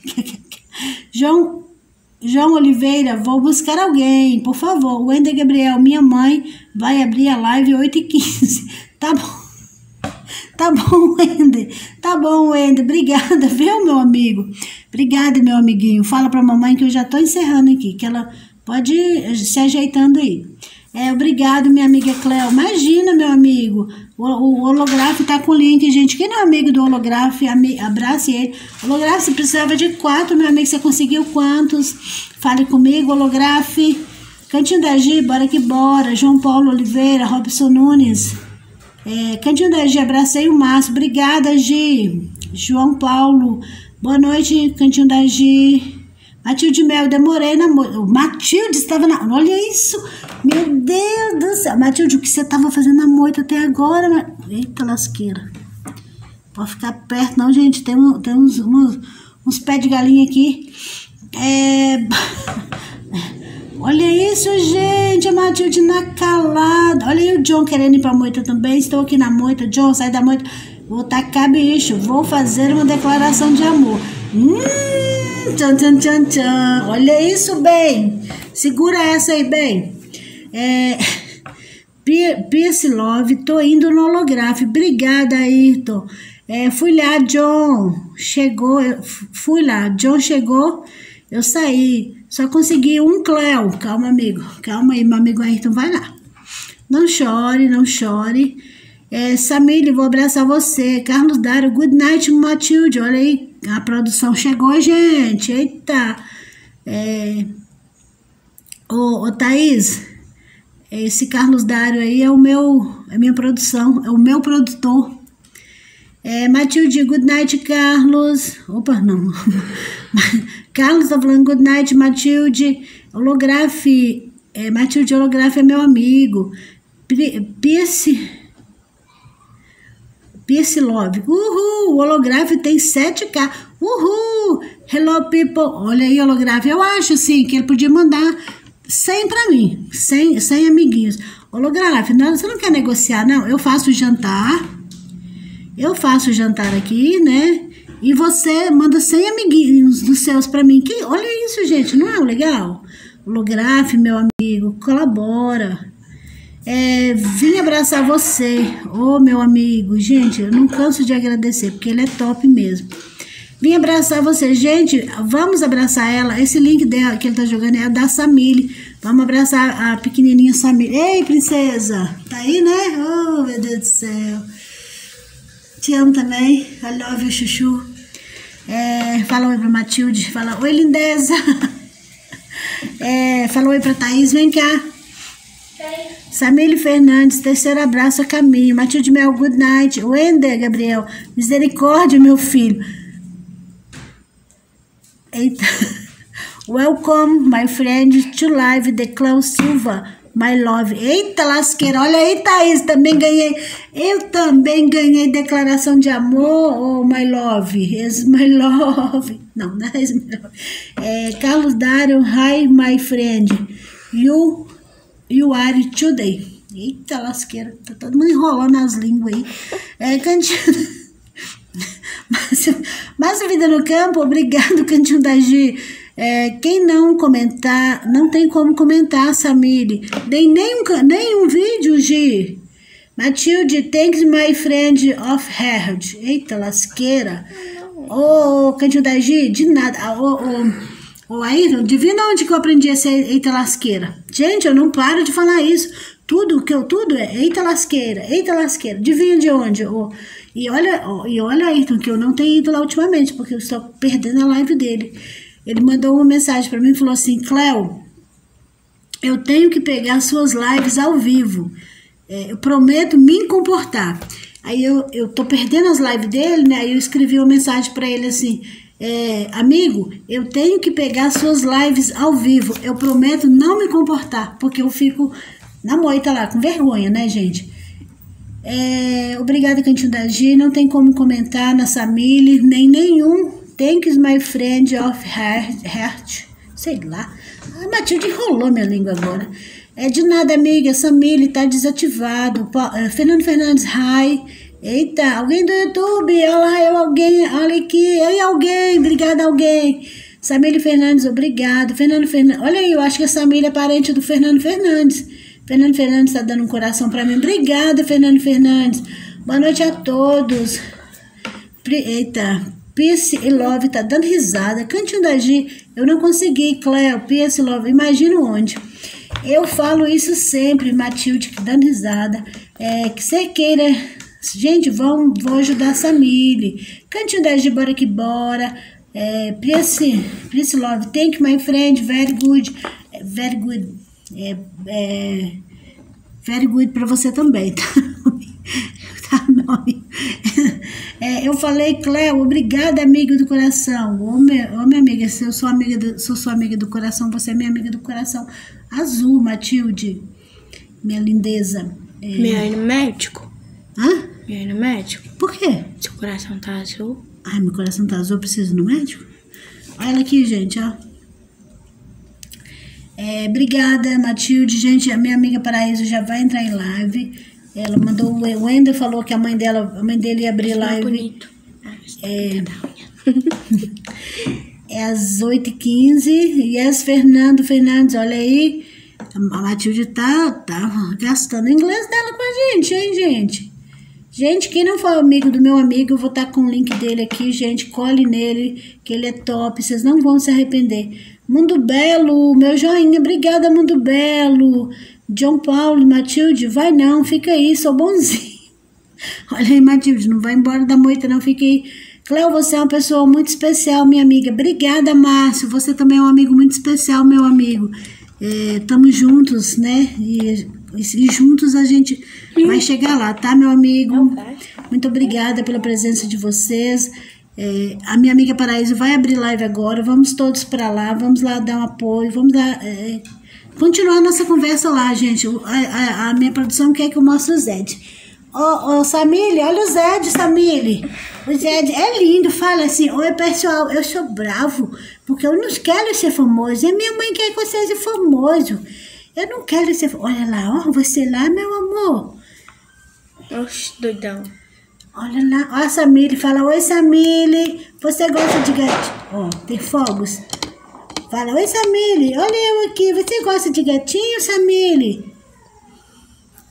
João Oliveira, vou buscar alguém, por favor. Wender Gabriel, minha mãe vai abrir a live 8h15. Tá bom. Tá bom, Wender. Tá bom, Wender. Obrigada, viu, meu amigo? Obrigada, meu amiguinho. Fala pra mamãe que eu já tô encerrando aqui, que ela pode ir se ajeitando aí. Obrigado, minha amiga Cleo. Imagina, meu amigo. O Holograph tá com o link, gente. Quem não é amigo do Holograph, abrace ele. Holograph, você precisava de 4, meu amigo. Você conseguiu quantos? Fale comigo, Holograph. Cantinho da Gi, bora que bora. João Paulo Oliveira, Robson Nunes. Cantinho da Gi, abracei o Márcio. Obrigada, Gi. João Paulo. Boa noite, Cantinho da Gi. Matilde Mel, demorei na moita. Matilde estava na... Olha isso! Meu Deus do céu! Matilde, o que você estava fazendo na moita até agora? Eita lasqueira. Pode ficar perto, não, gente. Tem uns pés de galinha aqui. Olha isso, gente. A Matilde na calada. Olha aí o John querendo ir pra moita também. Estou aqui na moita. John, sai da moita. Vou tacar bicho. Vou fazer uma declaração de amor. Tchan, tchan, tchan, tchan. Olha isso, bem. Segura essa aí, bem. Pierce Love, tô indo no Holograph. Obrigada, Ayrton. Fui lá, John. Chegou. Fui lá. John chegou. Eu saí. Só consegui um Cleo. Calma, amigo. Calma aí, meu amigo Ayrton. Vai lá. Não chore, não chore. Samile, vou abraçar você. Carlos Dário, good night, Matilde. Olha aí. A produção chegou, gente. Eita. Ô, Thaís, esse Carlos Dário aí é a minha produção, é o meu produtor. Matilde, good night, Carlos. Opa, não. Carlos tá falando good night, Matilde. Holograph, Matilde Holograph é meu amigo. Pierce Love. Uhul! O Holograph tem 7K. Uhul! Hello, people. Olha aí, Holograph. Eu acho, sim, que ele podia mandar 100 pra mim. 100 amiguinhos. Holograph, não, você não quer negociar, não? Eu faço jantar. Eu faço jantar aqui, né? E você manda 100 amiguinhos dos seus pra mim. Olha isso, gente. Não é legal? Holograph, meu amigo, colabora. Vim abraçar você, ô meu amigo. Gente, eu não canso de agradecer, porque ele é top mesmo. Vim abraçar você. Gente, vamos abraçar ela. Esse link dela que ele tá jogando é da Samile. Vamos abraçar a pequenininha Samile. Ei, princesa. Tá aí, né? Oh, meu Deus do céu. Te amo também. I love you, chuchu. Fala oi pra Matilde. Fala oi, lindeza. Fala oi pra Thaís. Vem cá. Samile Fernandes, terceiro abraço a caminho. Matilde Mel, good night. Wender, Gabriel. Misericórdia, meu filho. Eita. Welcome, my friend, to live the Cláudio Silva, my love. Eita, lasqueira. Olha aí, Thaís, eu também ganhei declaração de amor, oh, my love, is my love. Não é is my love. Carlos Dário, hi, my friend. You are today. Eita, lasqueira. Tá todo mundo enrolando as línguas aí. Cantinho. Mas a vida no campo, obrigado, Cantinho da Gi. Quem não comentar, não tem como comentar, Samile. Nem um vídeo, Gi. Matilde, thanks my friend of Herald. Eita, lasqueira. Cantinho da Gi, de nada. Ayrton, divina onde que eu aprendi esse eita lasqueira. Gente, eu não paro de falar isso. Tudo é eita lasqueira, eita lasqueira. Adivinha de onde? E olha, Ayrton, que eu não tenho ido lá ultimamente, porque eu estou perdendo a live dele. Ele mandou uma mensagem para mim e falou assim: Cléo, eu tenho que pegar suas lives ao vivo. Eu prometo me comportar. Aí eu tô perdendo as lives dele, né? Aí eu escrevi uma mensagem para ele assim: amigo, eu tenho que pegar suas lives ao vivo. Eu prometo não me comportar, porque eu fico na moita lá, com vergonha, né, gente? Obrigada, Cantinho da Gi. Não tem como comentar na Samile, nem nenhum. Thanks, my friend of heart. Sei lá. A Matilde enrolou minha língua agora. De nada, amiga. Samile tá desativado. Fernando Fernandes, hi. Eita, alguém do YouTube? Olha aqui. Ei, alguém. Obrigada, alguém. Samile Fernandes, obrigado. Fernando Fernandes. Olha aí, eu acho que a Samile é parente do Fernando Fernandes. Fernando Fernandes tá dando um coração pra mim. Obrigada, Fernando Fernandes. Boa noite a todos. Eita, Peace e Love tá dando risada. Cantinho da Gi, eu não consegui, Cléo. Peace e Love, imagino onde. Eu falo isso sempre, Matilde, dando risada. Que você queira. Gente, vou ajudar a Samile. Cantinho da Gi, bora que bora. Peace Love, thank you, my friend. Very good. Very good. Very good pra você também, tá? Tá, meu amigo. Eu falei, Cléo, obrigada, amiga do coração. Ô, minha amiga, se eu sou sua amiga do coração, você é minha amiga do coração azul, Matilde. Minha lindeza. Minha ir no médico? Hã? Minha ir no médico? Por quê? Seu coração tá azul? Ai, meu coração tá azul, eu preciso ir no médico? Olha ela aqui, gente, ó. Obrigada, Matilde. Gente, a minha amiga Paraíso já vai entrar em live. Ela mandou, o Wender falou que a mãe dele ia abrir live. Bonito. Às 8h15. Yes, Fernando Fernandes, olha aí. A Matilde tá gastando o inglês dela com a gente, hein, gente? Gente, quem não for amigo do meu amigo, eu vou estar com o link dele aqui, gente. Cole nele, que ele é top. Vocês não vão se arrepender. Mundo Belo, meu joinha. Obrigada, Mundo Belo. João Paulo, Matilde, vai não, fica aí, sou bonzinho. Olha aí, Matilde, não vai embora da moita não, fica aí. Cléo, você é uma pessoa muito especial, minha amiga. Obrigada, Márcio, você também é um amigo muito especial, meu amigo. Estamos juntos, né? E juntos a gente vai chegar lá, tá, meu amigo? Muito obrigada pela presença de vocês. A minha amiga Paraíso vai abrir live agora, vamos todos para lá, vamos lá dar um apoio, vamos dar... continuar a nossa conversa lá, gente. A minha produção quer que eu mostre o Zed. Samile, olha o Zed, Samile. O Zed é lindo, fala assim: oi, pessoal, eu sou bravo, porque eu não quero ser famoso. E minha mãe quer que eu seja famoso. Eu não quero ser famoso. Olha lá, ó, você lá, meu amor. Oxe, doidão. Olha lá, ó, a Samile, fala: oi, Samile, você gosta de gatinho? Ó, tem fogos. Fala: oi, Samile, olha eu aqui, você gosta de gatinho, Samile?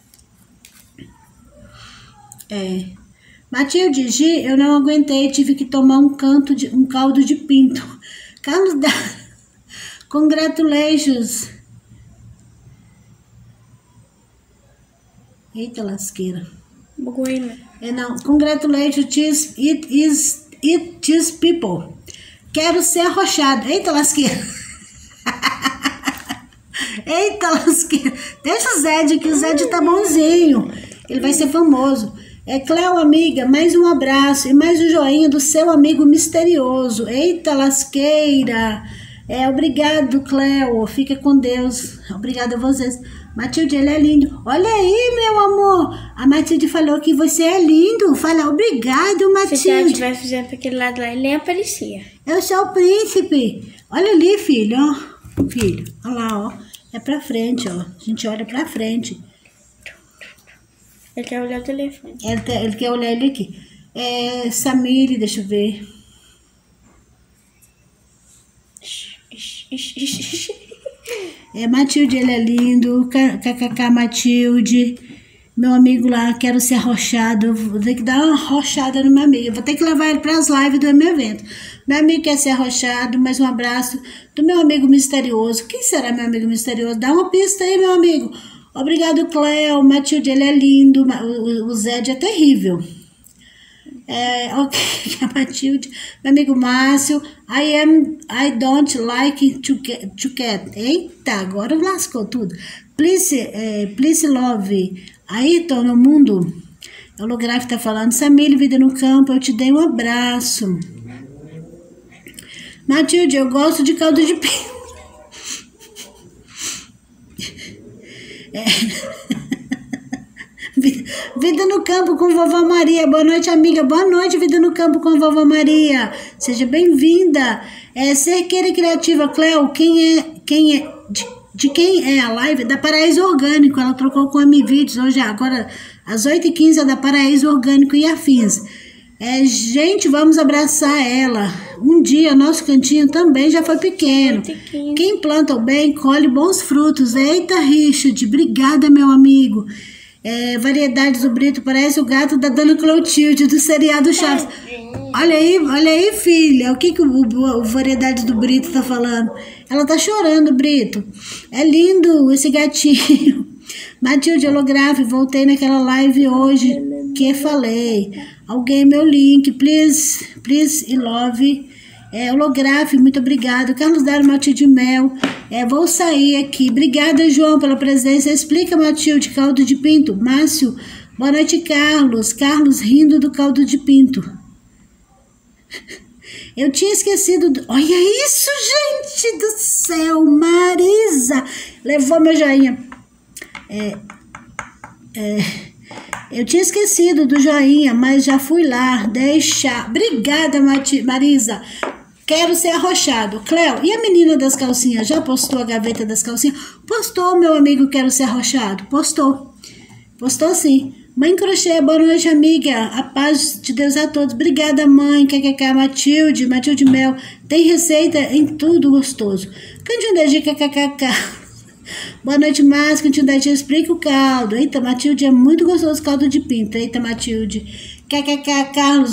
Matilde, Gi, eu não aguentei, tive que tomar um caldo de pinto. Carlos da... Congratulations. Eita lasqueira. Não, congratulations, it is people. Quero ser arrochado. Eita lasqueira. Eita lasqueira. Deixa o Zed, que o Zed tá bonzinho. Ele vai ser famoso. Cleo, amiga, mais um abraço e mais um joinha do seu amigo misterioso. Eita lasqueira. Obrigado, Cleo. Fica com Deus. Obrigada a vocês. Matilde, ele é lindo. Olha aí, meu amor. A Matilde falou que você é lindo. Fala, obrigado, Matilde. Se ela estivesse fazendo para aquele lado lá, ele nem aparecia. Eu sou o príncipe. Olha ali, filho, ó. Filho, olha lá, ó. É pra frente, ó. A gente olha pra frente. Ele quer olhar o telefone. Ele quer olhar ele aqui. Samile, deixa eu ver. Matilde, ele é lindo. KKK Matilde. Meu amigo lá, quero ser arrochado. Vou ter que dar uma arrochada no meu amigo. Vou ter que levar ele para as lives do meu evento. Meu amigo quer ser arrochado. Mais um abraço do meu amigo misterioso. Quem será meu amigo misterioso? Dá uma pista aí, meu amigo. Obrigado, Cleo. Matilde, ele é lindo. O Zed é terrível. Ok, Matilde. Meu amigo Márcio. I don't like to cat. Eita, agora lascou tudo. Please love. Ayrton, no mundo. O holográfico tá falando. Samile, vida no campo. Eu te dei um abraço. Matilde, eu gosto de caldo de pinto. Vida no campo com vovó Maria. Boa noite, amiga. Boa noite, Vida no campo com vovó Maria. Seja bem-vinda. Cerqueira Criativa, Cleo. De quem é a live? Da Paraíso Orgânico. Ela trocou com a Amivides hoje, agora às 8h15, da Paraíso Orgânico e afins. Gente, vamos abraçar ela. Um dia, nosso cantinho também já foi pequeno. Quem planta o bem, colhe bons frutos. Eita, Richard, obrigada, meu amigo. Variedades do Brito, parece o gato da Dona Clotilde, do seriado Chaves. Olha aí, filha, o que o Variedades do Brito tá falando? Ela tá chorando, Brito. É lindo esse gatinho. Matilde, holográfico, voltei naquela live hoje que falei. Alguém, meu link, please e love. Holográfico, muito obrigado. Carlos Dário Matilde Mel. Vou sair aqui. Obrigada, João, pela presença. Explica, Matilde, caldo de pinto. Márcio, boa noite, Carlos. Carlos rindo do caldo de pinto. Eu tinha esquecido. Olha isso, gente do céu. Marisa levou meu joinha. Eu tinha esquecido do joinha, mas já fui lá. Deixa. Obrigada, Marisa. Quero ser arrochado. Cleo, e a menina das calcinhas? Já postou a gaveta das calcinhas? Postou, meu amigo, quero ser arrochado. Postou. Postou sim. Mãe Crochê, boa noite, amiga. A paz de Deus a todos. Obrigada, mãe. KKK, Matilde Mel. Tem receita em tudo gostoso. Cantinho da G, KKK. Boa noite, Márcio. Cantinho da G, explica o caldo. Eita, Matilde, é muito gostoso caldo de pinto. Eita, Matilde. KKK, Carlos.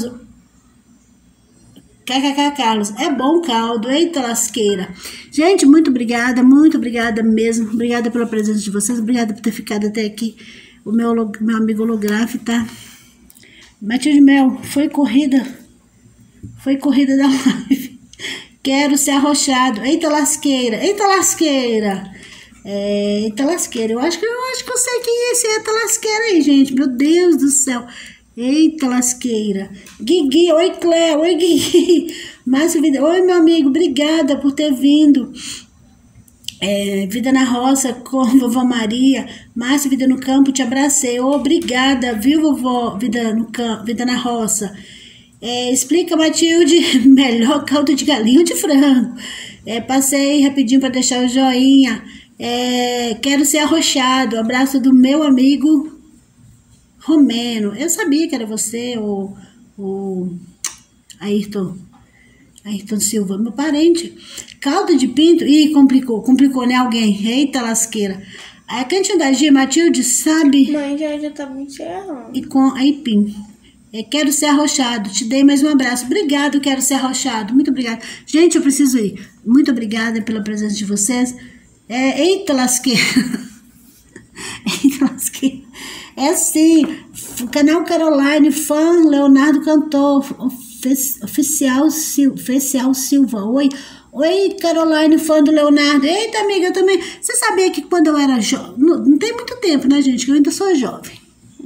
KKK, Carlos. É bom caldo. Eita, lasqueira. Gente, muito obrigada mesmo. Obrigada pela presença de vocês. Obrigada por ter ficado até aqui. O meu amigo holográfico, tá? Matilde Mel, foi corrida da live. Quero ser arrochado. Eita lasqueira. Eita lasqueira. Eu acho que eu sei quem é esse eita lasqueira aí, gente. Meu Deus do céu. Eita lasqueira. Guigui, oi Cléo, oi Guigui. Márcio Vida, oi meu amigo, obrigada por ter vindo. Vida na Roça com vovó Maria. Márcio, Vida no Campo, te abracei. Obrigada, viu, vovó? Vida na Roça. Explica, Matilde, melhor caldo de galinha ou de frango? Passei rapidinho para deixar o joinha. Quero ser arrochado. Abraço do meu amigo Romeno. Eu sabia que era você, o Ayrton Silva, meu parente. Caldo de pinto. Ih, complicou, né, alguém? Eita lasqueira. A Cantinho da Gia, Matilde, sabe? Mãe, já tava encerrando. E com a Ipim. Quero ser arrochado. Te dei mais um abraço. Obrigado, quero ser arrochado. Muito obrigada. Gente, eu preciso ir. Muito obrigada pela presença de vocês. Eita, lasqueira. Eita, lasqueira. É assim, canal Caroline, fã Leonardo Cantor, oficial Silva. Oi, Caroline, fã do Leonardo. Eita, amiga, eu também. Você sabia que quando eu era jovem, não tem muito tempo, né, gente, que eu ainda sou jovem.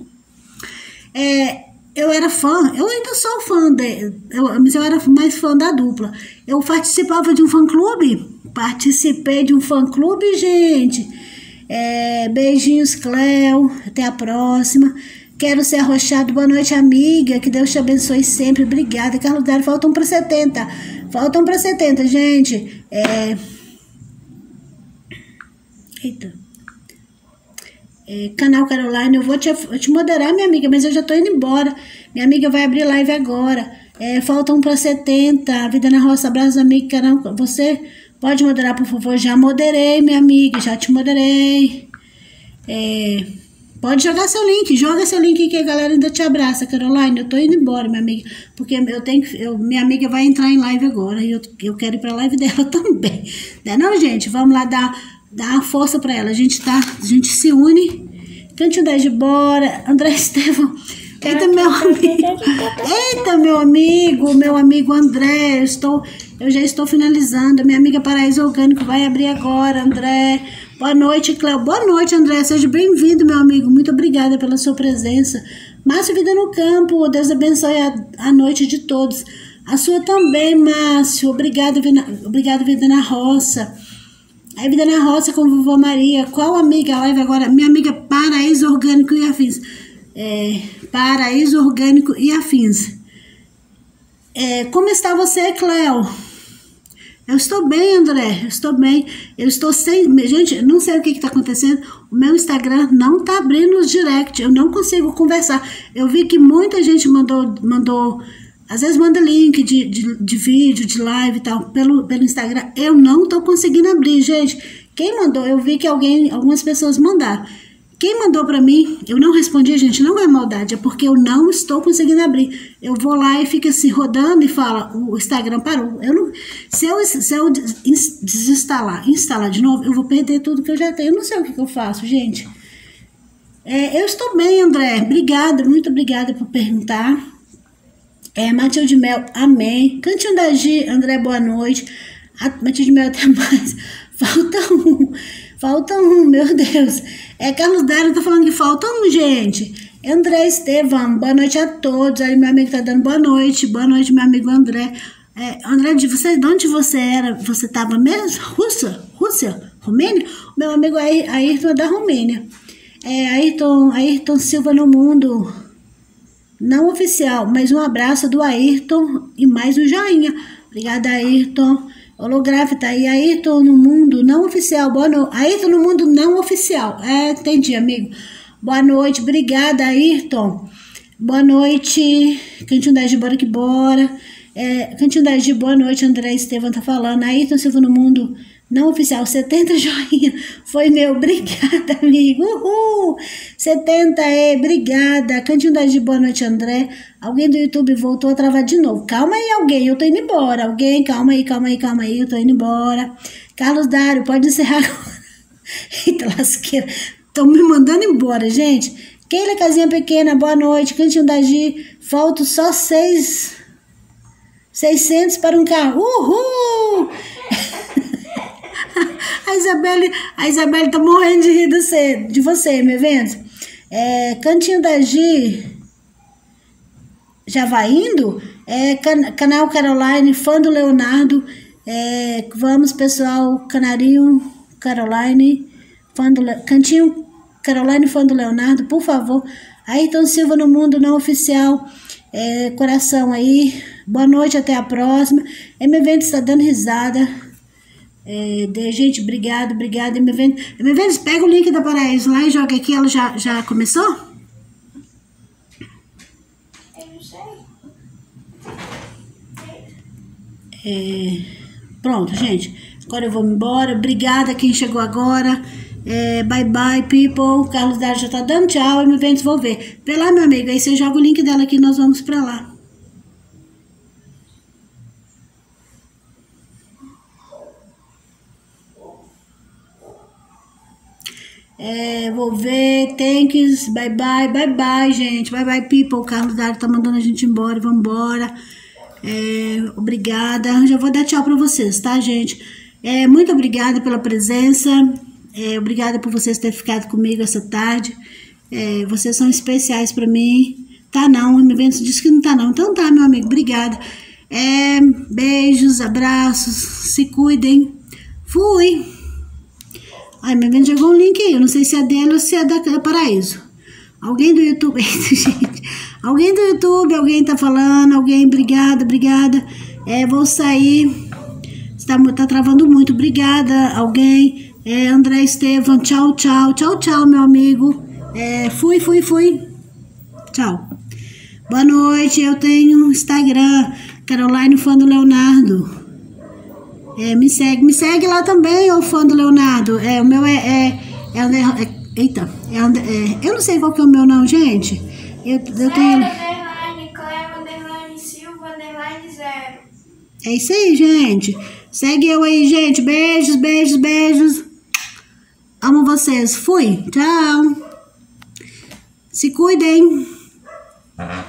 Eu era fã, eu ainda sou fã, mas eu era mais fã da dupla. Eu participava de um fã-clube, participei de um fã-clube, gente. Beijinhos, Cleo, até a próxima. Quero ser arrochado, boa noite, amiga, que Deus te abençoe sempre, obrigada. Carlos Dário, faltam para 70, gente. Eita. Canal Caroline, eu vou te moderar, minha amiga, mas eu já tô indo embora. Minha amiga vai abrir live agora. Faltam para 70. Vida na Roça, abraços, amiga. Canal, você pode moderar, por favor? Já moderei, minha amiga, já te moderei. Pode jogar seu link, joga seu link que a galera ainda te abraça, Caroline. Eu tô indo embora, minha amiga, porque minha amiga vai entrar em live agora e eu quero ir pra live dela também. Não, gente, vamos lá dar uma força pra ela. A gente se une. Cantinho 10 de bora. André Estevão. Eita, meu amigo. Eita, meu amigo André. Eu já estou finalizando. Minha amiga Paraíso Orgânico vai abrir agora, André. Boa noite, Cléo. Boa noite, André. Seja bem-vindo, meu amigo. Muito obrigada pela sua presença. Márcio, Vida no Campo. Deus abençoe a noite de todos. A sua também, Márcio. Obrigado, Vida na Roça. Aí, Vida na Roça com Vovó Maria. Qual amiga? A live agora? Minha amiga Paraíso Orgânico e Afins. Paraíso Orgânico e Afins. Como está você, Cléo? Eu estou bem, André. Eu estou bem. Eu estou sem... Gente, não sei o que está acontecendo. O meu Instagram não está abrindo os direct. Eu não consigo conversar. Eu vi que muita gente mandou... Às vezes manda link de vídeo, de live e tal, pelo Instagram. Eu não estou conseguindo abrir, gente. Quem mandou? Eu vi que algumas pessoas mandaram. Quem mandou pra mim, eu não respondi, gente, não é maldade, é porque eu não estou conseguindo abrir. Eu vou lá e fica assim rodando e fala, o Instagram parou. Se eu instalar de novo, eu vou perder tudo que eu já tenho. Eu não sei o que eu faço, gente. Eu estou bem, André. Obrigada, muito obrigada por perguntar. Matilde Mel, amém. Cantinho da Gi, André, boa noite. Matilde Mel, até mais. Falta um, meu Deus. Carlos Dário tá falando que falta um, gente. André Estevam, boa noite a todos. Aí meu amigo tá dando boa noite. Boa noite, meu amigo André. André, de onde você era? Você tava mesmo? Rússia? Romênia? O meu amigo Ayrton é da Romênia. Ayrton Silva no mundo. Não oficial, mas um abraço do Ayrton e mais um joinha. Obrigada, Ayrton. Holográfico tá aí, Ayrton no mundo não oficial, boa noite. Ayrton no mundo não oficial, entendi, amigo. Boa noite, obrigada, Ayrton. Boa noite, Cantinho da Gi, bora que bora. Cantinho da Gi, boa noite, André Estevam tá falando. Ayrton Silva no mundo não oficial, 70 joinha, foi meu, obrigada, amigo. Uhul, 70, obrigada. Cantinho da Gi, boa noite, André. Alguém do YouTube voltou a travar de novo. Calma aí, alguém, eu tô indo embora. Alguém, calma aí, eu tô indo embora. Carlos Dário, pode encerrar agora. Eita, lasqueira. Estão me mandando embora, gente. Keila Casinha Pequena, boa noite. Cantinho da Gi, faltam só 600 para um carro. Uhul! A Isabelle tá morrendo de rir de você, me vendo? Cantinho da Gi já vai indo? Canal Caroline, fã do Leonardo. Vamos, pessoal, Canarinho Caroline, Cantinho Caroline, fã do Leonardo, por favor. Ayrton Silva no mundo não oficial. Coração aí. Boa noite, até a próxima. M-Vento está dando risada. Gente, obrigado. M-Vento, pega o link da Paraíso lá e joga aqui. Ela já começou? Eu não sei. Pronto, gente. Agora eu vou embora. Obrigada quem chegou agora. Bye bye, people. Carlos Dário já tá dando tchau. Eu me vem desenvolver. Vê lá, meu amigo. Aí você joga o link dela aqui e nós vamos pra lá. Vou ver. Thanks. Bye bye. Bye bye, gente. Bye bye, people. Carlos Dário tá mandando a gente embora. Vamos embora. Obrigada. Já vou dar tchau pra vocês, tá, gente? Muito obrigada pela presença. Obrigada por vocês terem ficado comigo essa tarde. Vocês são especiais pra mim. Tá não, o evento disse que não tá não. Então tá, meu amigo, obrigada. Beijos, abraços, se cuidem. Fui. Ai, meu evento chegou um link aí. Eu não sei se é dele ou se é da Paraíso. Alguém do YouTube, gente. Alguém do YouTube, alguém tá falando. Alguém, obrigada. Vou sair. Tá travando muito. Obrigada, alguém. André Estevam, tchau, meu amigo. Fui. Tchau. Boa noite, eu tenho Instagram, Caroline Fã do Leonardo. Me segue lá também, ô fã do Leonardo. O meu eita, eu não sei qual que é o meu não, gente. Eu tenho... Silva, 0. É isso aí, gente. Segue eu aí, gente. Beijos. Amo vocês. Fui. Tchau. Se cuidem.